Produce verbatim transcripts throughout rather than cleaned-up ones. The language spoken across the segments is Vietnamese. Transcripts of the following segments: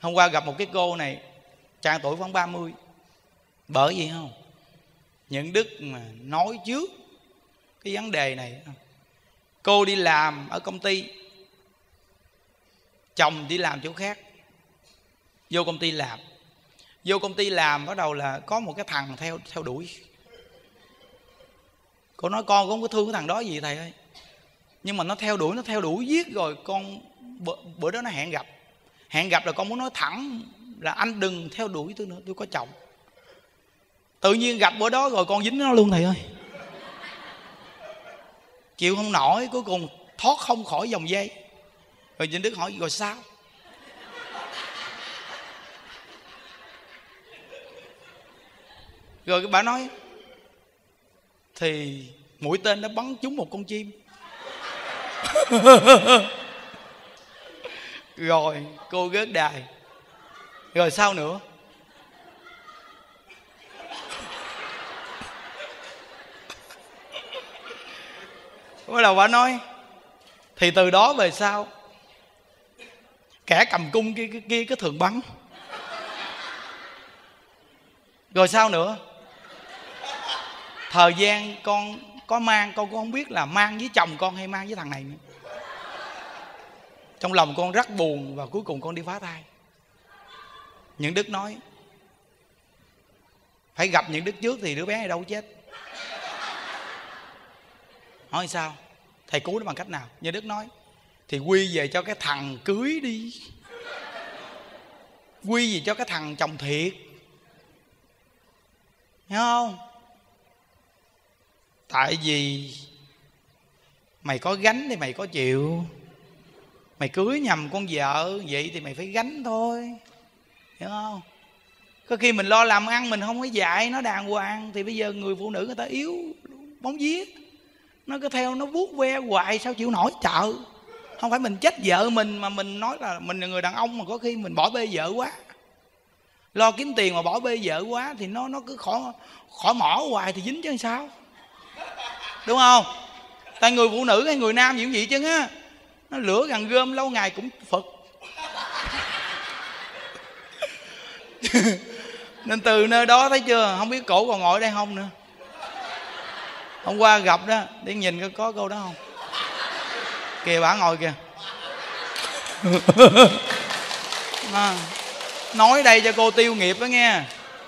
Hôm qua gặp một cái cô này, trang tuổi khoảng ba mươi. Bởi gì không? Những Đức mà nói trước cái vấn đề này. Cô đi làm ở công ty, chồng đi làm chỗ khác. Vô công ty làm Vô công ty làm bắt đầu là có một cái thằng theo theo đuổi. Cô nói con cũng không có thương cái thằng đó gì thầy ơi, nhưng mà nó theo đuổi, nó theo đuổi giết rồi con. Bữa, bữa đó nó hẹn gặp. Hẹn gặp là con muốn nói thẳng là anh đừng theo đuổi tôi nữa, tôi có chồng. Tự nhiên gặp bữa đó rồi con dính nó luôn thầy ơi. Chịu không nổi, cuối cùng thoát không khỏi vòng dây. Rồi Vinh Đức hỏi rồi sao? Rồi bà nói thì mũi tên nó bắn trúng một con chim. Rồi cô rớt đài. Rồi sao nữa? Bắt đầu bà nói thì từ đó về sau kẻ cầm cung kia kia, kia cái thường bắn. Rồi sao nữa? Thời gian con có mang, con cũng không biết là mang với chồng con hay mang với thằng này nữa. Trong lòng con rất buồn và cuối cùng con đi phá thai. Những Đức nói phải gặp Những Đức trước thì đứa bé này đâu chết. Hỏi sao? Thầy cứu nó bằng cách nào? Như Đức nói thì quy về cho cái thằng cưới đi, quy về cho cái thằng chồng thiệt, hiểu không? Tại vì mày có gánh thì mày có chịu. Mày cưới nhầm con vợ vậy thì mày phải gánh thôi, hiểu không? Có khi mình lo làm ăn mình không có dạy nó đàng hoàng thì bây giờ người phụ nữ người ta yếu bóng vía, nó cứ theo nó vuốt ve hoài sao chịu nổi chợ. Không phải mình trách vợ mình mà mình nói là mình là người đàn ông mà có khi mình bỏ bê vợ quá, lo kiếm tiền mà bỏ bê vợ quá thì nó nó cứ khỏi khỏi mỏ hoài thì dính chứ sao, đúng không? Tại người phụ nữ hay người nam gì cũng vậy chứ á, nó lửa gần gom lâu ngày cũng phật. Nên từ nơi đó thấy chưa, không biết cổ còn ngồi ở đây không nữa. Hôm qua gặp đó, để nhìn có, có câu đó không? Kìa bả ngồi kìa. À, nói đây cho cô tiêu nghiệp đó nghe.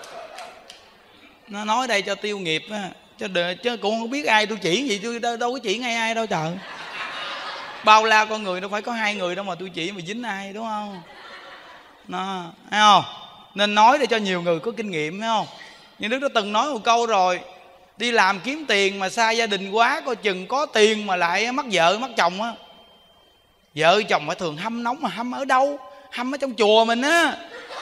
Nó nói đây cho tiêu nghiệp á, chứ, chứ cũng không biết ai tôi chỉ gì, tôi đâu, đâu có chỉ ngay ai đâu trời. Bao la con người đâu phải có hai người đâu mà tôi chỉ mà dính ai, đúng không? Nó, thấy không? Nên nói để cho nhiều người có kinh nghiệm, thấy không? Nhưng Đức đã từng nói một câu rồi: đi làm kiếm tiền mà xa gia đình quá, coi chừng có tiền mà lại mắc vợ mắc chồng á. Vợ chồng phải thường hâm nóng, mà hâm ở đâu? Hâm ở trong chùa mình á.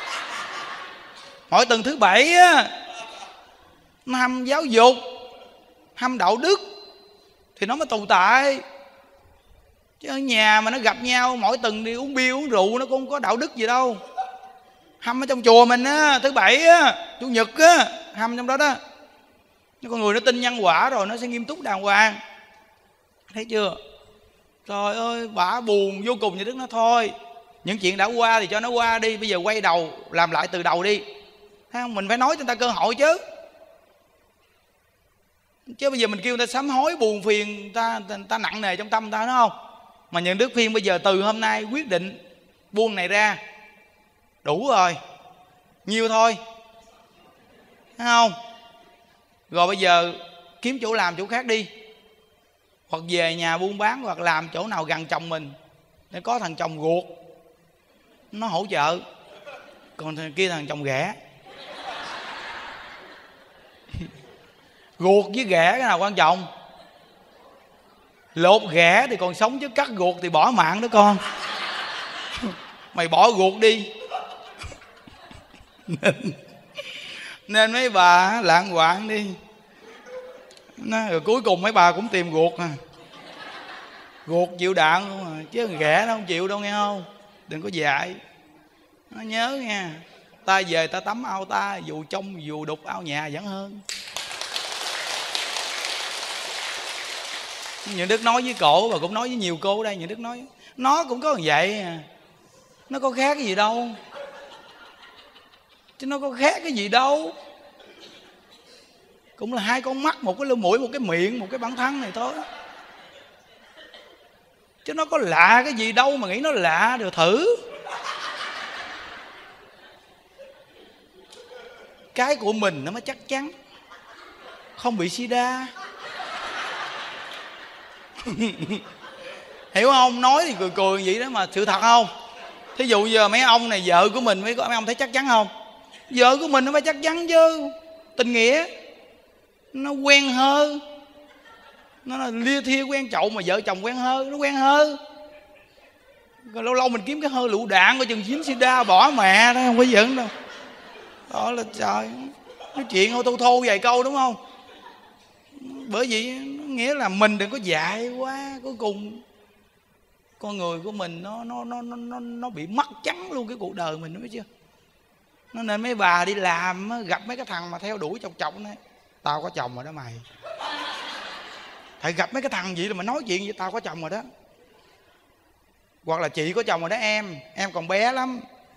Mỗi tuần thứ bảy á, nó hâm giáo dục, hâm đạo đức thì nó mới tồn tại. Chứ ở nhà mà nó gặp nhau mỗi tuần đi uống bia uống rượu nó cũng không có đạo đức gì đâu. Hâm ở trong chùa mình á, thứ bảy á, chủ nhật á, hâm trong đó đó. Con người nó tin nhân quả rồi nó sẽ nghiêm túc đàng hoàng, thấy chưa? Trời ơi, bả buồn vô cùng. Như Đức nói thôi, những chuyện đã qua thì cho nó qua đi, bây giờ quay đầu làm lại từ đầu đi, thấy không? Mình phải nói cho người ta cơ hội chứ. Chứ bây giờ mình kêu người ta sám hối buồn phiền, người ta, người ta nặng nề trong tâm người ta, đúng không? Mà Những Đức phiên bây giờ từ hôm nay quyết định buông này ra, đủ rồi, nhiêu thôi, thấy không? Rồi bây giờ kiếm chỗ làm chỗ khác đi, hoặc về nhà buôn bán, hoặc làm chỗ nào gần chồng mình để có thằng chồng ruột nó hỗ trợ. Còn thằng kia thằng chồng ghẻ. Ruột với ghẻ cái nào quan trọng? Lột ghẻ thì còn sống chứ cắt ruột thì bỏ mạng đó con. Mày bỏ ruột đi. Nên, nên mấy bà lạng hoạn đi. Nó, rồi cuối cùng mấy bà cũng tìm ruột à. Ruột chịu đạn không à, chứ ghẻ nó không chịu đâu, nghe không? Đừng có dạy. Nó nhớ nha, ta về ta tắm ao ta, dù trong dù đục ao nhà vẫn hơn. Những Đức nói với cổ và cũng nói với nhiều cô ở đây. Những Đức nói nó cũng có như vậy à, nó có khác cái gì đâu. chứ nó có khác cái gì đâu. Cũng là hai con mắt, một cái lỗ mũi, một cái miệng, một cái bản thân này thôi, chứ nó có lạ cái gì đâu mà nghĩ nó lạ. Được thử. Cái của mình nó mới chắc chắn, không bị sida. Hiểu không? Nói thì cười cười vậy đó mà sự thật không? Thí dụ giờ mấy ông này vợ của mình, mấy ông thấy chắc chắn không? Vợ của mình nó phải chắc chắn chứ. Tình nghĩa nó quen hơn, nó là lia thia quen chậu, mà vợ chồng quen hơn, nó quen hơn. Rồi lâu lâu mình kiếm cái hơi lựu đạn coi chừng dính sida bỏ mẹ đó, không có giỡn đâu. Đó là trời, nói chuyện ô tô thô vài câu đúng không? Bởi vì nghĩa là mình đừng có dại quá, cuối cùng con người của mình nó nó nó nó nó bị mất trắng luôn cái cuộc đời mình, biết chưa? Nó nên mấy bà đi làm gặp mấy cái thằng mà theo đuổi chọc chọc này, tao có chồng rồi đó mày. Thầy gặp mấy cái thằng vậy là mà nói chuyện vậy, tao có chồng rồi đó. Hoặc là chị có chồng rồi đó em, em còn bé lắm.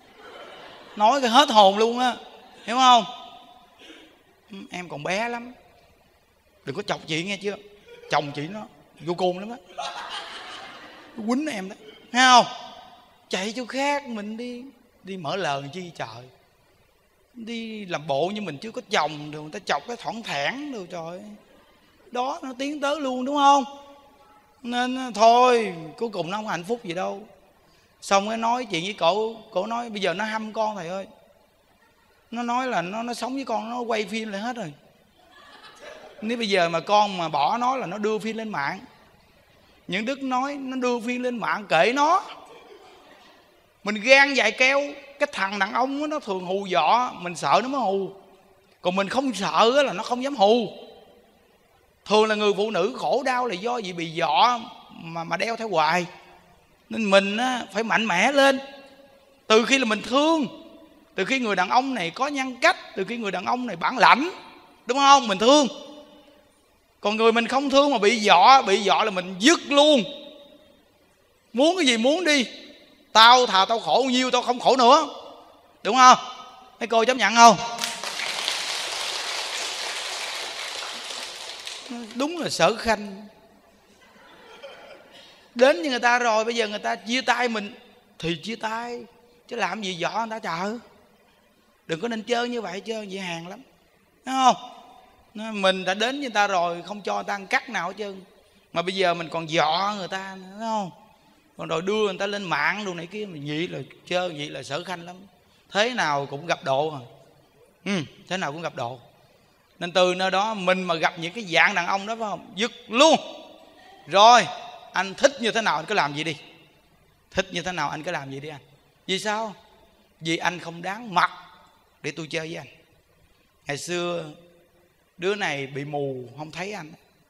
Nói cái hết hồn luôn á, hiểu không? Em còn bé lắm, đừng có chọc chị nghe chưa? Chồng chị nó vô côn lắm á, nó quýnh em đó, thấy không? Chạy chỗ khác mình đi, đi mở lời chi trời, đi làm bộ như mình chưa có chồng rồi người ta chọc cái thoảng thản rồi trời, đó nó tiến tới luôn đúng không? Nên thôi cuối cùng nó không hạnh phúc gì đâu. Xong cái nói chuyện với cổ, cổ nói bây giờ nó hăm con thầy ơi. Nó nói là nó nó sống với con, nó quay phim lại hết rồi. Nếu bây giờ mà con mà bỏ nó là nó đưa phim lên mạng. Những Đức nói nó đưa phim lên mạng kệ nó. Mình gan dại keo. Cái thằng đàn ông đó, nó thường hù dọ, mình sợ nó mới hù. Còn mình không sợ là nó không dám hù. Thường là người phụ nữ khổ đau là do gì bị dọ mà, mà đeo theo hoài. Nên mình á, phải mạnh mẽ lên. Từ khi là mình thương, từ khi người đàn ông này có nhân cách, từ khi người đàn ông này bản lãnh, đúng không? Mình thương. Còn người mình không thương mà bị dọ, bị dọ là mình dứt luôn. Muốn cái gì muốn đi. Tao thà tao khổ nhiêu tao không khổ nữa, đúng không? Mấy cô chấp nhận không? Đúng là Sở Khanh. Đến với người ta rồi, bây giờ người ta chia tay mình thì chia tay, chứ làm gì dọ người ta chờ. Đừng có nên chơi như vậy, chơi vậy hàng lắm, đúng không? Mình đã đến với người ta rồi, không cho người ta ăn cắt nào hết trơn. Mà bây giờ mình còn dọ người ta nữa, đúng không? Còn rồi đưa người ta lên mạng đồ này kia, mình vậy là chơi, vậy là Sở Khanh lắm. Thế nào cũng gặp độ à. Ừ, thế nào cũng gặp độ. Nên từ nơi đó mình mà gặp những cái dạng đàn ông đó phải không, dứt luôn. Rồi anh thích như thế nào anh cứ làm vậy đi. Thích như thế nào anh cứ làm vậy đi anh. Vì sao? Vì anh không đáng mặt để tôi chơi với anh. Ngày xưa đứa này bị mù không thấy anh,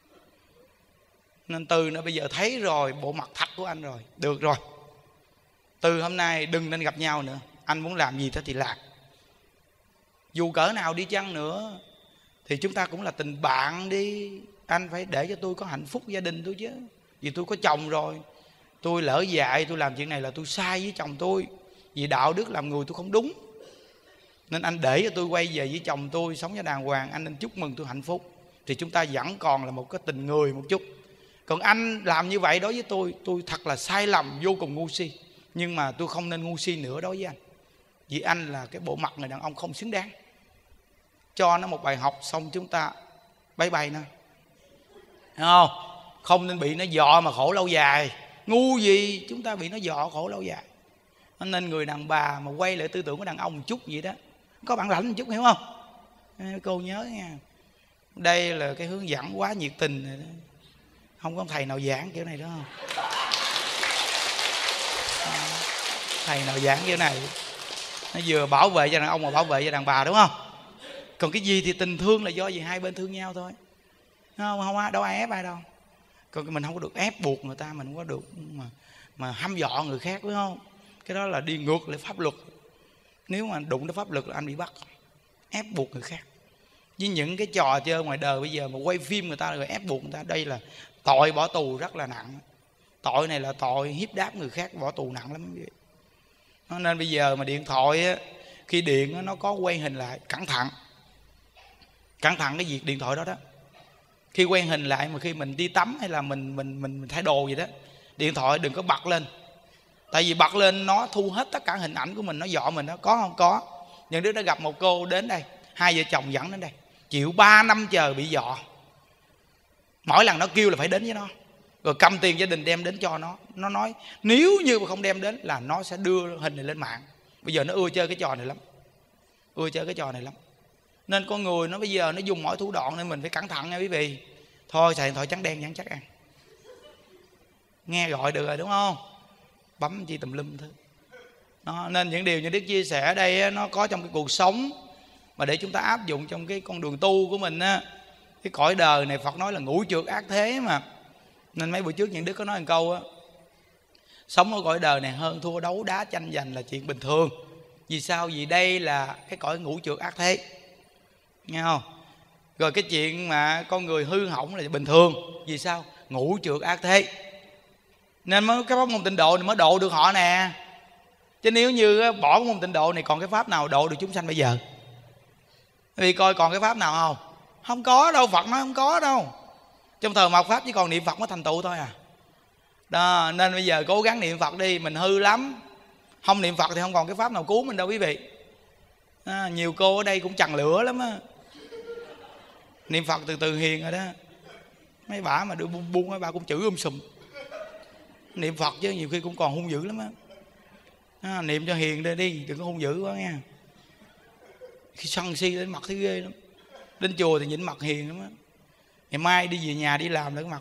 nên từ nó bây giờ thấy rồi bộ mặt thật của anh rồi. Được rồi, từ hôm nay đừng nên gặp nhau nữa. Anh muốn làm gì thế thì làm. Dù cỡ nào đi chăng nữa thì chúng ta cũng là tình bạn đi. Anh phải để cho tôi có hạnh phúc gia đình tôi chứ. Vì tôi có chồng rồi. Tôi lỡ dại tôi làm chuyện này là tôi sai với chồng tôi. Vì đạo đức làm người tôi không đúng. Nên anh để cho tôi quay về với chồng tôi, sống cho đàng hoàng. Anh nên chúc mừng tôi hạnh phúc. Thì chúng ta vẫn còn là một cái tình người một chút. Còn anh làm như vậy đối với tôi, tôi thật là sai lầm, vô cùng ngu si. Nhưng mà tôi không nên ngu si nữa đối với anh. Vì anh là cái bộ mặt người đàn ông không xứng đáng. Cho nó một bài học xong chúng ta bye bye nó, thấy không? Không nên bị nó dọ mà khổ lâu dài. Ngu gì chúng ta bị nó dọ khổ lâu dài. Nên người đàn bà mà quay lại tư tưởng của đàn ông một chút vậy đó, có bản lãnh một chút, hiểu không? Cô nhớ nha, đây là cái hướng dẫn quá nhiệt tình này đó. Không có thầy nào giảng kiểu này đó không? Thầy nào giảng kiểu này nó vừa bảo vệ cho đàn ông mà bảo vệ cho đàn bà, đúng không? Còn cái gì thì tình thương là do gì hai bên thương nhau thôi, không không đâu ai ép ai đâu. Còn mình không có được ép buộc người ta, mình không có được mà mà hăm dọ người khác, đúng không? Cái đó là đi ngược lại pháp luật. Nếu mà đụng đến pháp luật là anh bị bắt, ép buộc người khác. Với những cái trò chơi ngoài đời bây giờ mà quay phim người ta rồi ép buộc người ta, đây là tội bỏ tù rất là nặng. Tội này là tội hiếp đáp người khác, bỏ tù nặng lắm. Nên bây giờ mà điện thoại á, khi điện nó có quay hình lại, cẩn thận, cẩn thận cái việc điện thoại đó đó. Khi quay hình lại mà khi mình đi tắm hay là mình mình mình, mình thay đồ gì đó, điện thoại đừng có bật lên. Tại vì bật lên nó thu hết tất cả hình ảnh của mình, nó dọ mình đó. Có không? Có. Những đứa đã gặp một cô đến đây, hai vợ chồng dẫn đến đây, chịu ba năm chờ bị dọ. Mỗi lần nó kêu là phải đến với nó, rồi cầm tiền gia đình đem đến cho nó. Nó nói nếu như mà không đem đến là nó sẽ đưa hình này lên mạng. Bây giờ nó ưa chơi cái trò này lắm, ưa chơi cái trò này lắm. Nên con người nó bây giờ nó dùng mọi thủ đoạn nên mình phải cẩn thận nha quý vị. Thôi xài điện thoại trắng đen vẫn chắc ăn, nghe gọi được rồi đúng không? Bấm chi tùm lum thôi đó. Nên những điều như Đức chia sẻ ở đây nó có trong cái cuộc sống mà để chúng ta áp dụng trong cái con đường tu của mình á. Cái cõi đời này Phật nói là ngũ trược ác thế mà. Nên mấy buổi trước những Đức có nói một câu á, sống ở cõi đời này hơn thua đấu đá tranh giành là chuyện bình thường. Vì sao? Vì đây là cái cõi ngũ trược ác thế, nghe không? Rồi cái chuyện mà con người hư hỏng là bình thường. Vì sao? Ngũ trược ác thế. Nên mới cái pháp môn tịnh độ này mới độ được họ nè. Chứ nếu như bỏ cái môn tịnh độ này còn cái pháp nào độ được chúng sanh bây giờ? Vì coi còn cái pháp nào không? Không có đâu, Phật nói không có đâu. Trong thời mạt pháp chỉ còn niệm Phật mới thành tựu thôi à. Đó, nên bây giờ cố gắng niệm Phật đi. Mình hư lắm, không niệm Phật thì không còn cái pháp nào cứu mình đâu quý vị. À, nhiều cô ở đây cũng chằn lửa lắm á. Niệm Phật từ từ hiền rồi đó. Mấy bả mà đưa buông buông mấy bà cũng chửi um sùm. Niệm Phật chứ nhiều khi cũng còn hung dữ lắm á. À, niệm cho hiền đi đi, đừng có hung dữ quá nha. Khi sân si đến mặt thấy ghê lắm. Đến chùa thì nhìn mặt hiền lắm á. Ngày mai đi về nhà đi làm lại cái mặt.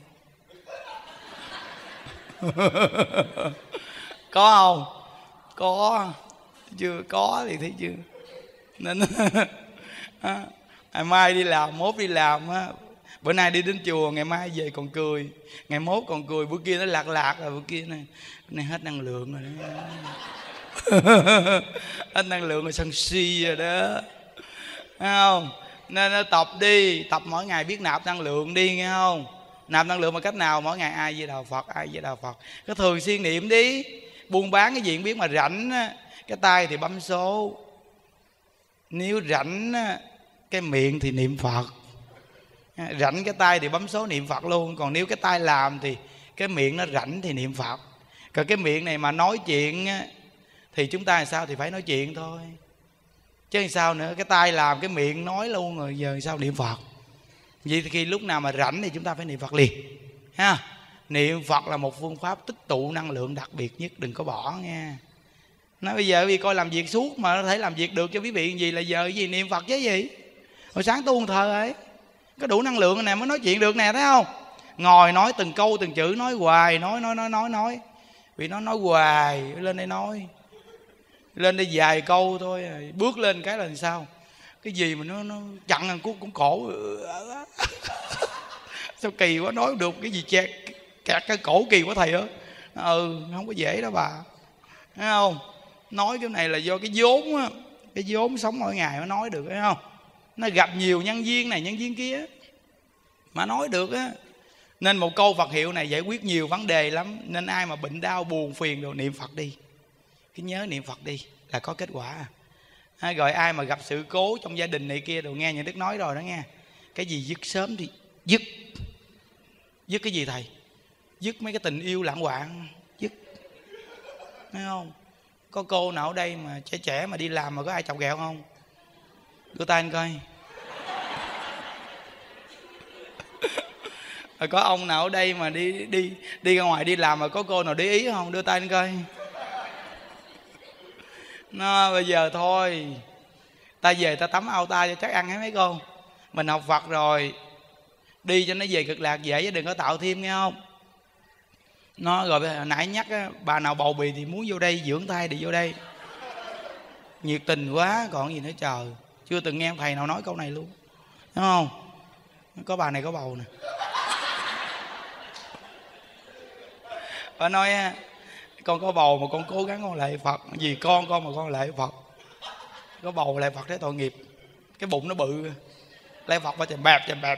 Có không? Có. Chưa có thì thấy chưa. Nên à, ngày mai đi làm, mốt đi làm á. Bữa nay đi đến chùa, ngày mai về còn cười, ngày mốt còn cười, bữa kia nó lạc lạc rồi, bữa kia này, này hết năng lượng rồi đó. Hết năng lượng rồi, sân si rồi đó. Thấy không? Nên nó tập đi, tập mỗi ngày biết nạp năng lượng đi, nghe không? Nạp năng lượng bằng cách nào? Mỗi ngày ai với đạo Phật, ai với đạo Phật. Cứ thường xuyên niệm đi. Buôn bán cái gì biết mà rảnh á, cái tay thì bấm số. Nếu rảnh á, cái miệng thì niệm Phật. Rảnh cái tay thì bấm số niệm Phật luôn. Còn nếu cái tay làm thì cái miệng nó rảnh thì niệm Phật. Còn cái miệng này mà nói chuyện á, thì chúng ta làm sao thì phải nói chuyện thôi. Chứ làm sao nữa, cái tay làm cái miệng nói luôn rồi, giờ làm sao niệm Phật. Vậy thì khi lúc nào mà rảnh thì chúng ta phải niệm Phật liền ha. Niệm Phật là một phương pháp tích tụ năng lượng đặc biệt nhất, đừng có bỏ nha. Nói bây giờ vì coi làm việc suốt mà có thể làm việc được cho quý vị gì là giờ cái gì niệm Phật chứ gì. Hồi sáng tu một thờ ấy, có đủ năng lượng nè mới nói chuyện được nè, thấy không? Ngồi nói từng câu từng chữ, nói hoài, nói nói nói nói nói. Vì nó nói hoài, lên đây nói. Lên đây vài câu thôi, bước lên cái là sao? Cái gì mà nó nó chặn thằng cuốc cũng cổ. Sao kỳ quá, nói được cái gì chẹt kẹt cái cổ kỳ quá thầy ơi. Ừ, không có dễ đâu bà. Thấy không? Nói cái này là do cái vốn á, cái vốn sống mỗi ngày nó nói được, thấy không? Nó gặp nhiều nhân viên này nhân viên kia mà nói được á. Nên một câu Phật hiệu này giải quyết nhiều vấn đề lắm. Nên ai mà bệnh đau buồn phiền đồ niệm Phật đi, cứ nhớ niệm Phật đi là có kết quả à. À, rồi ai mà gặp sự cố trong gia đình này kia đồ, nghe những Đức nói rồi đó nghe. Cái gì dứt sớm thì dứt. Dứt cái gì thầy? Dứt mấy cái tình yêu lãng hoạn. Dứt, thấy không? Có cô nào ở đây mà trẻ trẻ mà đi làm mà có ai chọc ghẹo không? Đưa tay anh coi. Rồi có ông nào ở đây mà đi đi đi ra ngoài đi làm mà có cô nào để ý không? Đưa tay anh coi. Nó bây giờ thôi, ta về ta tắm ao ta cho chắc ăn hết mấy cô. Mình học Phật rồi, đi cho nó về cực lạc dễ chứ đừng có tạo thêm, nghe không? Nó rồi hồi nãy nhắc á, bà nào bầu bì thì muốn vô đây dưỡng thai thì vô đây. Nhiệt tình quá còn gì nữa trời. Chưa từng nghe thầy nào nói câu này luôn, đúng không? Có bà này có bầu nè. Bà nói con có bầu mà con cố gắng con lạy Phật. Vì con con mà con lạy Phật. Có bầu lạy Phật thấy tội nghiệp. Cái bụng nó bự, lạy Phật mà chèm bẹp chèm bẹp.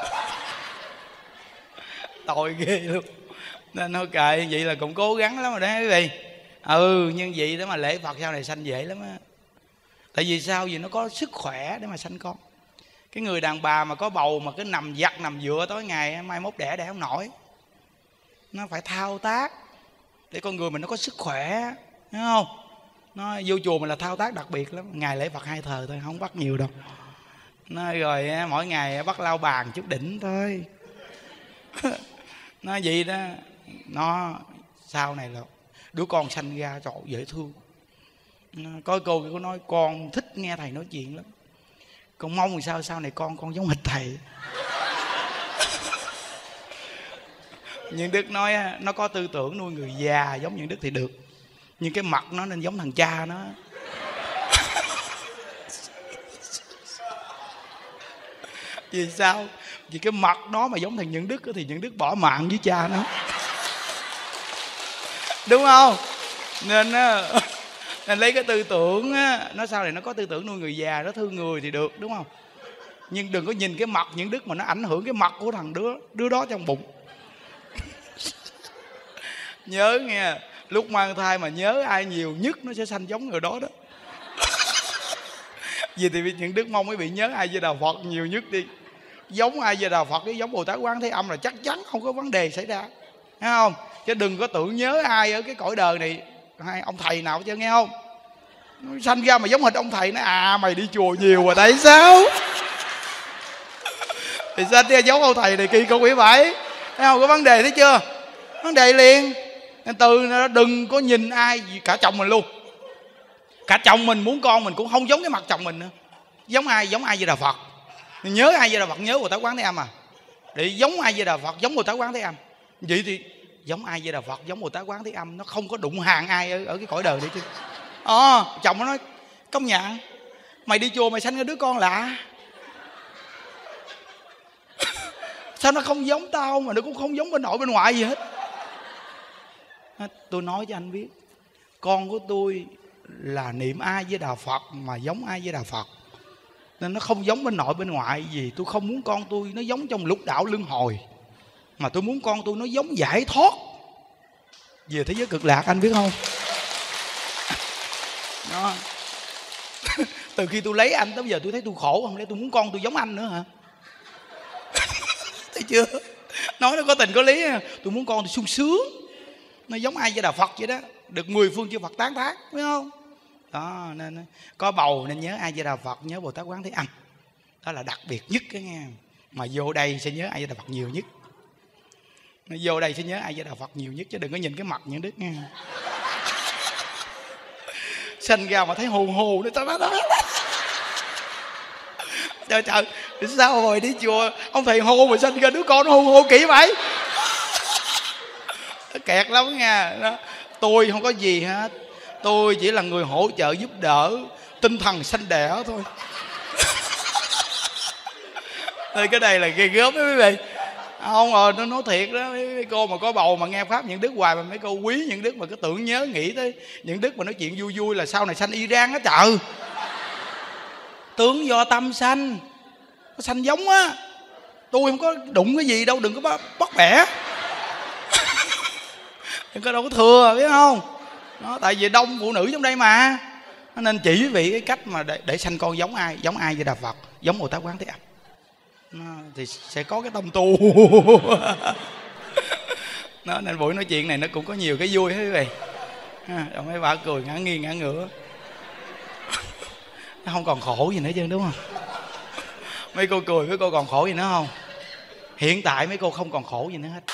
Tội ghê luôn. Nên thôi kệ, vậy là cũng cố gắng lắm rồi đó quý vị. Ừ, nhưng vậy đó mà lễ Phật sau này sanh dễ lắm á. Tại vì sao? Vì nó có sức khỏe để mà sanh con. Cái người đàn bà mà có bầu mà cứ nằm giặt nằm dựa tối ngày, mai mốt đẻ đẻ không nổi. Nó phải thao tác để con người mình nó có sức khỏe, thấy không? Nó vô chùa mình là thao tác đặc biệt lắm. Ngày lễ Phật hai thờ thôi, không bắt nhiều đâu. Nó rồi mỗi ngày bắt lau bàn chút đỉnh thôi. Nó vậy đó. Nó sau này là đứa con sanh ra trời dễ thương. Có cô có nói con thích nghe thầy nói chuyện lắm, con mong làm sao sau này con con giống hệt thầy. Nhưng Đức nói nó có tư tưởng nuôi người già giống như Đức thì được, nhưng cái mặt nó nên giống thằng cha nó. Vì sao? Vì cái mặt nó mà giống thằng Nhân Đức thì Nhân Đức bỏ mạng với cha nó. Đúng không? Nên nên lấy cái tư tưởng á, nó sau này nó có tư tưởng nuôi người già, nó thương người thì được, đúng không? Nhưng đừng có nhìn cái mặt Nhân Đức mà nó ảnh hưởng cái mặt của thằng đứa đứa đó trong bụng. Nhớ nghe, lúc mang thai mà nhớ ai nhiều nhất nó sẽ sanh giống người đó đó. Vì thì Nhân Đức mong quý vị nhớ Ai Di Đà Phật nhiều nhất đi. Giống Ai Di Đà Phật cái giống Bồ Tát Quán Thế Âm là chắc chắn không có vấn đề xảy ra, thấy không? Chứ đừng có tưởng nhớ ai ở cái cõi đời này, hai ông thầy nào chứ, nghe không? Sanh ra mà giống hệt ông thầy, nó à mày đi chùa nhiều mà tại sao? Thì sanh ra giống ông thầy này kỳ cục quý vậy, thấy không? Có vấn đề, thấy chưa? Vấn đề liền. Nên từ nó đừng có nhìn ai, cả chồng mình luôn. Cả chồng mình muốn con mình cũng không giống cái mặt chồng mình nữa. Giống ai? Giống Ai Di Đà Phật. Nhớ Ai Di Đà Phật, nhớ Bồ Tát Quán Thế Âm à. Để giống Ai Di Đà Phật, giống Bồ Tát Quán Thế Âm. Vậy thì giống Ai Di Đà Phật, giống Bồ Tát Quán Thế Âm, nó không có đụng hàng ai ở, ở cái cõi đời đấy chứ. Ờ, à, chồng nó nói công nhận, mày đi chùa mày sanh ra đứa con lạ. Sao nó không giống tao mà nó cũng không giống bên nội bên ngoại gì hết. Tôi nói cho anh biết, con của tôi là niệm Ai Di Đà Phật mà giống Ai Di Đà Phật, nên nó không giống bên nội bên ngoại gì. Tôi không muốn con tôi nó giống trong lục đạo luân hồi, mà tôi muốn con tôi nó giống giải thoát về thế giới cực lạc, anh biết không? Đó. Từ khi tôi lấy anh tới bây giờ tôi thấy tôi khổ, không lẽ tôi muốn con tôi giống anh nữa hả? Thấy chưa? Nói nó có tình có lý. Tôi muốn con tôi sung sướng, nó giống Ai Di Đà Phật vậy đó, được mười phương chư Phật tán thán, phải không? Đó, nên có bầu nên nhớ Ai Di Đà Phật, nhớ Bồ Tát Quán Thế Âm. Đó là đặc biệt nhất cái nghe. Mà vô đây sẽ nhớ Ai Di Đà Phật nhiều nhất. Nó vô đây sẽ nhớ Ai Di Đà Phật nhiều nhất, chứ đừng có nhìn cái mặt những Đức nghe. Sanh ra mà thấy hù hù nó đó đó. Trời trời, sao rồi đi chùa ông thầy hô mà sanh ra đứa con nó hù hù kỹ vậy? Kẹt lắm nha. Đó. Tôi không có gì hết, tôi chỉ là người hỗ trợ giúp đỡ tinh thần sanh đẻ thôi. Thì cái này là ghê gớm đó quý vị. Không rồi, nó nói thiệt đó, mấy cô mà có bầu mà nghe pháp Những Đức hoài, mà mấy cô quý Những Đức mà cứ tưởng nhớ nghĩ tới Những Đức mà nói chuyện vui vui là sau này sanh Iran á trời. Tướng do tâm sanh, nó sanh giống á. Tôi không có đụng cái gì đâu, đừng có bắt, bắt bẻ. Đừng có đâu có thừa, biết không? Đó, tại vì đông phụ nữ trong đây mà, nên chỉ quý vị cái cách mà để, để sanh con giống ai, giống Ai Di Đà Phật, giống Bồ Tát Quán Thế Âm. Thì sẽ có cái tâm tu. Đó, nên buổi nói chuyện này nó cũng có nhiều cái vui hết quý vị. Rồi mấy bà cười ngã nghiêng ngã ngửa. Nó không còn khổ gì nữa chứ, đúng không? Mấy cô cười, mấy cô còn khổ gì nữa không? Hiện tại mấy cô không còn khổ gì nữa hết.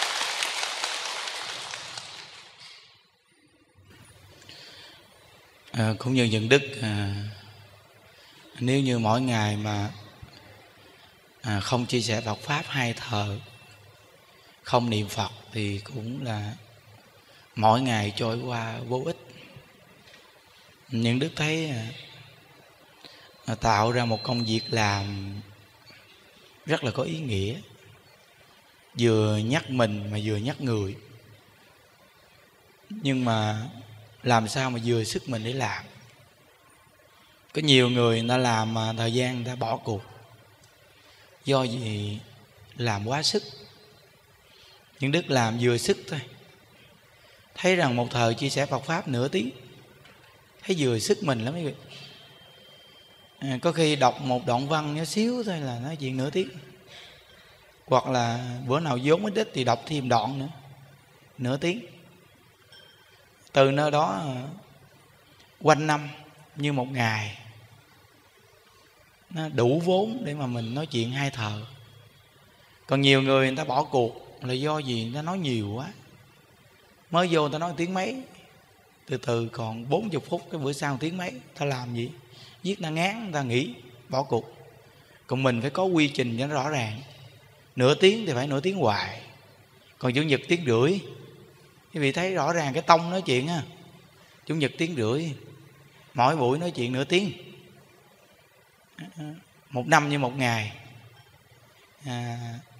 À, cũng như Những Đức, à, nếu như mỗi ngày mà à, không chia sẻ Phật Pháp hai thờ, không niệm Phật thì cũng là mỗi ngày trôi qua vô ích. Những Đức thấy à, tạo ra một công việc làm rất là có ý nghĩa, vừa nhắc mình mà vừa nhắc người. Nhưng mà làm sao mà vừa sức mình để làm. Có nhiều người người ta làm mà thời gian người ta bỏ cuộc. Do gì? Làm quá sức. Những Đức làm vừa sức thôi. Thấy rằng một thời chia sẻ Phật Pháp nửa tiếng, thấy vừa sức mình lắm quý vị. Có khi đọc một đoạn văn nhỏ xíu thôi là nói chuyện nửa tiếng. Hoặc là bữa nào vốn ít ít thì đọc thêm đoạn nữa, nửa tiếng. Từ nơi đó quanh năm như một ngày, nó đủ vốn để mà mình nói chuyện hai thờ. Còn nhiều người người ta bỏ cuộc là do gì? Người ta nói nhiều quá. Mới vô người ta nói tiếng mấy, từ từ còn bốn mươi phút, cái bữa sau tiếng mấy, ta làm gì? Viết ta ngán, người ta nghỉ, bỏ cuộc. Còn mình phải có quy trình cho nó rõ ràng. Nửa tiếng thì phải nửa tiếng hoài, còn Chủ nhật tiếng rưỡi. Quý vị thấy rõ ràng cái tông nói chuyện ha. Chủ nhật tiếng rưỡi, mỗi buổi nói chuyện nửa tiếng. Một năm như một ngày, à,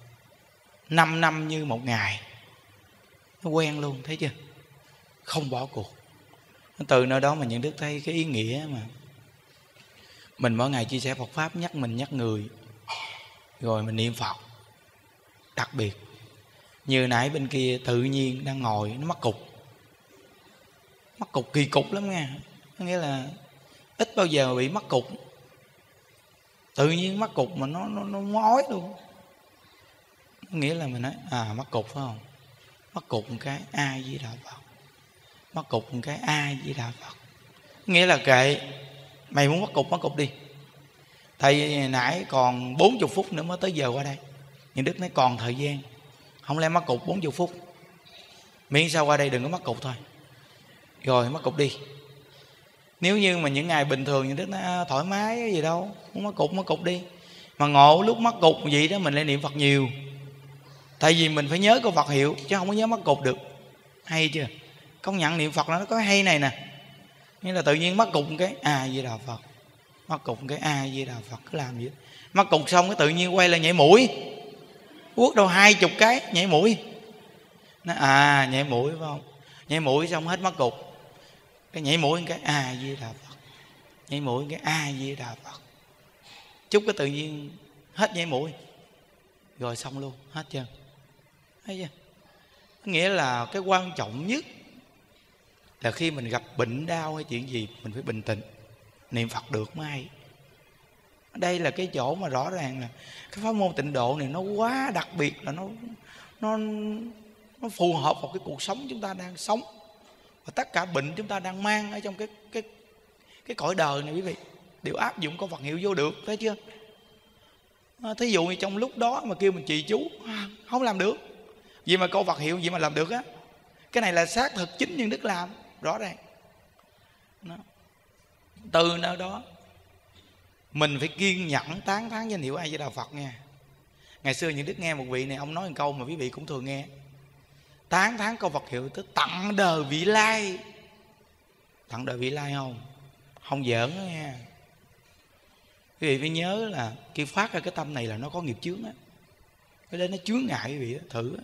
năm năm như một ngày. Nó quen luôn, thấy chưa? Không bỏ cuộc. Từ nơi đó mà nhận đức thấy cái ý nghĩa mà mình mỗi ngày chia sẻ Phật Pháp, nhắc mình nhắc người, rồi mình niệm Phật. Đặc biệt như nãy bên kia tự nhiên đang ngồi, nó mắc cục. Mắc cục kỳ cục lắm nha. Có nghĩa là ít bao giờ bị mắc cục. Tự nhiên mắc cục mà nó nó, nó mói luôn. Nghĩa là mình nói à mắc cục phải không? Mắc cục một cái A Di Đà Phật. Mắc cục một cái A Di Đà Phật. Nghĩa là kệ, mày muốn mắc cục mắc cục đi. Tại vì nãy còn bốn mươi phút nữa mới tới giờ qua đây. Nhưng Đức nói còn thời gian, không lẽ mắc cục bốn mươi phút. Miễn sao qua đây đừng có mắc cục thôi. Rồi mắc cục đi. Nếu như mà những ngày bình thường như Đức nói thoải mái cái gì đâu, muốn mắc cục mắc cục đi. Mà ngộ lúc mắc cục vậy đó mình lại niệm Phật nhiều. Tại vì mình phải nhớ câu Phật hiệu, chứ không có nhớ mắc cục được. Hay chưa? Công nhận niệm Phật nó có hay này nè. Nghĩa là tự nhiên mắc cục cái A Di Đà Phật, mắc cục cái A Di Đà Phật, cứ làm vậy. Mắc cục xong cái tự nhiên quay lại nhảy mũi. Quất đâu hai chục cái nhảy mũi. Nó à nhảy mũi phải không? Nhảy mũi xong hết mắc cục. Cái nhảy mũi cái A Di Đà Phật. Nhảy mũi cái A Di Đà Phật. Chút cái tự nhiên hết nhảy mũi. Rồi xong luôn, hết trơn. Thấy chưa? Nghĩa là cái quan trọng nhất là khi mình gặp bệnh đau hay chuyện gì mình phải bình tĩnh, niệm Phật được mới hay. Đây là cái chỗ mà rõ ràng là cái pháp môn tịnh độ này nó quá đặc biệt, là nó nó nó phù hợp vào cái cuộc sống chúng ta đang sống, và tất cả bệnh chúng ta đang mang ở trong cái cái cái cõi đời này quý vị đều áp dụng câu Phật hiệu vô được, thấy chưa? À, thí dụ như trong lúc đó mà kêu mình trì chú không làm được, vì mà câu Phật hiệu gì mà làm được á. Cái này là xác thực chính nhân đức làm rõ ràng đó. Từ nơi đó mình phải kiên nhẫn tán thán danh hiệu A Di Đà Phật nha. Ngày xưa những đức nghe một vị này, ông nói một câu mà quý vị cũng thường nghe: tán thán câu Phật hiệu tới tặng đời vị lai. Tặng đời vị lai không? Không giỡn đó nha. Quý vị phải nhớ là khi phát ra cái tâm này là nó có nghiệp chướng á. Cái đó nó chướng ngại quý vị đó, thử đó.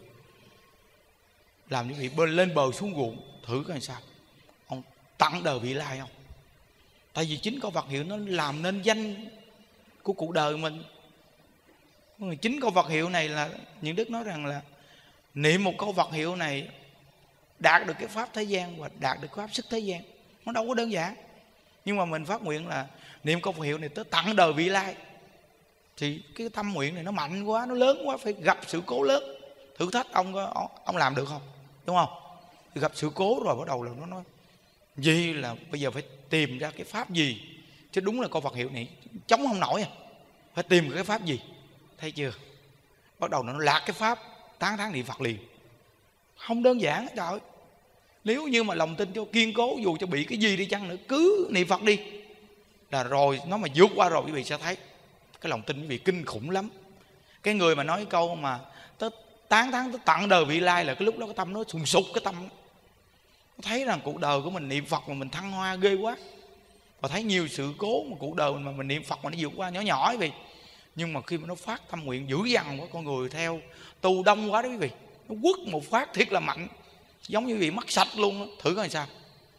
Làm quý vị bơi lên bờ xuống ruộng, thử coi sao. Ông tặng đời vị lai không? Tại vì chính câu Phật hiệu nó làm nên danh của cuộc đời mình. Chính câu Phật hiệu này là những đức nói rằng là niệm một câu Phật hiệu này đạt được cái pháp thế gian và đạt được cái pháp sức thế gian. Nó đâu có đơn giản. Nhưng mà mình phát nguyện là niệm câu Phật hiệu này tới tặng đời vị lai, thì cái tâm nguyện này nó mạnh quá, nó lớn quá, phải gặp sự cố lớn, thử thách ông có, ông làm được không? Đúng không? Thì gặp sự cố rồi bắt đầu là nó nói gì là bây giờ phải tìm ra cái pháp gì. Chứ đúng là câu Phật hiệu này chống không nổi à. Phải tìm cái pháp gì. Thấy chưa? Bắt đầu nó lạc cái pháp tán thán niệm Phật liền. Không đơn giản trời ơi. Nếu như mà lòng tin cho kiên cố, dù cho bị cái gì đi chăng nữa, cứ niệm Phật đi là rồi. Nó mà vượt qua rồi quý vị sẽ thấy cái lòng tin quý vị kinh khủng lắm. Cái người mà nói cái câu mà tớ tán thán, tớ tặng đời vị lai, là cái lúc đó cái tâm nó sùng sục, cái tâm nó thấy rằng cuộc đời của mình niệm Phật mà mình thăng hoa ghê quá. Và thấy nhiều sự cố mà cuộc đời mình mà mình niệm Phật mà nó vượt qua nhỏ nhỏ quý vị. Nhưng mà khi mà nó phát tâm nguyện dữ dằn quá, con người theo tu đông quá đó quý vị, nó quất một phát thiệt là mạnh, giống như quý vị mất sạch luôn đó. Thử coi sao.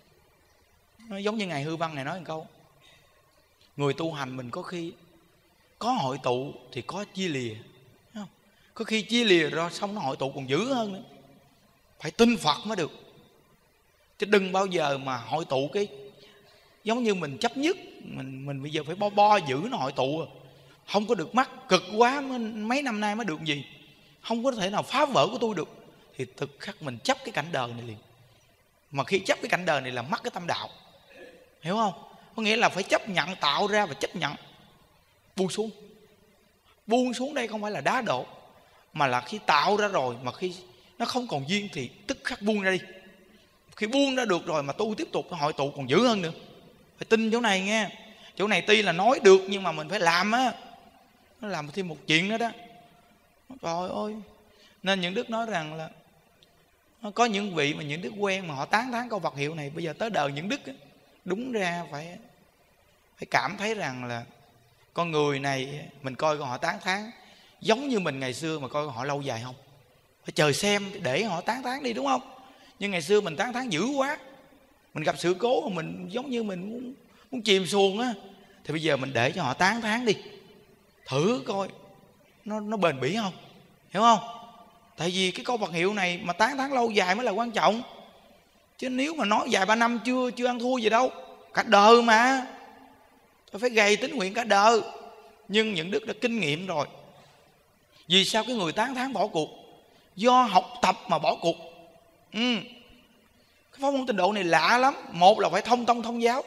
Nó giống như Ngài Hư Văn này nói một câu: người tu hành mình có khi có hội tụ thì có chia lìa, không? Có khi chia lìa rồi xong nó hội tụ còn dữ hơn nữa. Phải tin Phật mới được. Chứ đừng bao giờ mà hội tụ cái giống như mình chấp nhất, mình mình bây giờ phải bo bo giữ nó hội tụ, không có được mắc, cực quá mấy năm nay mới được gì, không có thể nào phá vỡ của tôi được, thì thực khắc mình chấp cái cảnh đời này liền. Mà khi chấp cái cảnh đời này là mắc cái tâm đạo, hiểu không? Có nghĩa là phải chấp nhận tạo ra và chấp nhận buông xuống. Buông xuống đây không phải là đá đổ, mà là khi tạo ra rồi mà khi nó không còn duyên thì tức khắc buông ra đi. Khi buông ra được rồi mà tu tiếp tục, cái hội tụ còn dữ hơn nữa. Phải tin chỗ này nghe. Chỗ này tuy là nói được nhưng mà mình phải làm á. Nó làm thêm một chuyện nữa đó. Trời ơi. Nên những đức nói rằng là có những vị mà những đức quen mà họ tán thán câu Phật hiệu này, bây giờ tới đời những đức á, đúng ra phải phải cảm thấy rằng là con người này mình coi họ tán thán giống như mình ngày xưa mà coi họ lâu dài không. Phải chờ xem để họ tán thán đi, đúng không? Nhưng ngày xưa mình tán thán dữ quá, mình gặp sự cố mà mình giống như mình muốn, muốn chìm xuồng á, thì bây giờ mình để cho họ tán thán đi, thử coi nó, nó bền bỉ không, hiểu không? Tại vì cái câu Phật hiệu này mà tán thán lâu dài mới là quan trọng. Chứ nếu mà nói vài ba năm chưa chưa ăn thua gì đâu, cả đời mà tôi phải gầy tín nguyện cả đời. Nhưng những đức đã kinh nghiệm rồi. Vì sao cái người tán thán bỏ cuộc? Do học tập mà bỏ cuộc. ừ. Cái pháp môn tịnh độ này lạ lắm. Một là phải thông tông thông giáo,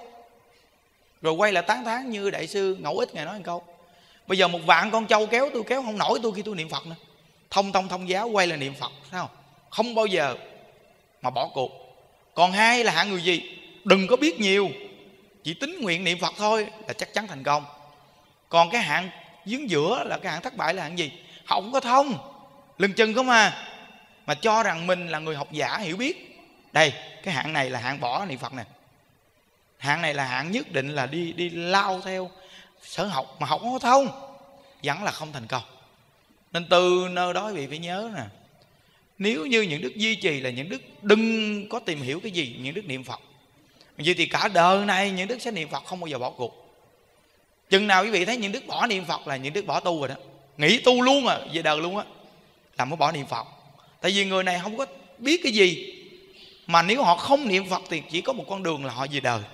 rồi quay lại tán thán như đại sư Ngẫu Ích ngài nói một câu: bây giờ một vạn con trâu kéo tôi kéo không nổi tôi khi tôi niệm Phật nữa. Thông tông thông giáo, quay lại niệm Phật, sao không bao giờ mà bỏ cuộc. Còn hai là hạng người gì? Đừng có biết nhiều, chỉ tín nguyện niệm Phật thôi là chắc chắn thành công. Còn cái hạng dưới giữa là cái hạng thất bại là hạng gì? Học không có thông, lừng chừng không à, mà cho rằng mình là người học giả hiểu biết. Đây, cái hạng này là hạng bỏ niệm Phật nè. Hạng này là hạng nhất định là đi đi lao theo sở học mà học không có thông, vẫn là không thành công. Nên từ nơi đó quý vị phải nhớ nè, nếu như những đức duy trì là những đức đừng có tìm hiểu cái gì, những đức niệm Phật, vậy thì cả đời này những đức sẽ niệm Phật không bao giờ bỏ cuộc. Chừng nào quý vị thấy những đức bỏ niệm Phật là những đức bỏ tu rồi đó, nghỉ tu luôn à, về đời luôn á, là mới bỏ niệm Phật. Tại vì người này không có biết cái gì, mà nếu họ không niệm Phật thì chỉ có một con đường là họ về đời,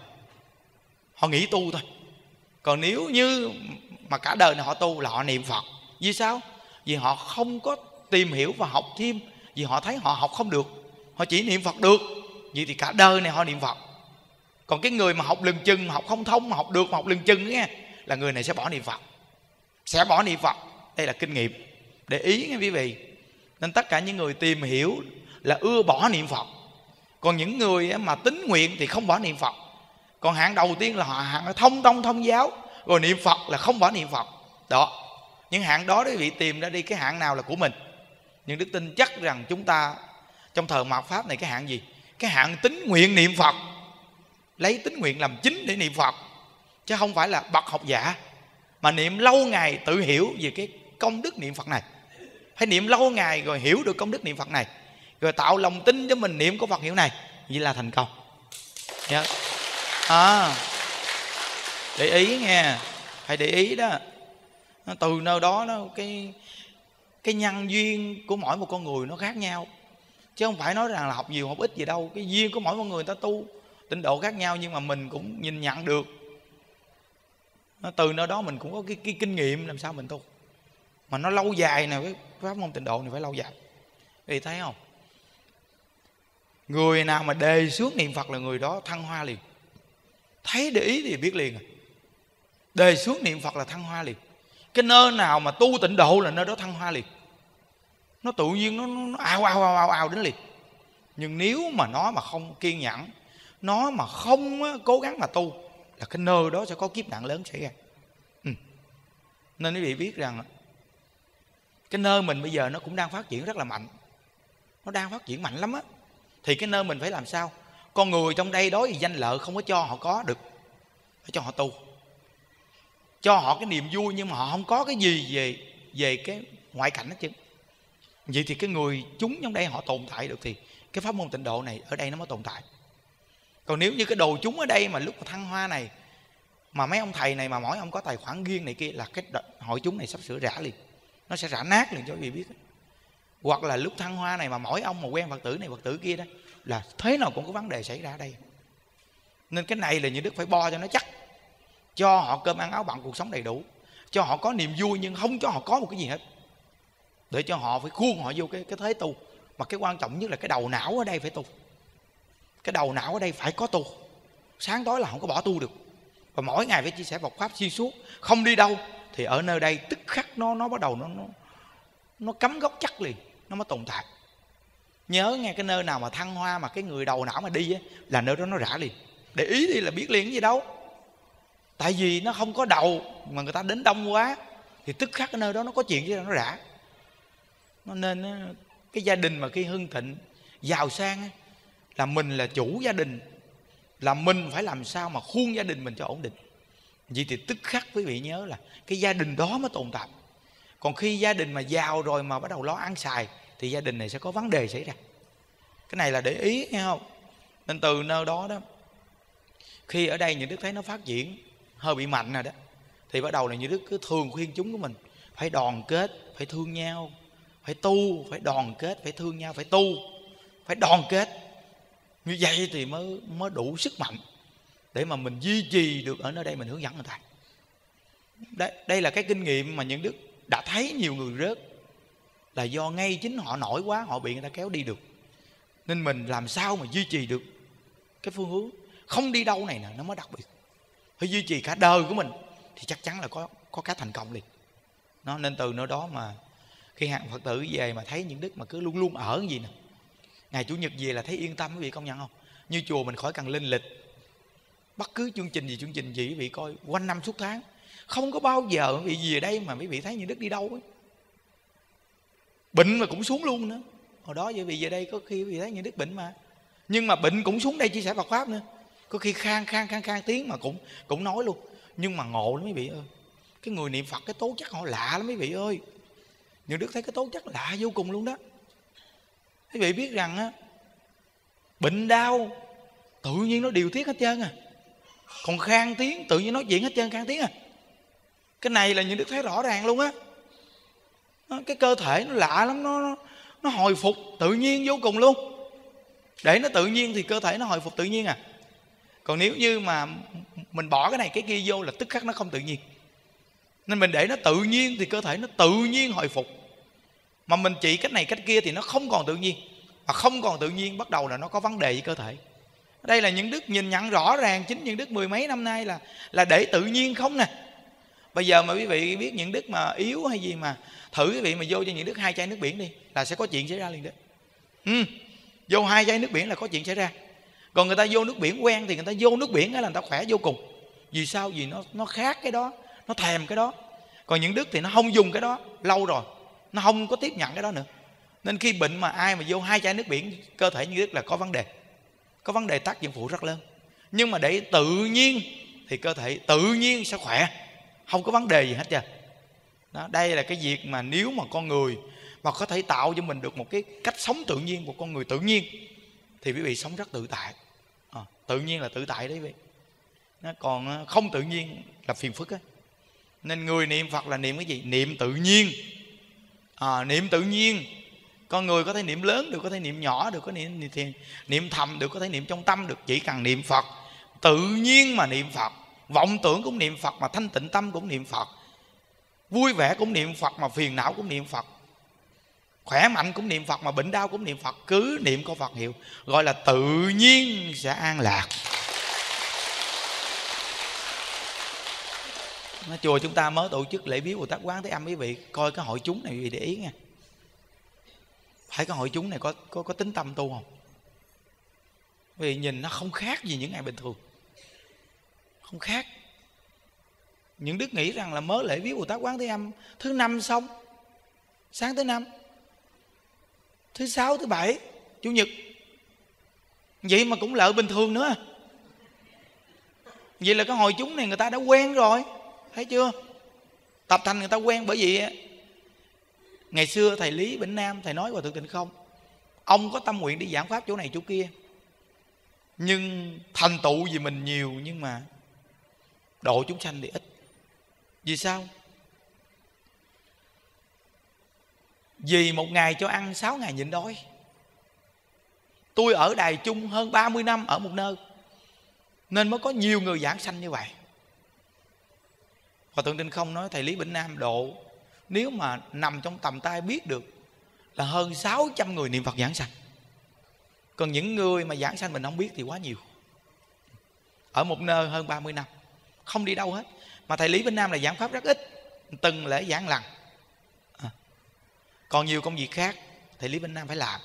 họ nghỉ tu thôi. Còn nếu như mà cả đời này họ tu là họ niệm Phật. Vì sao? Vì họ không có tìm hiểu và học thêm. Vì họ thấy họ học không được, họ chỉ niệm Phật được, vậy thì cả đời này họ niệm Phật. Còn cái người mà học lừng chừng, mà học không thông, mà học được mà học lừng chừng nghe, là người này sẽ bỏ niệm Phật, sẽ bỏ niệm Phật. Đây là kinh nghiệm, để ý nghe quý vị. Nên tất cả những người tìm hiểu là ưa bỏ niệm Phật. Còn những người mà tín nguyện thì không bỏ niệm Phật. Còn hạng đầu tiên là họ hạng thông tông thông giáo, rồi niệm Phật là không bỏ niệm Phật. Đó, những hạng đó quý vị tìm ra đi cái hạng nào là của mình. Nhưng đức tin chắc rằng chúng ta trong thời mạt Pháp này cái hạng gì? Cái hạng tín nguyện niệm Phật, lấy tín nguyện làm chính để niệm Phật, chứ không phải là bậc học giả mà niệm lâu ngày tự hiểu về cái công đức niệm Phật này. Phải niệm lâu ngày rồi hiểu được công đức niệm Phật này, rồi tạo lòng tin cho mình niệm của Phật hiệu này, vậy là thành công. yeah. à, Để ý nghe, phải để ý đó. Từ nơi đó, đó cái, cái nhân duyên của mỗi một con người nó khác nhau, chứ không phải nói rằng là học nhiều học ít gì đâu. Cái duyên của mỗi một người ta tu tịnh độ khác nhau, nhưng mà mình cũng nhìn nhận được. Từ nơi đó mình cũng có cái, cái kinh nghiệm làm sao mình tu mà nó lâu dài nè. Cái pháp môn tịnh độ này phải lâu dài. Vì thấy không, người nào mà đề xướng niệm Phật là người đó thăng hoa liền. Thấy để ý thì biết liền. Đề xướng niệm Phật là thăng hoa liền. Cái nơi nào mà tu tịnh độ là nơi đó thăng hoa liền. Nó tự nhiên nó, nó ào ào ào ào ào đến liền. Nhưng nếu mà nó mà không kiên nhẫn, nó mà không á, cố gắng mà tu, là cái nơi đó sẽ có kiếp nạn lớn xảy ra. ừ. Nên quý vị biết rằng cái nơi mình bây giờ nó cũng đang phát triển rất là mạnh. Nó đang phát triển mạnh lắm á. Thì cái nơi mình phải làm sao? Con người trong đây đó thì danh lợi không có cho họ có được, phải cho họ tu, cho họ cái niềm vui, nhưng mà họ không có cái gì về về cái ngoại cảnh hết chứ. Vậy thì cái người chúng trong đây họ tồn tại được thì cái pháp môn tịnh độ này ở đây nó mới tồn tại. Còn nếu như cái đồ chúng ở đây mà lúc mà thăng hoa này, mà mấy ông thầy này mà mỗi ông có tài khoản riêng này kia, là cái hội chúng này sắp sửa rã liền. Nó sẽ rã nát liền cho quý vị biết. Hoặc là lúc thăng hoa này mà mỗi ông mà quen Phật tử này Phật tử kia đó, là thế nào cũng có vấn đề xảy ra ở đây. Nên cái này là những đức phải bo cho nó chắc, cho họ cơm ăn áo bận, cuộc sống đầy đủ, cho họ có niềm vui nhưng không cho họ có một cái gì hết, để cho họ phải khuôn họ vô cái, cái thế tu. Mà cái quan trọng nhất là cái đầu não ở đây phải tu. Cái đầu não ở đây phải có tu. Sáng tối là không có bỏ tu được. Và mỗi ngày phải chia sẻ Phật pháp xuyên suốt. Không đi đâu thì ở nơi đây tức khắc nó nó bắt đầu nó nó, nó cắm gốc chắc liền, nó mới tồn tại. Nhớ nghe, cái nơi nào mà thăng hoa mà cái người đầu não mà đi á, là nơi đó nó rã liền. Để ý đi là biết liền cái gì đâu. Tại vì nó không có đầu mà người ta đến đông quá thì tức khắc cái nơi đó nó có chuyện chứ nó rã. Nó nên cái gia đình mà khi hưng thịnh giàu sang là mình là chủ gia đình, là mình phải làm sao mà khuôn gia đình mình cho ổn định. Vậy thì tức khắc quý vị nhớ là cái gia đình đó mới tồn tại. Còn khi gia đình mà giàu rồi mà bắt đầu lo ăn xài thì gia đình này sẽ có vấn đề xảy ra. Cái này là để ý nghe không? Nên từ nơi đó đó, khi ở đây những đức thấy nó phát triển hơi bị mạnh rồi đó, thì bắt đầu là những đức cứ thường khuyên chúng của mình phải đoàn kết, phải thương nhau, phải tu, phải đoàn kết, phải thương nhau, phải tu, phải đoàn kết. Như vậy thì mới mới đủ sức mạnh để mà mình duy trì được ở nơi đây, mình hướng dẫn người ta. Đây, đây là cái kinh nghiệm mà những đức đã thấy nhiều người rớt, là do ngay chính họ nổi quá, họ bị người ta kéo đi được. Nên mình làm sao mà duy trì được cái phương hướng không đi đâu này nè, nó mới đặc biệt. Phải duy trì cả đời của mình thì chắc chắn là có có cái thành công liền. Nó nên từ nơi đó mà khi hàng Phật tử về mà thấy những đức mà cứ luôn luôn ở cái gì nè, ngày Chủ nhật về là thấy yên tâm, quý vị công nhận không? Như chùa mình khỏi cần lên lịch, bất cứ chương trình gì chương trình gì quý vị coi quanh năm suốt tháng, không có bao giờ quý vị về đây mà quý vị thấy những đức đi đâu ấy. Bệnh mà cũng xuống luôn nữa. Hồi đó quý vị về đây có khi quý vị thấy những đức bệnh mà, nhưng mà bệnh cũng xuống đây chia sẻ Phật pháp nữa. Có khi khang khang khang khang tiếng mà cũng cũng nói luôn. Nhưng mà ngộ lắm quý vị ơi. Cái người niệm Phật cái tố chất họ lạ lắm quý vị ơi. Những đức thấy cái tố chất lạ vô cùng luôn đó. Quý vị biết rằng á, bệnh đau tự nhiên nó điều tiết hết trơn à. Còn khang tiếng tự nhiên nói chuyện hết trơn khang tiếng à. Cái này là những đức thấy rõ ràng luôn á. Cái cơ thể nó lạ lắm, nó, nó nó hồi phục tự nhiên vô cùng luôn. Để nó tự nhiên thì cơ thể nó hồi phục tự nhiên à. Còn nếu như mà mình bỏ cái này cái kia vô là tức khắc nó không tự nhiên. Nên mình để nó tự nhiên thì cơ thể nó tự nhiên hồi phục. Mà mình trị cách này cách kia thì nó không còn tự nhiên. Mà không còn tự nhiên bắt đầu là nó có vấn đề với cơ thể. Đây là những đức nhìn nhận rõ ràng. Chính những đức mười mấy năm nay là là để tự nhiên không nè. Bây giờ mà quý vị biết những đức mà yếu hay gì mà thử quý vị mà vô cho những đức hai chai nước biển đi, là sẽ có chuyện xảy ra liền đó. Ừ, vô hai chai nước biển là có chuyện xảy ra. Còn người ta vô nước biển quen thì người ta vô nước biển là người ta khỏe vô cùng. Vì sao? Vì nó nó khác cái đó, nó thèm cái đó. Còn những đức thì nó không dùng cái đó lâu rồi, nó không có tiếp nhận cái đó nữa. Nên khi bệnh mà ai mà vô hai chai nước biển, cơ thể như đức là có vấn đề, có vấn đề tác dụng phụ rất lớn. Nhưng mà để tự nhiên thì cơ thể tự nhiên sẽ khỏe, không có vấn đề gì hết trơn. Đó, đây là cái việc mà nếu mà con người mà có thể tạo cho mình được một cái cách sống tự nhiên, một con người tự nhiên, thì quý vị sống rất tự tại. À, tự nhiên là tự tại đấy quý vị. Còn không tự nhiên là phiền phức á. Nên người niệm Phật là niệm cái gì? Niệm tự nhiên. À, niệm tự nhiên. Con người có thể niệm lớn được, có thể niệm nhỏ được, có niệm niệm, niệm thầm được, có thể niệm trong tâm được. Chỉ cần niệm Phật tự nhiên mà niệm Phật, vọng tưởng cũng niệm Phật, mà thanh tịnh tâm cũng niệm Phật, vui vẻ cũng niệm Phật, mà phiền não cũng niệm Phật, khỏe mạnh cũng niệm Phật, mà bệnh đau cũng niệm Phật. Cứ niệm câu Phật hiệu, gọi là tự nhiên sẽ an lạc. Chùa chúng ta mới tổ chức lễ viếng Bồ Tát Quán Thế Âm, quý vị coi cái hội chúng này quý vị để ý nha. Phải cái hội chúng này có có có tính tâm tu không? Vì nhìn nó không khác gì những ngày bình thường, không khác. Những đức nghĩ rằng là mới lễ viếng Bồ Tát Quán Thế Âm thứ năm xong, sáng thứ năm, thứ sáu, thứ bảy, chủ nhật, vậy mà cũng lợi bình thường nữa. Vậy là cái hội chúng này người ta đã quen rồi, thấy chưa? Tập thành người ta quen. Bởi vì ngày xưa thầy Lý Bỉnh Nam, thầy nói Hòa Thượng Tịnh Không, ông có tâm nguyện đi giảng pháp chỗ này chỗ kia, nhưng thành tựu vì mình nhiều, nhưng mà độ chúng sanh thì ít. Vì sao? Vì một ngày cho ăn, sáu ngày nhịn đói. Tôi ở Đài Trung hơn ba mươi năm ở một nơi, Nên mới có nhiều người giảng sanh như vậy. Hòa thượng Tinh Không nói thầy Lý Bỉnh Nam độ, nếu mà nằm trong tầm tay biết được là hơn sáu trăm người niệm Phật giảng sanh. Còn những người mà giảng sanh mình không biết thì quá nhiều. Ở một nơi hơn ba mươi năm, không đi đâu hết. Mà thầy Lý Bỉnh Nam là giảng pháp rất ít, từng lễ giảng lần à. Còn nhiều công việc khác thầy Lý Bỉnh Nam phải làm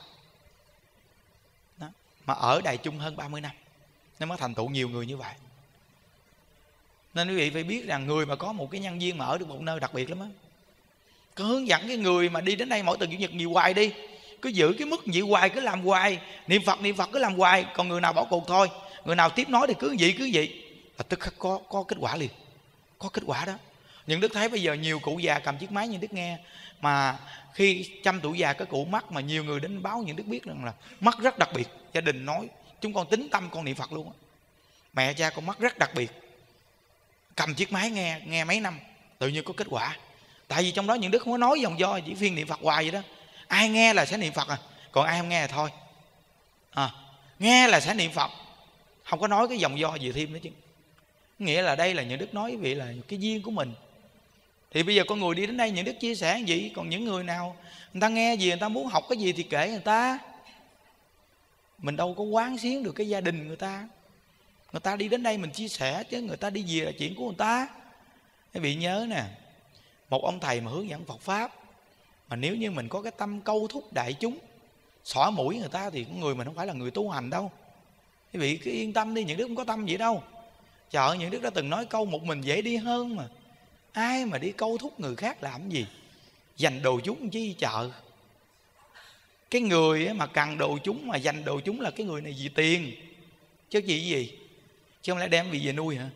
đó. Mà ở Đài Trung hơn ba mươi năm nên mới thành tựu nhiều người như vậy. Nên quý vị phải biết rằng người mà có một cái nhân duyên mà ở được một nơi đặc biệt lắm á. Có hướng dẫn cái người mà đi đến đây mỗi tuần chủ nhật nhiều hoài đi, cứ giữ cái mức vậy hoài, cứ làm hoài, niệm Phật niệm Phật cứ làm hoài. Còn người nào bỏ cuộc thôi, người nào tiếp nói thì cứ vậy cứ vậy là tức khắc có có kết quả liền, có kết quả đó. Những Đức thấy bây giờ nhiều cụ già cầm chiếc máy, Những Đức nghe mà khi trăm tuổi già cái cụ mắc mà nhiều người đến báo Những Đức biết rằng là mắc rất đặc biệt. Gia đình nói chúng con tính tâm con niệm Phật luôn á. Mẹ cha con mắc rất đặc biệt, cầm chiếc máy nghe nghe mấy năm tự nhiên có kết quả. Tại vì trong đó Những Đức không có nói dòng do, chỉ phiên niệm Phật hoài vậy đó. Ai nghe là sẽ niệm Phật à, còn ai không nghe là thôi à, nghe là sẽ niệm Phật, không có nói cái dòng do gì thêm nữa chứ. Nghĩa là đây là Những Đức nói với vị là cái duyên của mình. Thì bây giờ con người đi đến đây Những Đức chia sẻ vậy. Còn những người nào người ta nghe gì, người ta muốn học cái gì thì kể người ta. Mình đâu có quán xuyến được cái gia đình người ta. Người ta đi đến đây mình chia sẻ, chứ người ta đi về là chuyện của người ta. Các vị nhớ nè, một ông thầy mà hướng dẫn Phật Pháp, mà nếu như mình có cái tâm câu thúc đại chúng, xỏ mũi người ta, thì con người mình không phải là người tu hành đâu. Quý vị cứ yên tâm đi, Những Đức không có tâm vậy đâu. Trời ơi, Những Đức đã từng nói câu một mình dễ đi hơn mà. Ai mà đi câu thúc người khác làm gì, dành đồ chúng chi chợ. Cái người mà cần đồ chúng mà dành đồ chúng là cái người này vì tiền, chứ gì gì. Chứ không lẽ đem vị về nuôi hả?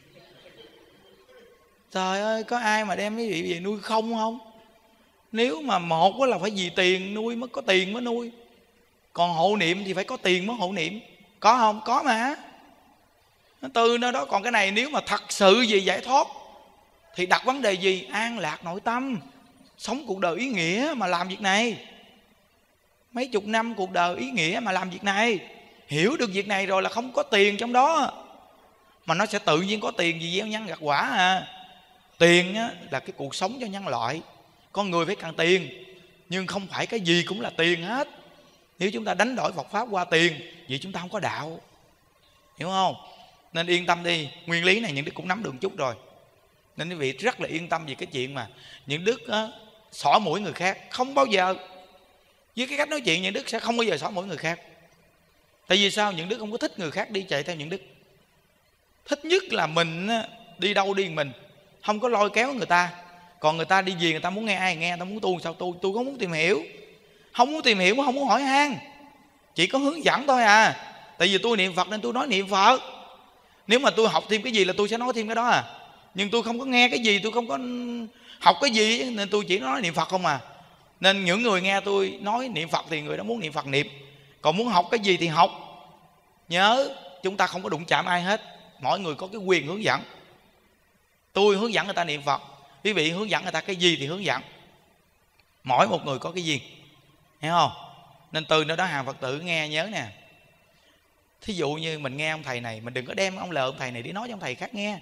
Trời ơi, có ai mà đem cái vị về nuôi không không? Nếu mà một là phải vì tiền nuôi, mới có tiền mới nuôi. Còn hộ niệm thì phải có tiền mới hộ niệm. Có không? Có mà. Từ nơi đó. Còn cái này nếu mà thật sự vì giải thoát thì đặt vấn đề gì? An lạc nội tâm, sống cuộc đời ý nghĩa mà làm việc này. Mấy chục năm cuộc đời ý nghĩa mà làm việc này. Hiểu được việc này rồi là không có tiền trong đó, mà nó sẽ tự nhiên có tiền vì gieo nhân gặt quả à. Tiền á, là cái cuộc sống cho nhân loại. Con người phải cần tiền, nhưng không phải cái gì cũng là tiền hết. Nếu chúng ta đánh đổi Phật Pháp qua tiền, vậy chúng ta không có đạo. Hiểu không? Nên yên tâm đi, nguyên lý này Những Đức cũng nắm được chút rồi. Nên quý vị rất là yên tâm về cái chuyện mà Những Đức á, xỏ mũi người khác. Không bao giờ. Với cái cách nói chuyện Những Đức sẽ không bao giờ xỏ mũi người khác. Tại vì sao? Những Đức không có thích người khác đi chạy theo Những Đức. Thích nhất là mình đi đâu đi mình, không có lôi kéo người ta. Còn người ta đi gì, người ta muốn nghe ai nghe, người ta muốn tu sao tu. Tôi không muốn tìm hiểu, không muốn tìm hiểu, không muốn hỏi han, chỉ có hướng dẫn thôi à. Tại vì tôi niệm Phật nên tôi nói niệm Phật. Nếu mà tôi học thêm cái gì là tôi sẽ nói thêm cái đó à. Nhưng tôi không có nghe cái gì, tôi không có học cái gì, nên tôi chỉ nói niệm Phật không à. Nên những người nghe tôi nói niệm Phật thì người đó muốn niệm Phật niệm. Còn muốn học cái gì thì học. Nhớ chúng ta không có đụng chạm ai hết, mỗi người có cái quyền hướng dẫn. Tôi hướng dẫn người ta niệm Phật, quý vị hướng dẫn người ta cái gì thì hướng dẫn. Mỗi một người có cái gì, hiểu không? Nên từ nơi đó hàng Phật tử nghe nhớ nè. Thí dụ như mình nghe ông thầy này, mình đừng có đem ông lời ông thầy này đi nói cho ông thầy khác nghe.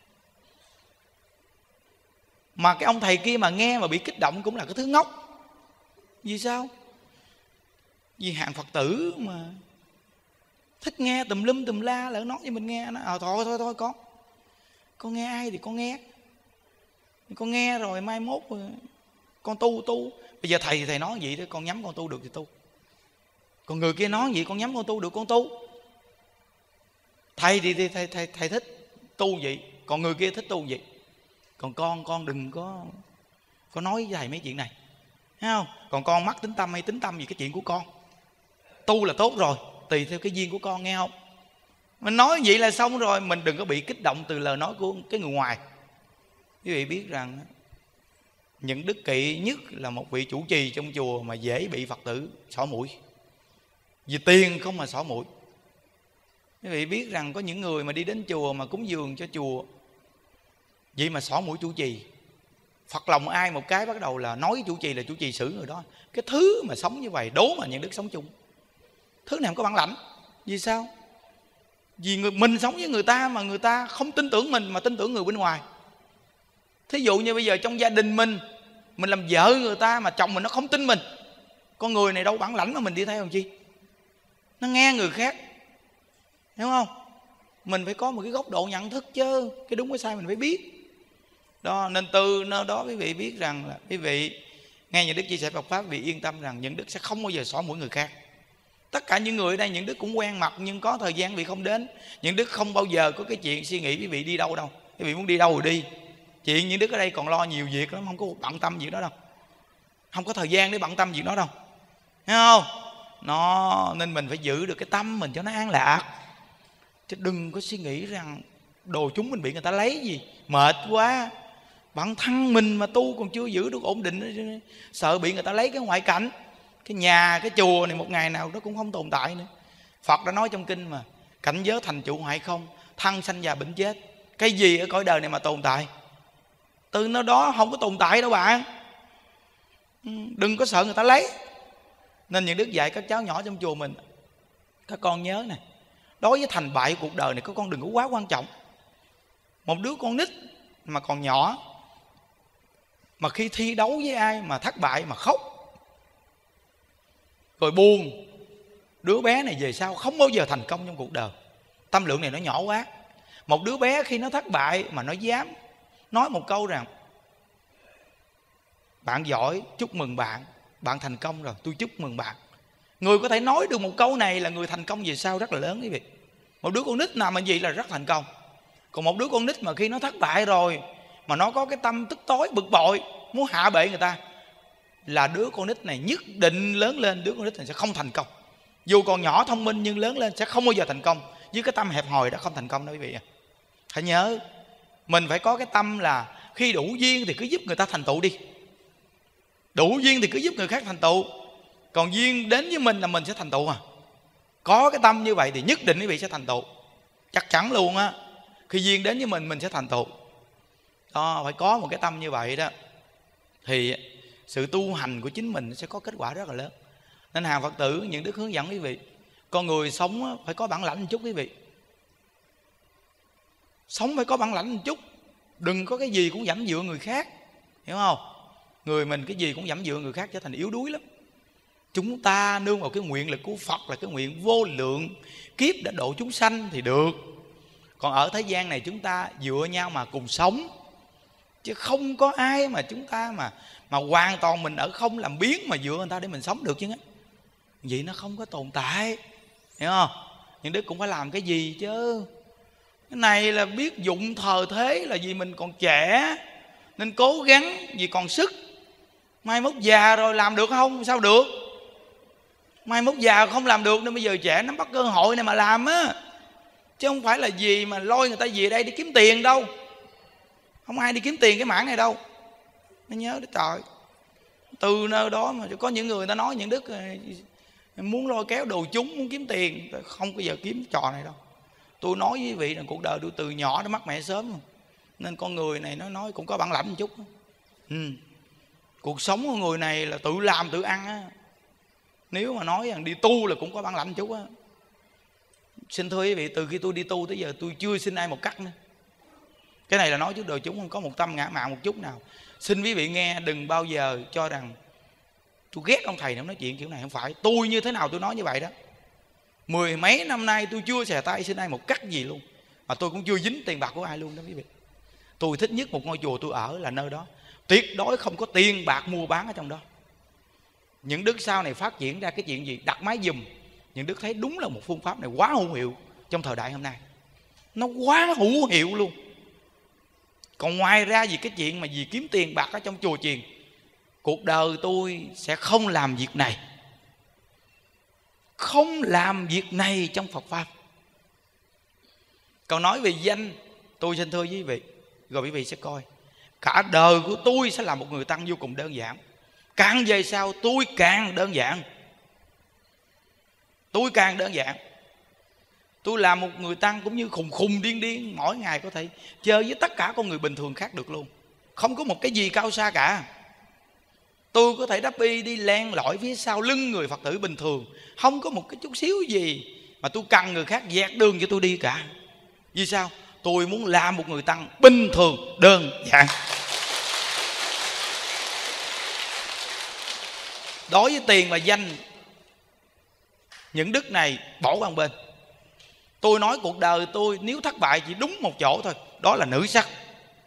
Mà cái ông thầy kia mà nghe mà bị kích động cũng là cái thứ ngốc. Vì sao? Vì hàng Phật tử mà thích nghe tùm lum tùm la, lỡ nói cho mình nghe nó à, thôi thôi thôi con con nghe ai thì con nghe, con nghe rồi mai mốt rồi con tu tu. Bây giờ thầy thì thầy nói vậy đó, con nhắm con tu được thì tu. Còn người kia nói vậy, con nhắm con tu được con tu. Thầy thì thầy, thầy, thầy, thầy thích tu vậy, còn người kia thích tu vậy. Còn con con đừng có có nói với thầy mấy chuyện này, thấy không? Còn con mắc tính tâm hay tính tâm gì cái chuyện của con. Tu là tốt rồi, tùy theo cái duyên của con, nghe không? Mình nói vậy là xong rồi. Mình đừng có bị kích động từ lời nói của cái người ngoài. Quý vị biết rằng những đức kỵ nhất là một vị chủ trì trong chùa mà dễ bị Phật tử xỏ mũi. Vì tiền không mà xỏ mũi. Quý vị biết rằng có những người mà đi đến chùa mà cúng dường cho chùa, vậy mà xỏ mũi chủ trì. Phật lòng ai một cái bắt đầu là nói chủ trì là chủ trì xử người đó. Cái thứ mà sống như vậy đố mà những đức sống chung. Thứ này không có bản lãnh. Vì sao? Vì người, mình sống với người ta mà người ta không tin tưởng mình mà tin tưởng người bên ngoài. Thí dụ như bây giờ trong gia đình mình, mình làm vợ người ta mà chồng mình nó không tin mình, con người này đâu bản lãnh mà mình đi theo làm chi. Nó nghe người khác, hiểu không? Mình phải có một cái góc độ nhận thức chứ, cái đúng cái sai mình phải biết đó. Nên từ nơi đó quý vị biết rằng là quý vị nghe những đức chia sẻ Phật pháp, quý vị yên tâm rằng những đức sẽ không bao giờ xỏ mũi người khác. Tất cả những người ở đây những đức cũng quen mặt, nhưng có thời gian quý vị không đến. Những đức không bao giờ có cái chuyện suy nghĩ quý vị đi đâu đâu. Quý vị muốn đi đâu rồi đi. Chuyện những đức ở đây còn lo nhiều việc lắm, không có bận tâm việc đó đâu, không có thời gian để bận tâm việc đó đâu, thấy không? Nó nên mình phải giữ được cái tâm mình cho nó an lạc, chứ đừng có suy nghĩ rằng đồ chúng mình bị người ta lấy gì, mệt quá. Bản thân mình mà tu còn chưa giữ được ổn định, sợ bị người ta lấy cái ngoại cảnh. Cái nhà, cái chùa này một ngày nào nó cũng không tồn tại nữa. Phật đã nói trong kinh mà, cảnh giới thành trụ hoại không, thân sanh già bệnh chết. Cái gì ở cõi đời này mà tồn tại? Từ nó đó không có tồn tại đâu bạn. Đừng có sợ người ta lấy. Nên những đức dạy các cháu nhỏ trong chùa mình, các con nhớ nè, đối với thành bại cuộc đời này các con đừng có quá quan trọng. Một đứa con nít mà còn nhỏ, mà khi thi đấu với ai mà thất bại mà khóc rồi buồn, đứa bé này về sau không bao giờ thành công trong cuộc đời. Tâm lượng này nó nhỏ quá. Một đứa bé khi nó thất bại mà nó dám nói một câu rằng bạn giỏi, chúc mừng bạn, bạn thành công rồi, tôi chúc mừng bạn. Người có thể nói được một câu này là người thành công về sau rất là lớn quý vị. Một đứa con nít nào mà gì là rất thành công. Còn một đứa con nít mà khi nó thất bại rồi mà nó có cái tâm tức tối, bực bội, muốn hạ bệ người ta, là đứa con nít này nhất định lớn lên đứa con nít này sẽ không thành công. Dù còn nhỏ thông minh nhưng lớn lên sẽ không bao giờ thành công. Với cái tâm hẹp hòi đã không thành công đâu quý vị. Hãy nhớ, mình phải có cái tâm là khi đủ duyên thì cứ giúp người ta thành tựu đi. Đủ duyên thì cứ giúp người khác thành tựu. Còn duyên đến với mình là mình sẽ thành tựu à. Có cái tâm như vậy thì nhất định quý vị sẽ thành tựu, chắc chắn luôn á. Khi duyên đến với mình, mình sẽ thành tựu đó. Phải có một cái tâm như vậy đó, thì sự tu hành của chính mình sẽ có kết quả rất là lớn. Nên hàng Phật tử những đức hướng dẫn quý vị, con người sống phải có bản lãnh một chút quý vị. Sống phải có bản lãnh một chút. Đừng có cái gì cũng dẫm dựa người khác, hiểu không? Người mình cái gì cũng dẫm dựa người khác trở thành yếu đuối lắm. Chúng ta nương vào cái nguyện lực của Phật là cái nguyện vô lượng kiếp đã độ chúng sanh thì được. Còn ở thế gian này chúng ta dựa nhau mà cùng sống, chứ không có ai mà chúng ta mà mà hoàn toàn mình ở không làm biến mà dựa người ta để mình sống được chứ á. Vậy nó không có tồn tại, hiểu không? Nhưng đức cũng phải làm cái gì chứ. Cái này là biết dụng thời thế, là vì mình còn trẻ nên cố gắng vì còn sức. Mai mốt già rồi làm được không? Sao được? Mai mốt già không làm được nên bây giờ trẻ nắm bắt cơ hội này mà làm á. Chứ không phải là gì mà lôi người ta về đây đi kiếm tiền đâu. Không ai đi kiếm tiền cái mảng này đâu. Nó nhớ đấy trời. Từ nơi đó mà có những người ta nói những đức muốn lôi kéo đồ chúng, muốn kiếm tiền, không bao giờ kiếm trò này đâu. Tôi nói với quý vị là cuộc đời tôi từ nhỏ đã mất mẹ sớm rồi. Nên con người này nó nói cũng có bản lãnh một chút. Ừ. Cuộc sống của người này là tự làm tự ăn á. Nếu mà nói rằng đi tu là cũng có bản lãnh một chút á. Xin thưa quý vị, từ khi tôi đi tu tới giờ tôi chưa xin ai một cắt nữa. Cái này là nói trước đời chúng không có một tâm ngã mạn một chút nào. Xin quý vị nghe, đừng bao giờ cho rằng tôi ghét ông thầy này nói chuyện kiểu này. Không phải, tôi như thế nào tôi nói như vậy đó. Mười mấy năm nay tôi chưa xè tay xin ai một cắt gì luôn. Mà tôi cũng chưa dính tiền bạc của ai luôn đó quý vị. Tôi thích nhất một ngôi chùa tôi ở là nơi đó tuyệt đối không có tiền bạc mua bán ở trong đó. Những đức sau này phát triển ra cái chuyện gì đặt máy giùm, những đức thấy đúng là một phương pháp này quá hữu hiệu trong thời đại hôm nay. Nó quá hữu hiệu luôn. Còn ngoài ra vì cái chuyện mà vì kiếm tiền bạc ở trong chùa chiền, cuộc đời tôi sẽ không làm việc này. Không làm việc này trong Phật Pháp. Còn nói về danh, tôi xin thưa với quý vị, rồi quý vị sẽ coi, cả đời của tôi sẽ là một người tăng vô cùng đơn giản. Càng về sau tôi càng đơn giản. Tôi càng đơn giản. Tôi là một người tăng cũng như khùng khùng điên điên, mỗi ngày có thể chơi với tất cả con người bình thường khác được luôn. Không có một cái gì cao xa cả. Tôi có thể đắp y đi len lỏi phía sau lưng người Phật tử bình thường, không có một cái chút xíu gì mà tôi cần người khác dẹt đường cho tôi đi cả. Vì sao? Tôi muốn làm một người tăng bình thường đơn giản. Đối với tiền và danh, những đức này bỏ qua một bên. Tôi nói cuộc đời tôi nếu thất bại chỉ đúng một chỗ thôi, đó là nữ sắc.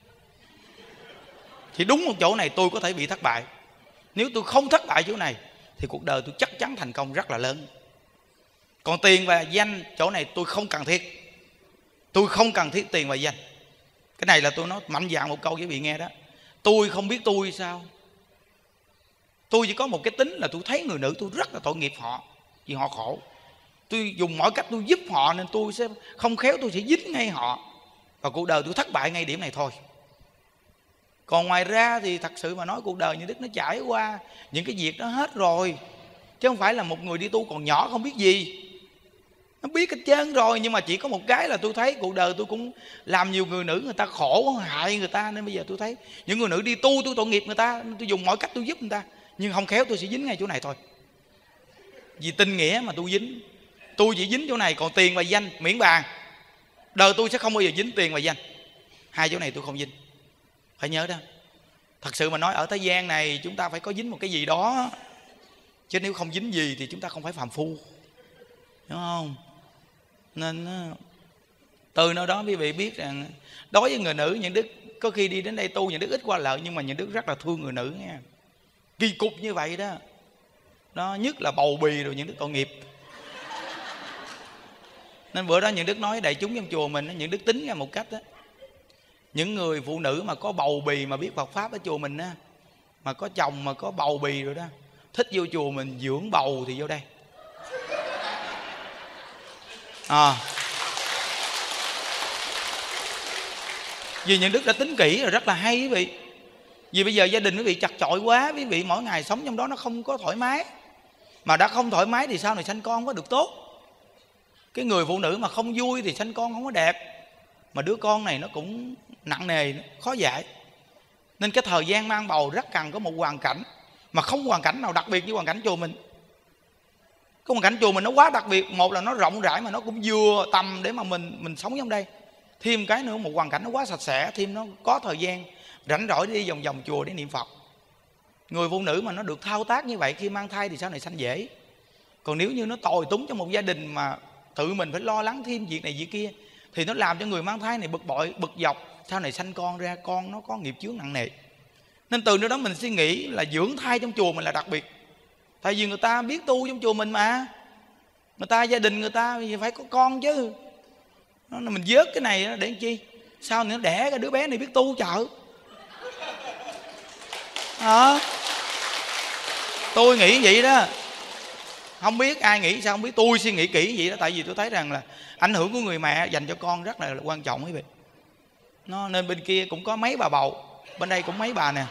Chỉ đúng một chỗ này tôi có thể bị thất bại. Nếu tôi không thất bại chỗ này thì cuộc đời tôi chắc chắn thành công rất là lớn. Còn tiền và danh, chỗ này tôi không cần thiết. Tôi không cần thiết tiền và danh. Cái này là tôi nói mạnh dạn một câu với vị nghe đó. Tôi không biết tôi sao. Tôi chỉ có một cái tính là tôi thấy người nữ tôi rất là tội nghiệp họ, vì họ khổ. Tôi dùng mọi cách tôi giúp họ, nên tôi sẽ không khéo tôi sẽ dính ngay họ, và cuộc đời tôi thất bại ngay điểm này thôi. Còn ngoài ra thì thật sự mà nói, cuộc đời như Đức nó trải qua những cái việc đó hết rồi. Chứ không phải là một người đi tu còn nhỏ không biết gì. Nó biết hết trơn rồi. Nhưng mà chỉ có một cái là tôi thấy cuộc đời tôi cũng làm nhiều người nữ người ta khổ, hại người ta. Nên bây giờ tôi thấy những người nữ đi tu tôi tội nghiệp người ta, nên tôi dùng mọi cách tôi giúp người ta. Nhưng không khéo tôi sẽ dính ngay chỗ này thôi. Vì tình nghĩa mà tôi dính. Tôi chỉ dính chỗ này. Còn tiền và danh miễn bàn, đời tôi sẽ không bao giờ dính tiền và danh. Hai chỗ này tôi không dính. Phải nhớ đó. Thật sự mà nói, ở thế gian này chúng ta phải có dính một cái gì đó. Chứ nếu không dính gì thì chúng ta không phải phàm phu, đúng không? Nên từ nơi đó quý vị biết rằng đối với người nữ, những đức có khi đi đến đây tu, những đức ít qua lợi, nhưng mà những đức rất là thương người nữ nha. Kỳ cục như vậy đó. Đó, nhất là bầu bì rồi những đức tội nghiệp. Nên bữa đó những đức nói đại chúng trong chùa mình, những đức tính ra một cách đó. Những người phụ nữ mà có bầu bì mà biết Phật Pháp ở chùa mình á, mà có chồng mà có bầu bì rồi đó, thích vô chùa mình dưỡng bầu thì vô đây. À. Vì những đức đã tính kỹ rồi, rất là hay quý vị. Vì bây giờ gia đình quý vị chặt chội quá, quý vị mỗi ngày sống trong đó nó không có thoải mái. Mà đã không thoải mái thì sau này sanh con không có được tốt. Cái người phụ nữ mà không vui thì sanh con không có đẹp. Mà đứa con này nó cũng nặng nề, khó dạy. Nên cái thời gian mang bầu rất cần có một hoàn cảnh, mà không hoàn cảnh nào đặc biệt như hoàn cảnh chùa mình. Cái hoàn cảnh chùa mình nó quá đặc biệt. Một là nó rộng rãi mà nó cũng vừa tầm để mà mình mình sống trong đây. Thêm cái nữa, một hoàn cảnh nó quá sạch sẽ, thêm nó có thời gian rảnh rỗi đi vòng vòng chùa để niệm Phật. Người phụ nữ mà nó được thao tác như vậy khi mang thai thì sau này sanh dễ. Còn nếu như nó tồi túng trong một gia đình mà tự mình phải lo lắng thêm việc này việc kia, thì nó làm cho người mang thai này bực bội, bực dọc, sau này sanh con ra con nó có nghiệp chướng nặng nề. Nên từ nơi đó mình suy nghĩ là dưỡng thai trong chùa mình là đặc biệt. Tại vì người ta biết tu trong chùa mình mà. Người ta gia đình người ta phải có con chứ. Nó mình vớt cái này để làm chi? Sao nữa đẻ cái đứa bé này biết tu chợ. À, tôi nghĩ vậy đó. Không biết ai nghĩ sao không biết, tôi suy nghĩ kỹ vậy đó. Tại vì tôi thấy rằng là ảnh hưởng của người mẹ dành cho con rất là quan trọng quý vị. Nó nên bên kia cũng có mấy bà bầu, bên đây cũng mấy bà nè.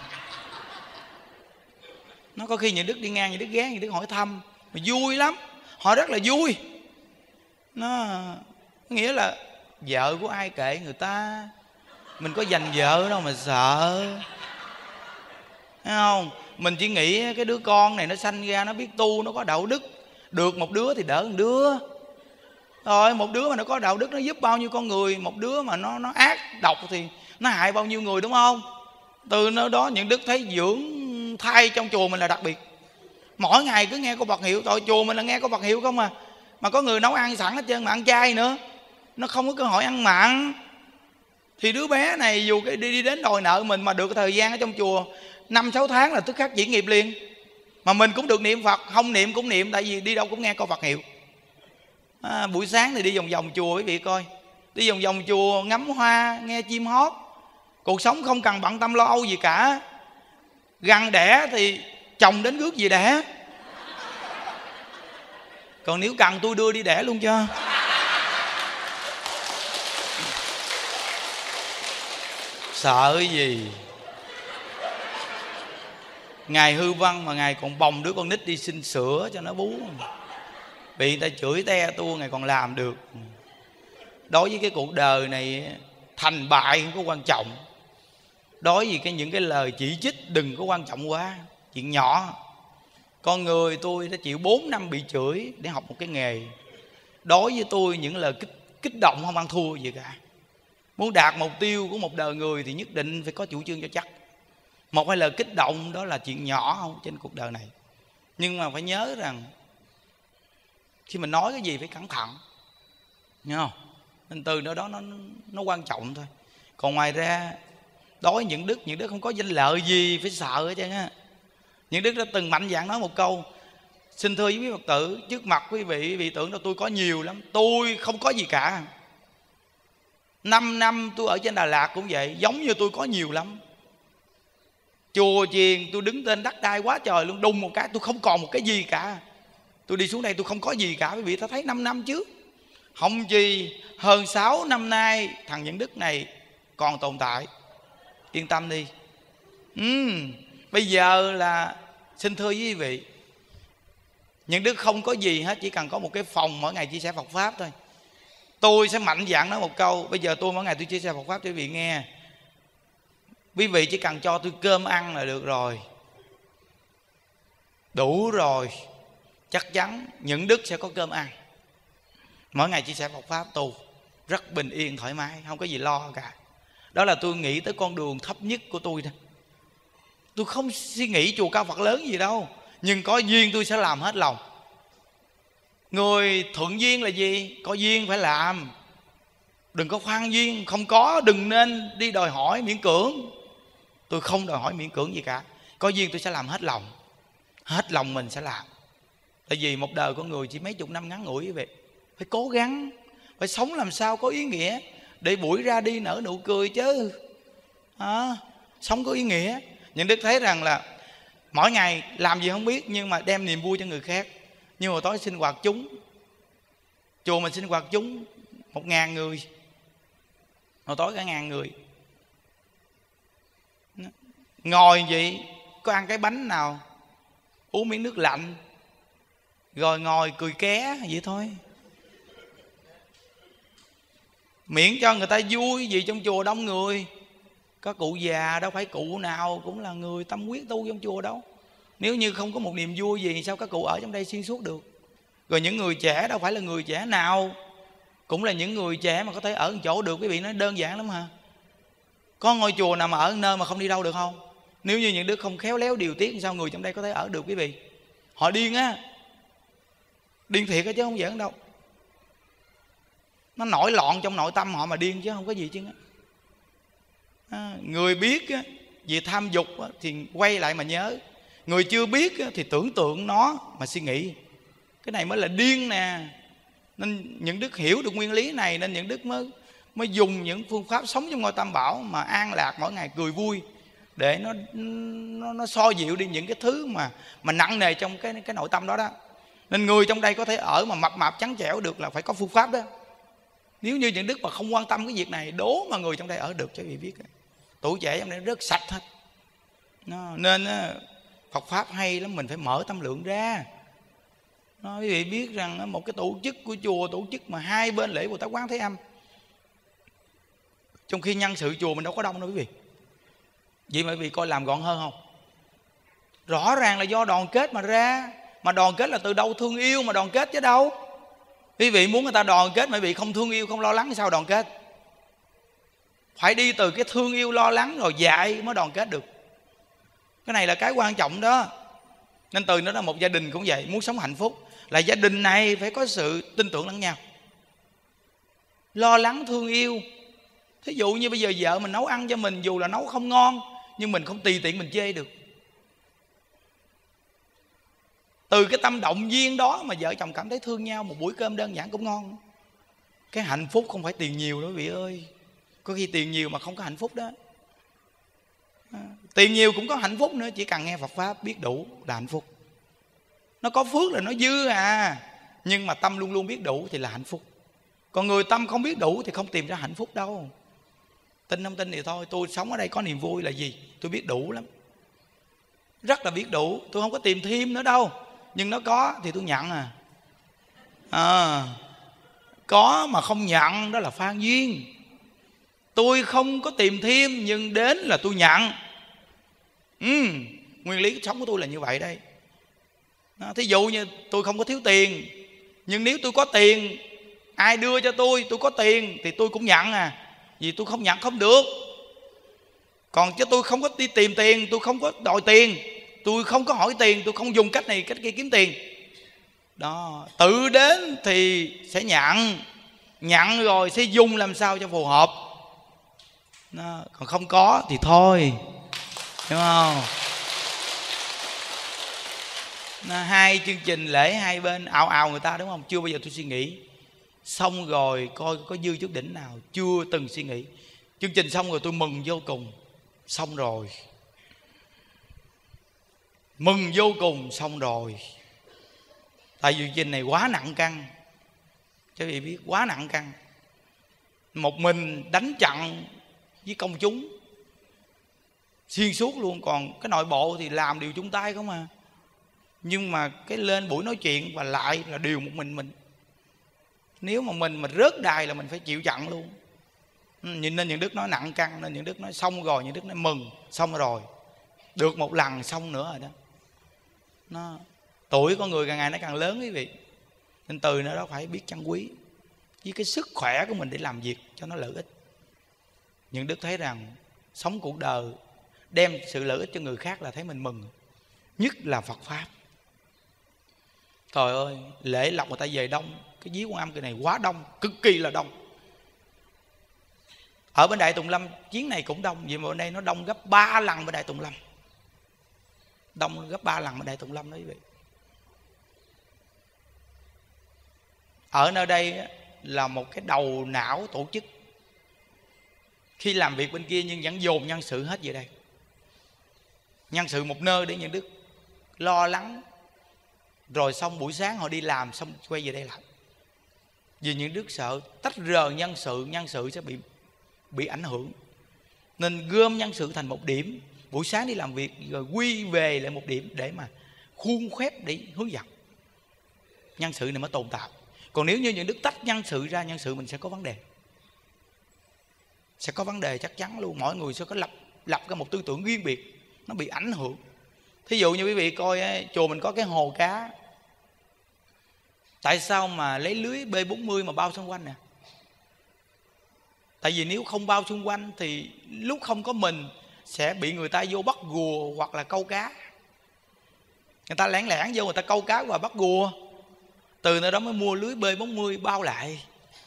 Nó có khi những đức đi ngang, những đức ghé, những đức hỏi thăm, mà vui lắm. Họ rất là vui. Nó nghĩa là vợ của ai kệ người ta, mình có giành vợ đâu mà sợ, thấy không? Mình chỉ nghĩ cái đứa con này nó sanh ra nó biết tu, nó có đạo đức, được một đứa thì đỡ một đứa. Rồi một đứa mà nó có đạo đức nó giúp bao nhiêu con người, một đứa mà nó nó ác độc thì nó hại bao nhiêu người, đúng không? Từ nơi đó những đức thấy dưỡng thai trong chùa mình là đặc biệt. Mỗi ngày cứ nghe câu Phật hiệu, tội chùa mình là nghe câu Phật hiệu không à. Mà có người nấu ăn sẵn hết trơn mà ăn chay nữa, nó không có cơ hội ăn mặn. Thì đứa bé này dù đi, đi đến đòi nợ mình mà được thời gian ở trong chùa năm sáu tháng là tức khắc chuyển nghiệp liền. Mà mình cũng được niệm Phật, không niệm cũng niệm, tại vì đi đâu cũng nghe câu Phật hiệu. À, buổi sáng thì đi vòng vòng chùa quý vị coi, đi vòng vòng chùa ngắm hoa, nghe chim hót. Cuộc sống không cần bận tâm lo âu gì cả. Gần đẻ thì chồng đến rước về đẻ. Còn nếu cần tôi đưa đi đẻ luôn cho. Sợ cái gì. Ngài hư văn mà Ngài còn bồng đứa con nít đi xin sữa cho nó bú, bị người ta chửi te tua Ngài còn làm được. Đối với cái cuộc đời này, thành bại không có quan trọng. Đối với cái những cái lời chỉ trích đừng có quan trọng quá. Chuyện nhỏ. Con người tôi đã chịu bốn năm bị chửi để học một cái nghề. đối với tôi những lời kích, kích động không ăn thua gì cả. Muốn đạt mục tiêu của một đời người thì nhất định phải có chủ trương cho chắc. Một hai lời kích động đó là chuyện nhỏ không trên cuộc đời này. Nhưng mà phải nhớ rằng khi mình nói cái gì phải cẩn thận, nghe không? Nên từ đó, đó nó, nó quan trọng thôi. Còn ngoài ra đối với những đức, những đức không có danh lợi gì phải sợ hết trơn á. Những đức đã từng mạnh dạn nói một câu: xin thưa với quý Phật tử, trước mặt quý vị, quý vị tưởng là tôi có nhiều lắm, tôi không có gì cả. Năm năm tôi ở trên Đà Lạt cũng vậy, giống như tôi có nhiều lắm. Chùa chiền tôi đứng tên đất đai quá trời luôn, đùng một cái tôi không còn một cái gì cả. Tôi đi xuống đây tôi không có gì cả. Quý vị ta thấy năm năm trước, không chi hơn sáu năm nay thằng Những Đức này còn tồn tại. Yên tâm đi. uhm, Bây giờ là xin thưa với quý vị, Những Đức không có gì hết, chỉ cần có một cái phòng mỗi ngày chia sẻ Phật Pháp thôi. Tôi sẽ mạnh dạn nói một câu: bây giờ tôi mỗi ngày tôi chia sẻ Phật Pháp cho quý vị nghe. Quý vị chỉ cần cho tôi cơm ăn là được rồi, đủ rồi. Chắc chắn Những Đức sẽ có cơm ăn. Mỗi ngày chia sẻ Phật Pháp tu rất bình yên thoải mái, không có gì lo cả. Đó là tôi nghĩ tới con đường thấp nhất của tôi đó. Tôi không suy nghĩ chùa cao Phật lớn gì đâu, nhưng có duyên tôi sẽ làm hết lòng. Người thuận duyên là gì? Có duyên phải làm, đừng có khoan duyên. Không có đừng nên đi đòi hỏi miễn cưỡng. Tôi không đòi hỏi miễn cưỡng gì cả. Có duyên tôi sẽ làm hết lòng. Hết lòng mình sẽ làm. Tại vì một đời con người chỉ mấy chục năm ngắn ngủi quý vị. Phải cố gắng, phải sống làm sao có ý nghĩa, để buổi ra đi nở nụ cười chứ à, sống có ý nghĩa. Những Đức thấy rằng là mỗi ngày làm gì không biết, nhưng mà đem niềm vui cho người khác. Nhưng mà tối sinh hoạt chúng, chùa mình sinh hoạt chúng một ngàn người, hồi tối cả ngàn người. Ngồi vậy có ăn cái bánh nào, uống miếng nước lạnh, rồi ngồi cười ké vậy thôi. Miễn cho người ta vui. Vì trong chùa đông người, có cụ già đâu phải cụ nào cũng là người tâm quyết tu trong chùa đâu. Nếu như không có một niềm vui gì, sao các cụ ở trong đây xuyên suốt được? Rồi những người trẻ đâu phải là người trẻ nào cũng là những người trẻ mà có thể ở một chỗ được. Quý vị nói đơn giản lắm hả? Có ngôi chùa nào mà ở nơi mà không đi đâu được không? Nếu như những đứa không khéo léo điều tiết, sao người trong đây có thể ở được quý vị? Họ điên á, điên thiệt á chứ không giỡn đâu. Nó nổi loạn trong nội tâm họ mà điên chứ không có gì chứ. À, người biết á, vì tham dục á, thì quay lại mà nhớ. Người chưa biết á, thì tưởng tượng nó mà suy nghĩ. Cái này mới là điên nè. Nên những đức hiểu được nguyên lý này, nên những đức mới mới dùng những phương pháp sống trong ngôi Tam Bảo mà an lạc mỗi ngày cười vui, để nó nó, nó so dịu đi những cái thứ mà mà nặng nề trong cái cái nội tâm đó đó. Nên người trong đây có thể ở mà mập mạp trắng trẻo được là phải có phương pháp đó. Nếu như những đức mà không quan tâm cái việc này, đố mà người trong đây ở được cho quý vị biết. Tuổi trẻ trong đây rất sạch hết. Nó, nên Phật Pháp hay lắm, mình phải mở tâm lượng ra. Nó, quý vị biết rằng một cái tổ chức của chùa, tổ chức mà hai bên lễ Bồ Tát Quán Thế Âm, trong khi nhân sự chùa mình đâu có đông đâu quý vị. Vậy mà quý vị coi làm gọn hơn không? Rõ ràng là do đoàn kết mà ra. Mà đoàn kết là từ đâu? Thương yêu mà đoàn kết chứ đâu. Quý vị muốn người ta đoàn kết mà quý vị không thương yêu, không lo lắng, sao đoàn kết? Phải đi từ cái thương yêu lo lắng rồi dạy mới đoàn kết được. Cái này là cái quan trọng đó. Nên từ nó là một gia đình cũng vậy. Muốn sống hạnh phúc là gia đình này phải có sự tin tưởng lẫn nhau, lo lắng thương yêu. Thí dụ như bây giờ vợ mình nấu ăn cho mình, dù là nấu không ngon, nhưng mình không tùy tiện mình chê được. Từ cái tâm động viên đó mà vợ chồng cảm thấy thương nhau, một buổi cơm đơn giản cũng ngon. Cái hạnh phúc không phải tiền nhiều đó quý vị ơi. Có khi tiền nhiều mà không có hạnh phúc đó. À, tiền nhiều cũng có hạnh phúc nữa, chỉ cần nghe Phật Pháp biết đủ là hạnh phúc. Nó có phước là nó dư à. Nhưng mà tâm luôn luôn biết đủ thì là hạnh phúc. Còn người tâm không biết đủ thì không tìm ra hạnh phúc đâu. Tin không tin thì thôi. Tôi sống ở đây có niềm vui là gì? Tôi biết đủ lắm, rất là biết đủ. Tôi không có tìm thêm nữa đâu. Nhưng nó có thì tôi nhận à. à Có mà không nhận đó là phan duyên. Tôi không có tìm thêm, nhưng đến là tôi nhận. ừ, Nguyên lý sống của tôi là như vậy đây. Thí dụ như tôi không có thiếu tiền, nhưng nếu tôi có tiền Ai đưa cho tôi, tôi có tiền thì tôi cũng nhận à. Vì tôi không nhận không được. Còn chứ tôi không có đi tìm tiền, tôi không có đòi tiền, tôi không có hỏi tiền, tôi không dùng cách này cách kia kiếm tiền. Đó, tự đến thì sẽ nhận, nhận rồi sẽ dùng làm sao cho phù hợp. Đó, còn không có thì thôi, hiểu không? Nó, hai chương trình lễ hai bên ào ào người ta đúng không? Chưa bao giờ tôi suy nghĩ. Xong rồi coi có dư chút đỉnh nào, chưa từng suy nghĩ. Chương trình xong rồi tôi mừng vô cùng. Xong rồi, mừng vô cùng, xong rồi. Tại vì chương trình này quá nặng căng, chứ vị biết quá nặng căng. Một mình đánh trận với công chúng xuyên suốt luôn. Còn cái nội bộ thì làm điều chung tay không à. Nhưng mà cái lên buổi nói chuyện và lại là điều một mình mình. Nếu mà mình mà rớt đài là mình phải chịu trận luôn. Nhìn nên những Đức nói nặng căng, nên những Đức nói xong rồi, những Đức nói mừng, xong rồi. Được một lần xong nữa rồi đó. Nó, tuổi con người càng ngày nó càng lớn quý vị. Nên từ nó đó phải biết trân quý với cái sức khỏe của mình để làm việc cho nó lợi ích. Những Đức thấy rằng sống cuộc đời đem sự lợi ích cho người khác là thấy mình mừng. Nhất là Phật Pháp. Trời ơi, lễ lộc người ta về đông. Cái viếng Quan Âm kỳ này quá đông, cực kỳ là đông. Ở bên Đại Tùng Lâm chuyến này cũng đông. Vì mà bên đây nó đông gấp ba lần bên Đại Tùng Lâm. Đông gấp ba lần bên Đại Tùng Lâm đó quý vị. Ở nơi đây là một cái đầu não tổ chức. Khi làm việc bên kia nhưng vẫn dồn nhân sự hết về đây. Nhân sự một nơi để những Đức lo lắng. Rồi xong buổi sáng họ đi làm xong quay về đây lại. Vì những Đức sợ tách rời nhân sự, nhân sự sẽ bị bị ảnh hưởng. Nên gom nhân sự thành một điểm. Buổi sáng đi làm việc rồi quy về lại một điểm để mà khuôn khép để hướng dẫn. Nhân sự này mới tồn tại. Còn nếu như những Đức tách nhân sự ra, nhân sự mình sẽ có vấn đề. Sẽ có vấn đề chắc chắn luôn. Mỗi người sẽ có lập lập ra một tư tưởng riêng biệt. Nó bị ảnh hưởng. Thí dụ như quý vị coi chùa mình có cái hồ cá. Tại sao mà lấy lưới B bốn mươi mà bao xung quanh nè? Tại vì nếu không bao xung quanh thì lúc không có mình sẽ bị người ta vô bắt gùa hoặc là câu cá. Người ta lẻn lẻn vô người ta câu cá và bắt gùa. Từ nơi đó mới mua lưới B bốn mươi bao lại.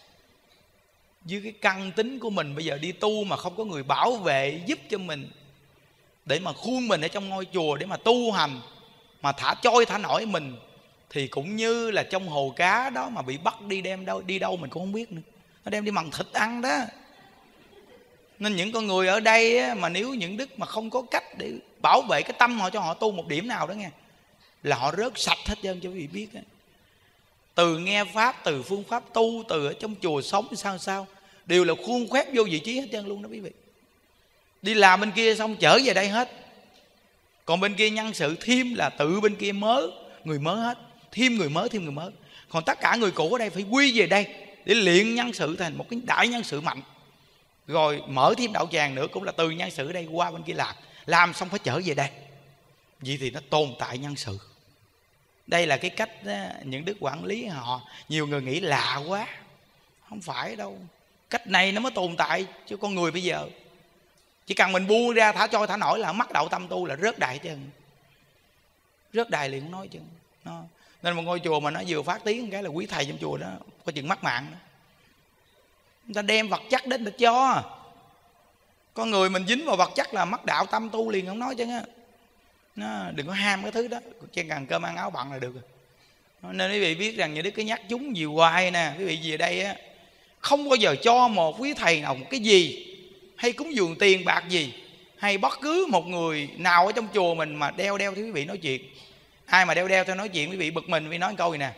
Với cái căn tính của mình bây giờ đi tu mà không có người bảo vệ giúp cho mình, để mà khuôn mình ở trong ngôi chùa để mà tu hành, mà thả trôi thả nổi mình, thì cũng như là trong hồ cá đó mà bị bắt đi đem đâu đi đâu mình cũng không biết nữa. Nó đem đi mần thịt ăn đó. Nên những con người ở đây á, mà nếu những Đức mà không có cách để bảo vệ cái tâm họ cho họ tu một điểm nào đó nghe, là họ rớt sạch hết trơn cho quý vị biết á. Từ nghe Pháp, từ phương pháp tu, từ ở trong chùa sống sao sao, đều là khuôn khoét vô vị trí hết trơn luôn đó quý vị. Đi làm bên kia xong trở về đây hết. Còn bên kia nhân sự thêm là tự bên kia mới, người mới hết. Thêm người mới, thêm người mới. Còn tất cả người cũ ở đây phải quy về đây để luyện nhân sự thành một cái đại nhân sự mạnh. Rồi mở thêm đạo tràng nữa cũng là từ nhân sự ở đây qua bên kia làm. Làm xong phải trở về đây. Vậy thì nó tồn tại nhân sự. Đây là cái cách những Đức quản lý họ. Nhiều người nghĩ lạ quá. Không phải đâu. Cách này nó mới tồn tại cho con người bây giờ. Chỉ cần mình buông ra thả trôi thả nổi là mắc đạo tâm tu là rớt đài chứ. Rớt đài liền không nói chứ. Nó. Nên một ngôi chùa mà nó vừa phát tiếng cái là quý thầy trong chùa đó có chừng mắc mạng đó. Người ta đem vật chất đến để cho. Con người mình dính vào vật chất là mắc đạo tâm tu liền không nói chứ á. Nó đừng có ham cái thứ đó, chỉ cần cơm ăn áo bận là được rồi. Nên quý vị biết rằng như Đức cứ nhắc chúng nhiều hoài nè. Quý vị về đây á, không bao giờ cho một quý thầy nào một cái gì, hay cúng dường tiền bạc gì, hay bất cứ một người nào ở trong chùa mình mà đeo đeo theo quý vị nói chuyện. Ai mà đeo đeo theo nói chuyện quý vị bực mình, quý vị nói câu gì nè: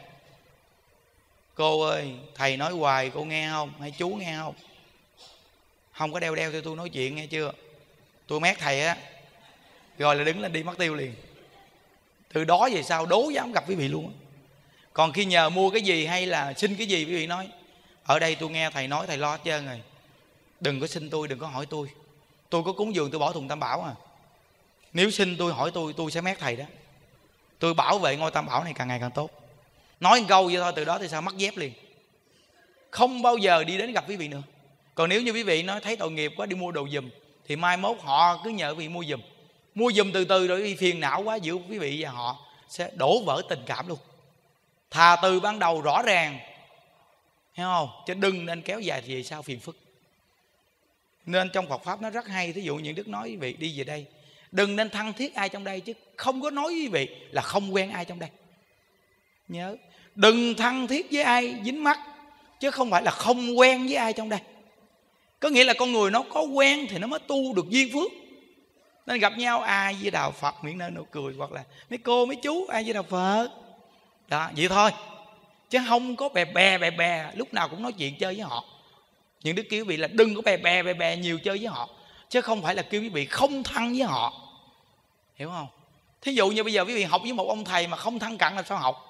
cô ơi, thầy nói hoài cô nghe không, hay chú nghe không? Không có đeo đeo theo tôi nói chuyện nghe chưa? Tôi mét thầy á, rồi là đứng lên đi mất tiêu liền. Từ đó về sau đố dám gặp quý vị luôn. Còn khi nhờ mua cái gì hay là xin cái gì, quý vị nói: ở đây tôi nghe thầy nói thầy lo hết trơn rồi, đừng có xin tôi, đừng có hỏi tôi. Tôi có cúng dường tôi bỏ thùng tam bảo à. Nếu xin tôi hỏi tôi, tôi sẽ mét thầy đó. Tôi bảo vệ ngôi tam bảo này càng ngày càng tốt. Nói một câu vậy thôi, từ đó thì sao mất dép liền. không bao giờ đi đến gặp quý vị nữa. Còn nếu như quý vị nói thấy tội nghiệp quá đi mua đồ giùm, thì mai mốt họ cứ nhờ quý vị mua giùm. Mua giùm từ từ rồi phiền não quá giữa quý vị và họ sẽ đổ vỡ tình cảm luôn. Thà từ ban đầu rõ ràng, hiểu không? Chứ đừng nên kéo dài về sau phiền phức. Nên trong Phật Pháp nó rất hay. Thí dụ những Đức nói quý vị đi về đây, đừng nên thân thiết ai trong đây, chứ không có nói quý vị là không quen ai trong đây. Nhớ, đừng thân thiết với ai dính mắc, chứ không phải là không quen với ai trong đây. Có nghĩa là con người nó có quen thì nó mới tu được duyên phước. Nên gặp nhau ai với đạo Phật miệng nở nụ cười, hoặc là mấy cô mấy chú ai với đạo Phật đó, vậy thôi. Chứ không có bè bè bè bè lúc nào cũng nói chuyện chơi với họ. Những Đức kêu quý vị là đừng có bè bè bè bè nhiều chơi với họ, chứ không phải là kêu quý vị không thân với họ. Hiểu không? Thí dụ như bây giờ quý vị học với một ông thầy mà không thân cận làm sao học?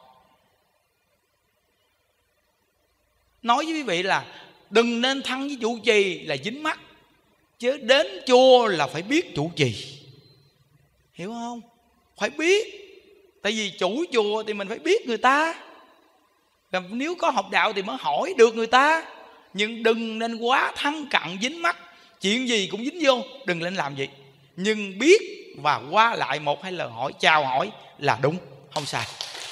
Nói với quý vị là đừng nên thân với trụ trì là dính mắt, chứ đến chùa là phải biết trụ trì. Hiểu không? Phải biết. Tại vì chủ chùa thì mình phải biết người ta. Và nếu có học đạo thì mới hỏi được người ta. Nhưng đừng nên quá thân cận dính mắt, chuyện gì cũng dính vô, đừng nên làm gì. Nhưng biết và qua lại một hai lần hỏi, chào hỏi là đúng, không sai.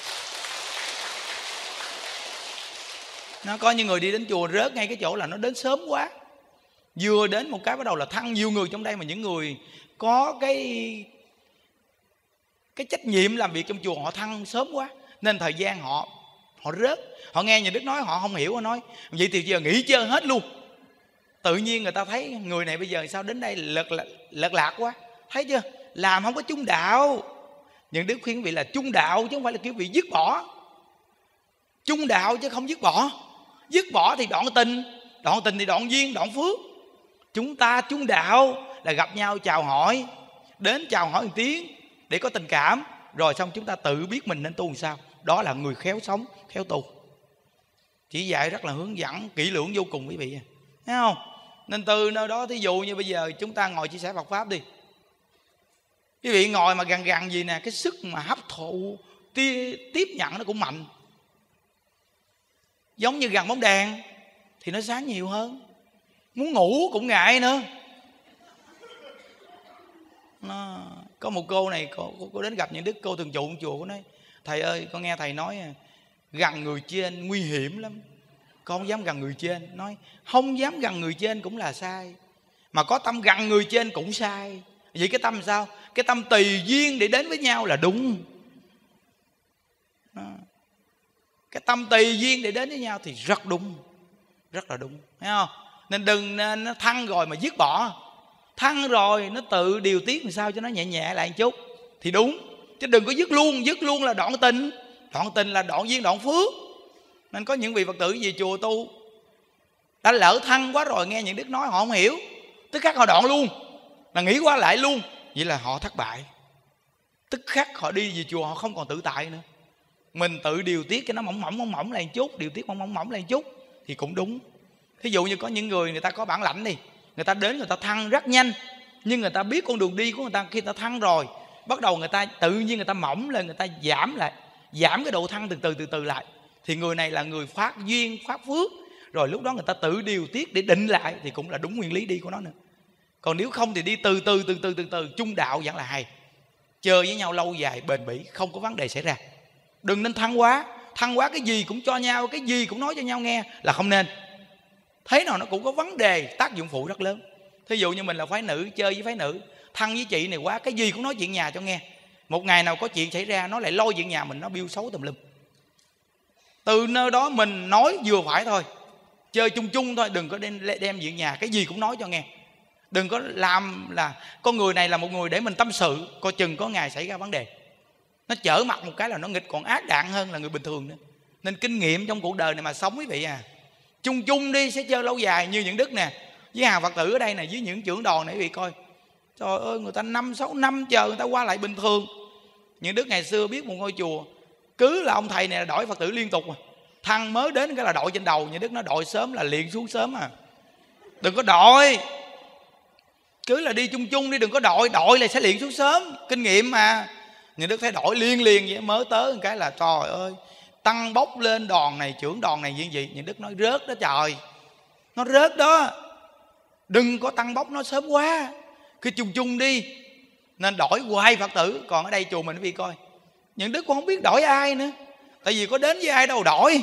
Nó có những người đi đến chùa rớt ngay cái chỗ là nó đến sớm quá. Vừa đến một cái bắt đầu là thân nhiều người trong đây, mà những người có cái cái trách nhiệm làm việc trong chùa họ thân sớm quá, nên thời gian họ họ rớt. Họ nghe nhà Đức nói họ không hiểu, họ nói vậy thì giờ nghỉ chơi hết luôn. Tự nhiên người ta thấy người này bây giờ sao đến đây lật lật lạc quá. Thấy chưa? Làm không có chung đạo. Những Đức khuyên quý vị là chung đạo, chứ không phải là kêu vị dứt bỏ. Chung đạo chứ không dứt bỏ. Dứt bỏ thì đoạn tình, đoạn tình thì đoạn duyên, đoạn phước. Chúng ta chung đạo là gặp nhau chào hỏi, đến chào hỏi một tiếng để có tình cảm, rồi xong chúng ta tự biết mình nên tu làm sao. Đó là người khéo sống, khéo tu. Chỉ dạy rất là hướng dẫn kỹ lưỡng vô cùng quý vị, thấy không? Nên từ nơi đó, thí dụ như bây giờ chúng ta ngồi chia sẻ Phật Pháp đi, quý vị ngồi mà gần gần gì nè, cái sức mà hấp thụ tiếp nhận nó cũng mạnh. Giống như gần bóng đèn thì nó sáng nhiều hơn. Muốn ngủ cũng ngại nữa. Nó... Có một cô này, cô, cô đến gặp những Đức, cô thường trụ trong chùa. Cô nói thầy ơi, con nghe thầy nói gần người trên nguy hiểm lắm, con không dám gần người trên. Nói không dám gần người trên cũng là sai, mà có tâm gần người trên cũng sai. Vậy cái tâm sao? Cái tâm tùy duyên để đến với nhau là đúng. Đó. Cái tâm tùy duyên để đến với nhau thì rất đúng, rất là đúng, thấy không? Nên đừng nên nó thân rồi mà dứt bỏ. Thân rồi nó tự điều tiết làm sao cho nó nhẹ nhẹ lại một chút thì đúng. Chứ đừng có dứt luôn. Dứt luôn là đoạn tình. Đoạn tình là đoạn duyên, đoạn phước. Nên có những vị Phật tử về chùa tu đã lỡ thân quá rồi, nghe những Đức nói họ không hiểu, tức khắc họ đoạn luôn, là nghĩ qua lại luôn. Vậy là họ thất bại. Tức khắc họ đi về chùa họ không còn tự tại nữa. Mình tự điều tiết cái nó mỏng mỏng mỏng mỏng lại một chút, điều tiết mỏng mỏng mỏng lại một chút thì cũng đúng. Thí dụ như có những người người ta có bản lãnh đi, người ta đến người ta thăng rất nhanh, nhưng người ta biết con đường đi của người ta. Khi người ta thăng rồi, bắt đầu người ta tự nhiên người ta mỏng lên, người ta giảm lại, giảm cái độ thăng từ từ từ từ lại, thì người này là người phát duyên, phát phước. Rồi lúc đó người ta tự điều tiết để định lại thì cũng là đúng nguyên lý đi của nó nữa. Còn nếu không thì đi từ từ từ từ từ từ chung đạo vẫn là hay. Chơi với nhau lâu dài bền bỉ, không có vấn đề xảy ra. Đừng nên thăng quá. Thăng quá cái gì cũng cho nhau, cái gì cũng nói cho nhau nghe là không nên. Thế nào nó cũng có vấn đề, tác dụng phụ rất lớn. Thí dụ như mình là phái nữ, chơi với phái nữ, thăng với chị này quá, cái gì cũng nói chuyện nhà cho nghe. Một ngày nào có chuyện xảy ra, nó lại lôi chuyện nhà mình, nó biêu xấu tùm lum. Từ nơi đó mình nói vừa phải thôi, chơi chung chung thôi, đừng có đem, đem chuyện nhà, cái gì cũng nói cho nghe. Đừng có làm là con người này là một người để mình tâm sự, coi chừng có ngày xảy ra vấn đề. Nó chở mặt một cái là nó nghịch còn ác đạn hơn là người bình thường nữa. Nên kinh nghiệm trong cuộc đời này mà sống quý vị à, chung chung đi sẽ chơi lâu dài. Như những Đức nè, với hàng Phật tử ở đây nè, với những trưởng đoàn này quý vị coi, trời ơi, người ta năm sáu năm chờ người ta qua lại bình thường. Những Đức ngày xưa biết một ngôi chùa, cứ là ông thầy này là đổi Phật tử liên tục à. Thăng mới đến cái là đội trên đầu. Những Đức nó đội sớm là liền xuống sớm à. Đừng có đội, cứ là đi chung chung đi, đừng có đội. Đội là sẽ liền xuống sớm, kinh nghiệm mà. Những Đức thấy đổi liên liền vậy, mới tới một cái là trời ơi, tăng bốc lên đòn này, trưởng đòn này, gì gì. Những Đức nói rớt đó trời, nó rớt đó, đừng có tăng bốc nó sớm quá, cứ chung chung đi. Nên đổi hoài Phật tử. Còn ở đây chùa mình quý vị coi, Những Đức cũng không biết đổi ai nữa, tại vì có đến với ai đâu đổi.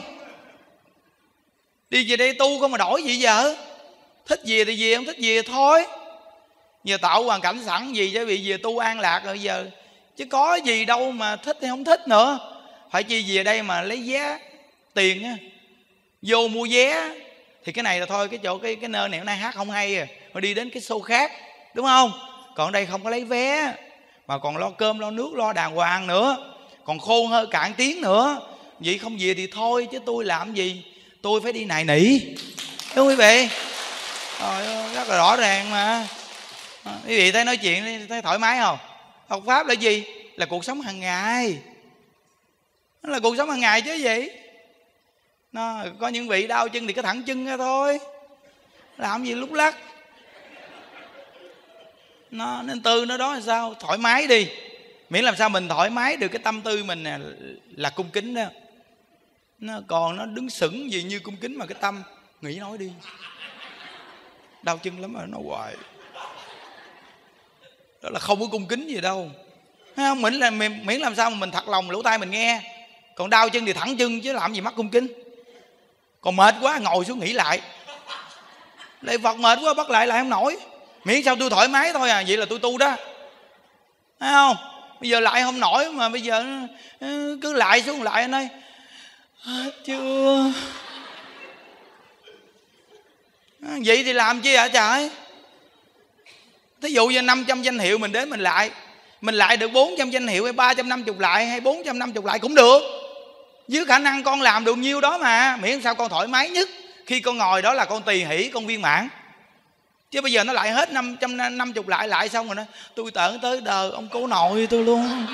Đi về đây tu không mà đổi gì giờ. Thích về thì về, không thích về thôi. Giờ tạo hoàn cảnh sẵn gì cho bị về tu an lạc rồi giờ, chứ có gì đâu mà thích hay không thích nữa. Phải chi về đây mà lấy vé tiền á, vô mua vé. Thì cái này là thôi, cái chỗ cái cái nơi này hôm nay hát không hay à, rồi đi đến cái show khác, đúng không? Còn đây không có lấy vé, mà còn lo cơm lo nước lo đàng hoàng nữa, còn khôn hơn cạn tiếng nữa. Vậy không về thì thôi, chứ tôi làm gì, tôi phải đi nài nỉ, đúng không quý vị? Rồi, rất là rõ ràng mà. Quý vị thấy nói chuyện thấy thoải mái không? Phật pháp là gì? Là cuộc sống hàng ngày. Nó là cuộc sống hàng ngày chứ gì. Nó, có những vị đau chân thì cứ thẳng chân ra thôi, làm gì lúc lắc. Nó, nên tư nó đó là sao? Thoải mái đi. Miễn làm sao mình thoải mái được cái tâm tư mình là, là cung kính đó. Nó còn nó đứng sững gì như cung kính mà cái tâm nghĩ nói đi, đau chân lắm mà nó hoài, đó là không có cung kính gì đâu. Thấy không? Miễn, là, miễn làm sao mà mình thật lòng lỗ tai mình nghe. Còn đau chân thì thẳng chân, chứ làm gì mắc cung kính. Còn mệt quá ngồi xuống nghỉ lại. Lại Phật mệt quá bắt lại lại không nổi. Miễn sao tôi thoải mái thôi à, vậy là tôi tu đó. Thấy không? Bây giờ lại không nổi mà bây giờ cứ lại xuống lại anh ơi, hết chưa? Vậy thì làm chi hả trời? Thí dụ như năm trăm danh hiệu mình đến mình lại, mình lại được bốn trăm danh hiệu hay ba trăm năm mươi lại hay bốn trăm năm mươi lại cũng được. Với khả năng con làm được nhiêu đó mà. Miễn sao con thoải mái nhất khi con ngồi đó là con tỳ hỷ, con viên mãn. Chứ bây giờ nó lại hết năm trăm năm mươi lại lại xong rồi đó, tôi tận tới đời ông cố nội tôi luôn.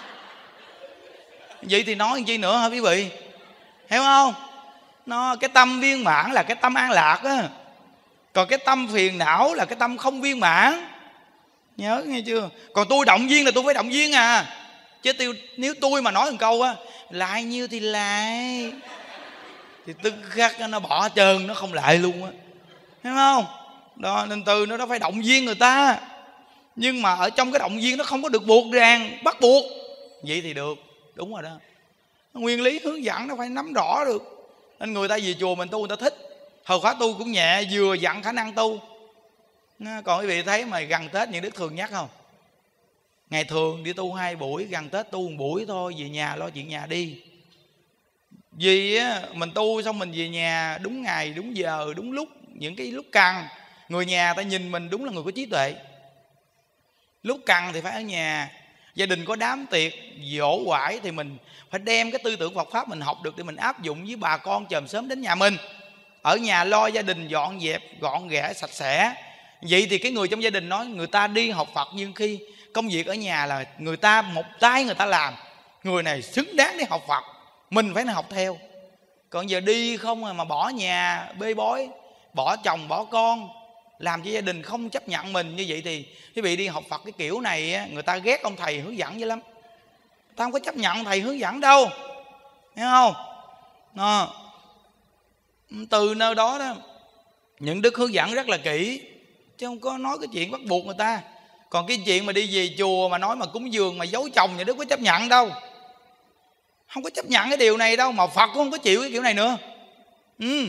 Vậy thì nói chi nữa hả quý vị? Hiểu không? Nó, cái tâm viên mãn là cái tâm an lạc á. Còn cái tâm phiền não là cái tâm không viên mãn. Nhớ nghe chưa? Còn tôi động viên là tôi phải động viên à. Chứ tiêu, nếu tôi mà nói một câu á, lại nhiêu thì lại, thì tức khắc nó bỏ trơn, nó không lại luôn á. Hiểu không? Đó, nên từ nó đó phải động viên người ta. Nhưng mà ở trong cái động viên nó không có được buộc ràng, bắt buộc. Vậy thì được, đúng rồi đó. Nguyên lý hướng dẫn nó phải nắm rõ được. Nên người ta về chùa mình tu người ta thích. Hồi khóa tu cũng nhẹ, vừa dặn khả năng tu. Còn quý vị thấy mà gần Tết những Đức thường nhắc không? Ngày thường đi tu hai buổi, gần Tết tu một buổi thôi, về nhà lo chuyện nhà đi. Vì á, mình tu xong mình về nhà đúng ngày, đúng giờ, đúng lúc. Những cái lúc cần, người nhà ta nhìn mình đúng là người có trí tuệ. Lúc cần thì phải ở nhà. Gia đình có đám tiệc, dỗ quải thì mình phải đem cái tư tưởng Phật Pháp mình học được để mình áp dụng với bà con chòm xóm đến nhà mình. Ở nhà lo gia đình dọn dẹp, gọn ghẽ, sạch sẽ. Vậy thì cái người trong gia đình nói người ta đi học Phật, nhưng khi công việc ở nhà là người ta một tay người ta làm, người này xứng đáng để học Phật, mình phải học theo. Còn giờ đi không mà bỏ nhà bê bối, bỏ chồng bỏ con, làm cho gia đình không chấp nhận mình, như vậy thì quý vị đi học Phật cái kiểu này người ta ghét ông thầy hướng dẫn dữ lắm. Ta không có chấp nhận thầy hướng dẫn đâu, hiểu không? Đó. Từ nơi đó đó những Đức hướng dẫn rất là kỹ, chứ không có nói cái chuyện bắt buộc người ta. Còn cái chuyện mà đi về chùa mà nói mà cúng dường mà giấu chồng nhà Đức có chấp nhận đâu. Không có chấp nhận cái điều này đâu. Mà Phật cũng không có chịu cái kiểu này nữa. ừ.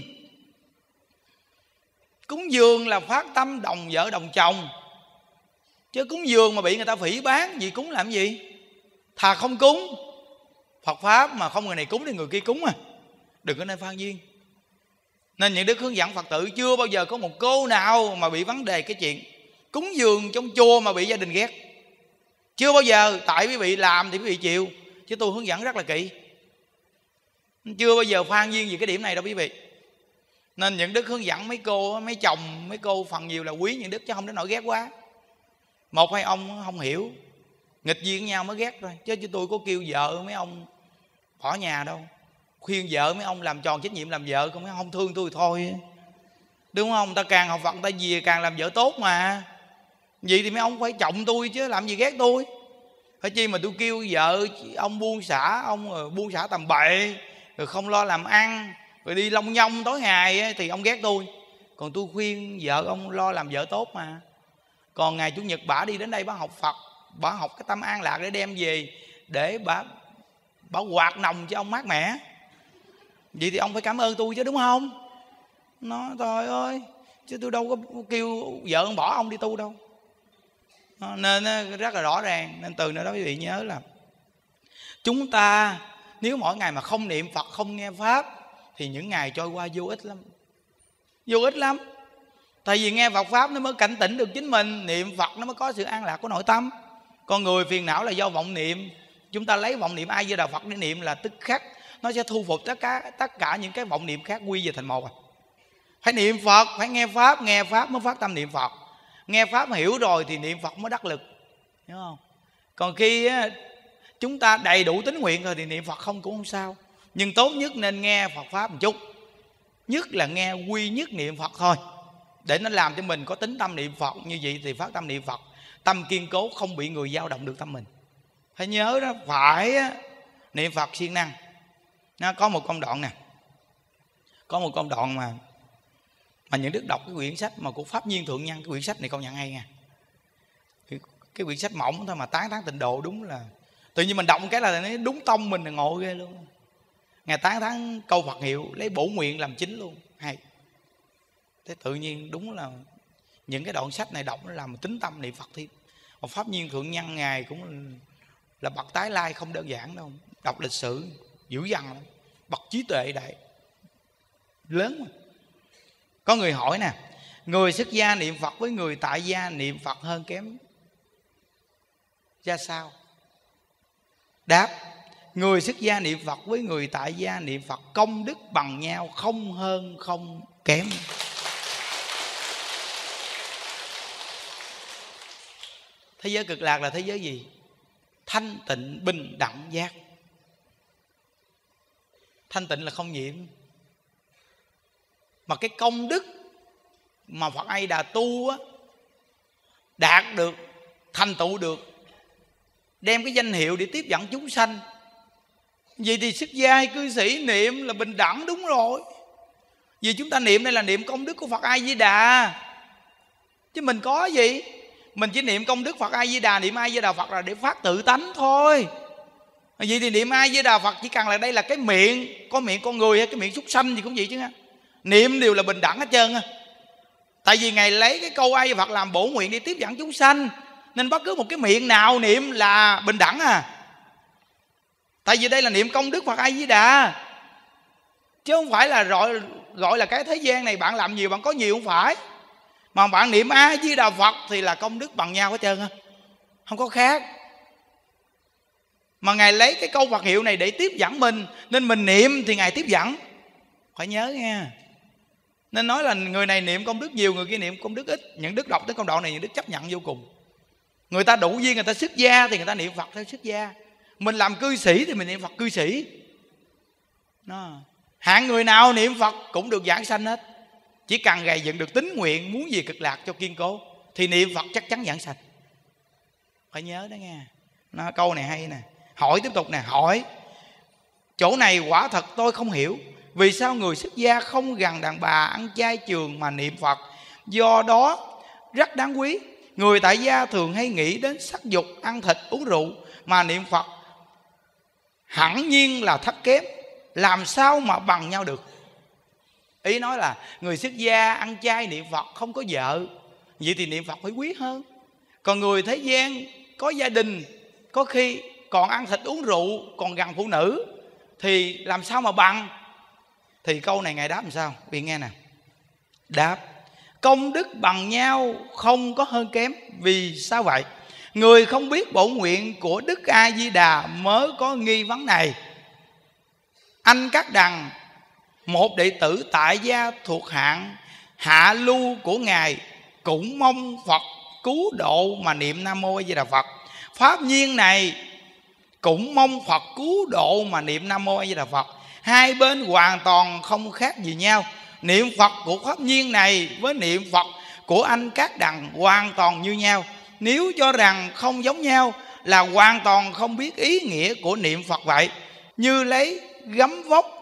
Cúng dường là phát tâm đồng vợ đồng chồng, chứ cúng dường mà bị người ta phỉ báng gì cúng làm gì. Thà không cúng. Phật Pháp mà không người này cúng thì người kia cúng à. Đừng có nên phan duyên. Nên những Đức hướng dẫn Phật tử chưa bao giờ có một cô nào mà bị vấn đề cái chuyện cúng dường trong chùa mà bị gia đình ghét. Chưa bao giờ. Tại quý vị làm thì quý vị chịu, chứ tôi hướng dẫn rất là kỹ. Chưa bao giờ phan duyên gì cái điểm này đâu quý vị. Nên những Đức hướng dẫn mấy cô, mấy chồng, mấy cô phần nhiều là quý những Đức, chứ không đến nỗi ghét quá. Một hai ông không hiểu, nghịch duyên nhau mới ghét thôi. Chứ, chứ tôi có kêu vợ mấy ông bỏ nhà đâu. Khuyên vợ mấy ông làm tròn trách nhiệm làm vợ, không mấy ông không thương tôi thôi, đúng không? Ta càng học Phật ta về càng làm vợ tốt mà. Vậy thì mấy ông phải trọng tôi chứ, làm gì ghét tôi. Phải chi mà tôi kêu vợ ông buông xả, ông buông xả tầm bậy, rồi không lo làm ăn, rồi đi lông nhông tối ngày ấy, thì ông ghét tôi. Còn tôi khuyên vợ ông lo làm vợ tốt mà. Còn ngày Chủ nhật bả đi đến đây bả học Phật, bả học cái tâm an lạc để đem về, để bả bả quạt nồng cho ông mát mẻ. Vậy thì ông phải cảm ơn tôi chứ, đúng không? Nó trời ơi, chứ tôi đâu có kêu vợ ông bỏ ông đi tu đâu. Nên rất là rõ ràng. Nên từ nơi đó quý vị nhớ là chúng ta nếu mỗi ngày mà không niệm Phật, không nghe Pháp, thì những ngày trôi qua vô ích lắm. Vô ích lắm. Tại vì nghe Phật Pháp nó mới cảnh tỉnh được chính mình, niệm Phật nó mới có sự an lạc của nội tâm. Con người phiền não là do vọng niệm. Chúng ta lấy vọng niệm A Di Đà Phật để niệm là tức khắc nó sẽ thu phục tất cả tất cả những cái vọng niệm khác quy về thành một à. Phải niệm Phật, phải nghe Pháp, nghe Pháp mới phát tâm niệm Phật. Nghe Pháp hiểu rồi thì niệm Phật mới đắc lực, hiểu không? Còn khi á, chúng ta đầy đủ tín nguyện rồi thì niệm Phật không cũng không sao. Nhưng tốt nhất nên nghe Phật Pháp một chút. Nhất là nghe quy nhất niệm Phật thôi, để nó làm cho mình có tính tâm niệm Phật. Như vậy thì phát tâm niệm Phật, tâm kiên cố, không bị người dao động được tâm mình. Phải nhớ đó, phải niệm Phật siêng năng. Nó có một công đoạn nè, có một công đoạn mà mà những đức đọc cái quyển sách mà của Pháp Nhiên Thượng Nhân. Cái quyển sách này công nhận hay nha. Cái, cái quyển sách mỏng thôi mà tán tán tịnh độ, đúng là tự nhiên mình đọc cái là nó đúng tông mình, là ngộ ghê luôn. Ngài tán tán câu Phật hiệu, lấy bổ nguyện làm chính luôn, hay. Thế tự nhiên đúng là những cái đoạn sách này đọc nó làm tính tâm niệm Phật thêm. Và Pháp Nhiên Thượng Nhân Ngài cũng là bậc tái lai không đơn giản đâu. Đọc lịch sử dữ dằn lắm, bậc trí tuệ đại lớn mà. Có người hỏi nè, người xuất gia niệm Phật với người tại gia niệm Phật hơn kém ra sao? Đáp: người xuất gia niệm Phật với người tại gia niệm Phật công đức bằng nhau, không hơn không kém. Thế giới cực lạc là thế giới gì? Thanh tịnh bình đẳng giác. Thanh tịnh là không nhiễm. Mà cái công đức mà Phật A Di Đà tu á, đạt được, thành tựu được, đem cái danh hiệu để tiếp dẫn chúng sanh. Vậy thì xuất gia hay cư sĩ niệm là bình đẳng, đúng rồi. Vì chúng ta niệm đây là niệm công đức của Phật A Di Đà, chứ mình có gì. Mình chỉ niệm công đức Phật A Di Đà, niệm A Di Đà Phật là để phát tự tánh thôi. Vậy thì niệm A Di Đà Phật chỉ cần là đây là cái miệng, có miệng con người hay cái miệng súc sanh gì cũng vậy chứ ha. Niệm đều là bình đẳng hết trơn á. Tại vì Ngài lấy cái câu A Di Đà Phật làm bổ nguyện để tiếp dẫn chúng sanh, nên bất cứ một cái miệng nào niệm là bình đẳng à. Tại vì đây là niệm công đức Phật A Di Đà, chứ không phải là gọi, gọi là cái thế gian này bạn làm nhiều bạn có nhiều, không phải. Mà bạn niệm A Di Đà Phật thì là công đức bằng nhau hết trơn á, không có khác. Mà Ngài lấy cái câu Phật hiệu này để tiếp dẫn mình, nên mình niệm thì Ngài tiếp dẫn. Phải nhớ nha. Nên nói là người này niệm công đức nhiều, người kia niệm công đức ít. Những đức đọc tới công đoạn này, những đức chấp nhận vô cùng. Người ta đủ duyên, người ta xuất gia thì người ta niệm Phật theo xuất gia. Mình làm cư sĩ thì mình niệm Phật cư sĩ. Đó. Hạng người nào niệm Phật cũng được giảng sanh hết. Chỉ cần gầy dựng được tín nguyện muốn về cực lạc cho kiên cố thì niệm Phật chắc chắn giảng sanh. Phải nhớ đó nha. Nó, câu này hay nè. Hỏi tiếp tục nè, hỏi: chỗ này quả thật tôi không hiểu, vì sao người xuất gia không gần đàn bà ăn chay trường mà niệm Phật? Do đó rất đáng quý. Người tại gia thường hay nghĩ đến sắc dục, ăn thịt, uống rượu, mà niệm Phật hẳn nhiên là thấp kém, làm sao mà bằng nhau được? Ý nói là người xuất gia ăn chay niệm Phật không có vợ, vậy thì niệm Phật phải quý hơn. Còn người thế gian có gia đình, có khi còn ăn thịt uống rượu, còn gần phụ nữ, thì làm sao mà bằng? Thì câu này Ngài đáp làm sao? Vì nghe nè. Đáp: công đức bằng nhau, không có hơn kém. Vì sao vậy? Người không biết bổ nguyện của Đức A Di Đà mới có nghi vấn này. Anh Các Đằng, một đệ tử tại gia thuộc hạng hạ lưu của Ngài, cũng mong Phật cứu độ mà niệm Nam Mô A Di Đà Phật. Pháp Nhiên này cũng mong Phật cứu độ mà niệm Nam Mô A Di Đà Phật. Hai bên hoàn toàn không khác gì nhau. Niệm Phật của Pháp Nhiên này với niệm Phật của anh Các Đằng hoàn toàn như nhau. Nếu cho rằng không giống nhau là hoàn toàn không biết ý nghĩa của niệm Phật vậy. Như lấy gấm vóc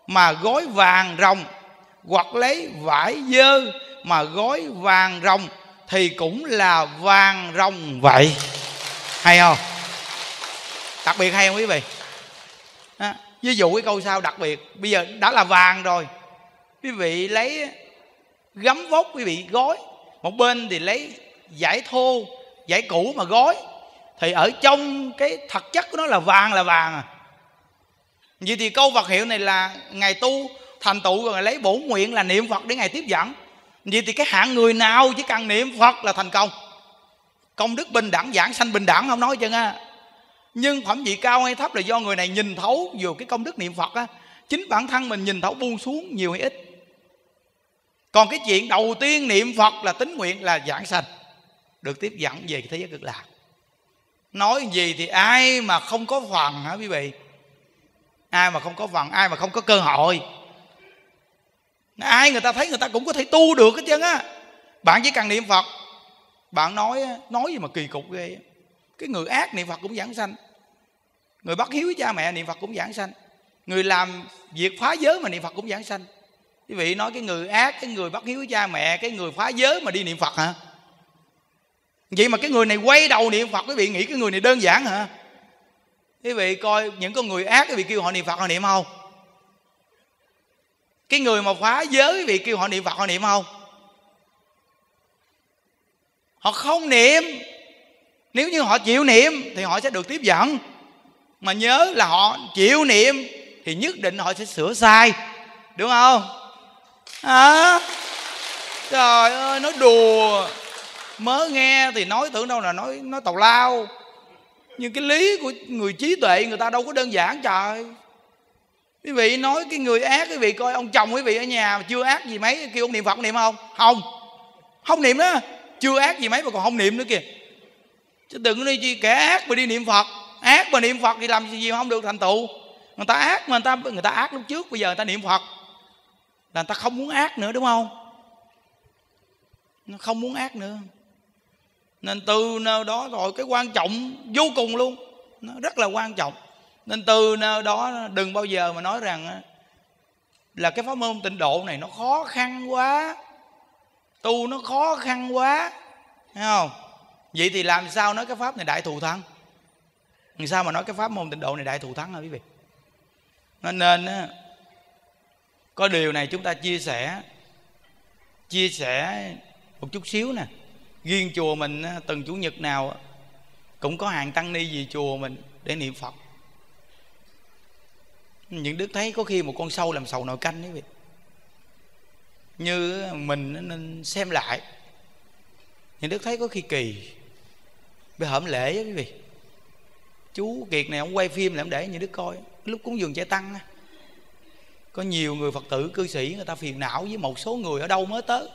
mà gói vàng ròng, hoặc lấy vải dơ mà gói vàng ròng thì cũng là vàng ròng vậy. Hay không? Đặc biệt hay không quý vị? Đó. Ví dụ cái câu sau đặc biệt. Bây giờ đã là vàng rồi, quý vị lấy gấm vóc quý vị gói, một bên thì lấy vải thô, vải cũ mà gói, thì ở trong cái thực chất của nó là vàng là vàng à. Vậy thì câu Phật hiệu này là Ngài tu thành tựu rồi, Ngài lấy bổn nguyện là niệm Phật để Ngài tiếp dẫn. Vậy thì cái hạng người nào chỉ cần niệm Phật là thành công, công đức bình đẳng, giảng sanh bình đẳng không nói chừng á. Nhưng phẩm vị cao hay thấp là do người này nhìn thấu dù cái công đức niệm Phật á, chính bản thân mình nhìn thấu buông xuống nhiều hay ít. Còn cái chuyện đầu tiên niệm Phật là tín nguyện, là giảng sanh, được tiếp dẫn về thế giới cực lạc. Nói gì thì ai mà không có phần hả quý vị? Ai mà không có phần, ai mà không có cơ hội, ai người ta thấy người ta cũng có thể tu được hết trơn á. Bạn chỉ cần niệm Phật, bạn nói nói gì mà kỳ cục ghê. Cái người ác niệm Phật cũng giảng sanh, người bất hiếu với cha mẹ niệm Phật cũng giảng sanh, người làm việc phá giới mà niệm Phật cũng giảng sanh. Quý vị nói cái người ác, cái người bất hiếu với cha mẹ, cái người phá giới mà đi niệm Phật hả? Vậy mà cái người này quay đầu niệm Phật, quý vị nghĩ cái người này đơn giản hả? Quý vị coi những con người ác, quý vị kêu họ niệm Phật họ niệm không? Cái người mà phá giới, quý vị kêu họ niệm Phật họ niệm không? Họ không niệm. Nếu như họ chịu niệm thì họ sẽ được tiếp dẫn. Mà nhớ là họ chịu niệm thì nhất định họ sẽ sửa sai, đúng không? À, trời ơi, nói đùa mới nghe thì nói tưởng đâu là nói nói tào lao. Nhưng cái lý của người trí tuệ người ta đâu có đơn giản trời. Quý vị nói cái người ác, quý vị coi ông chồng quý vị ở nhà mà chưa ác gì mấy, kêu ông niệm Phật niệm không? Không, không niệm đó. Chưa ác gì mấy mà còn không niệm nữa kìa. Chứ đừng đi chi kẻ ác mà đi niệm Phật. Ác mà niệm Phật thì làm gì không được thành tựu. Người ta ác mà người ta, người ta ác lúc trước, bây giờ người ta niệm Phật là người ta không muốn ác nữa, đúng không? Nó không muốn ác nữa. Nên từ nơi đó rồi cái quan trọng vô cùng luôn, nó rất là quan trọng. Nên từ nơi đó đừng bao giờ mà nói rằng là cái pháp môn tịnh độ này nó khó khăn quá, tu nó khó khăn quá, thấy không? Vậy thì làm sao nói cái pháp này đại thù thắng? Làm sao mà nói cái pháp môn tịnh độ này đại thù thắng hả quý vị? Nên nên có điều này chúng ta chia sẻ chia sẻ một chút xíu nè. Riêng chùa mình từng chủ nhật nào cũng có hàng tăng ni về chùa mình để niệm Phật. Những đức thấy có khi một con sâu làm sầu nồi canh quý vị. Như mình nên xem lại. Những đức thấy có khi kỳ. Bây hổm lễ á quý vị, chú Kiệt này ông quay phim lại ông để những đức coi. Lúc cúng dường Chai Tăng á, có nhiều người Phật tử cư sĩ người ta phiền não với một số người ở đâu mới tới,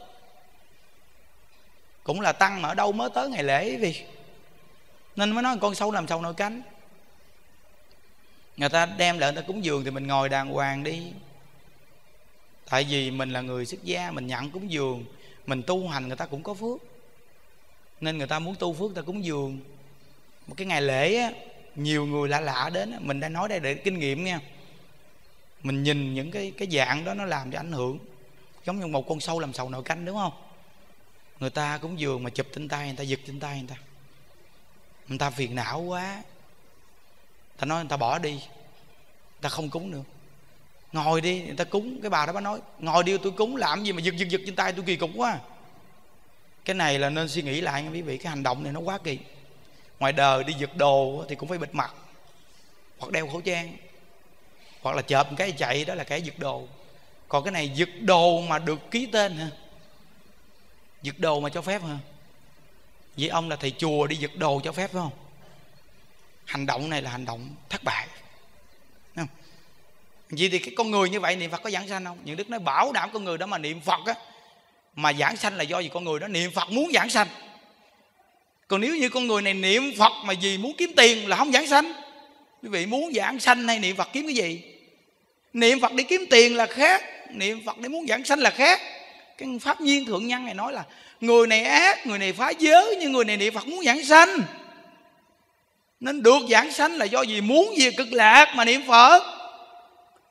cũng là tăng mà ở đâu mới tới ngày lễ quý vị. Nên mới nói con sâu làm sầu nồi canh. Người ta đem lại người ta cúng dường thì mình ngồi đàng hoàng đi. Tại vì mình là người xuất gia, mình nhận cúng dường, mình tu hành người ta cũng có phước. Nên người ta muốn tu phước người ta cúng dường. Một cái ngày lễ á, nhiều người lạ lạ đến, mình đang nói đây để kinh nghiệm nha. Mình nhìn những cái cái dạng đó nó làm cho ảnh hưởng. Giống như một con sâu làm sầu nồi canh, đúng không? Người ta cúng dường mà chụp trên tay người ta, giật trên tay người ta, người ta phiền não quá, ta nói người ta bỏ đi, người ta không cúng nữa. Ngồi đi, người ta cúng. Cái bà đó bà nói ngồi đi tôi cúng, làm gì mà giật giật giật trên tay tôi kỳ cục quá. Cái này là nên suy nghĩ lại nha quý vị. Cái hành động này nó quá kỳ. Ngoài đời đi giật đồ thì cũng phải bịt mặt, hoặc đeo khẩu trang, hoặc là chợp một cái chạy, đó là cái giật đồ. Còn cái này giật đồ mà được ký tên hả? Giật đồ mà cho phép hả? Vậy ông là thầy chùa đi giật đồ cho phép phải không? Hành động này là hành động thất bại. Không? Vậy thì cái con người như vậy niệm Phật có giảng sanh không? Những đức nói bảo đảm con người đó mà niệm Phật á, mà giảng sanh là do gì? Con người đó niệm Phật muốn giảng sanh. Còn nếu như con người này niệm Phật mà vì muốn kiếm tiền là không giảng sanh. Quý vị muốn giảng sanh hay niệm Phật kiếm cái gì? Niệm Phật để kiếm tiền là khác, niệm Phật để muốn giảng sanh là khác. Cái pháp nhiên thượng nhân này nói là người này ác, người này phá giới, nhưng người này niệm Phật muốn giảng sanh. Nên được giảng sanh là do gì? Muốn về cực lạc mà niệm Phật.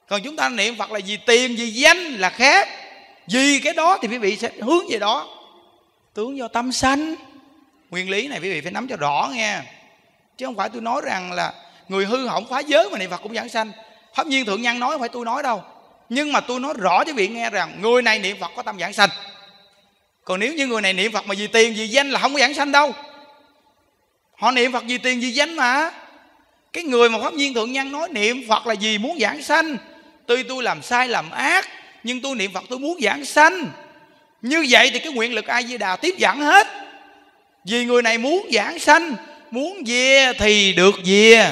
Còn chúng ta niệm Phật là vì tiền, vì danh là khác. Vì cái đó thì quý vị sẽ hướng về đó. Tướng do tâm sanh. Nguyên lý này quý vị phải nắm cho rõ nghe. Chứ không phải tôi nói rằng là người hư hỏng phá giới mà niệm Phật cũng giảng sanh. Pháp Nhiên Thượng Nhân nói, không phải tôi nói đâu. Nhưng mà tôi nói rõ cho quý vị nghe rằng người này niệm Phật có tâm giảng sanh. Còn nếu như người này niệm Phật mà vì tiền, vì danh là không có giảng sanh đâu. Họ niệm Phật vì tiền, vì danh mà. Cái người mà Pháp Nhiên Thượng Nhân nói niệm Phật là vì muốn giảng sanh. Tuy tôi làm sai làm ác, nhưng tôi niệm Phật tôi muốn giảng sanh. Như vậy thì cái nguyện lực A Di Đà tiếp dẫn hết. Vì người này muốn giảng sanh, muốn về thì được về.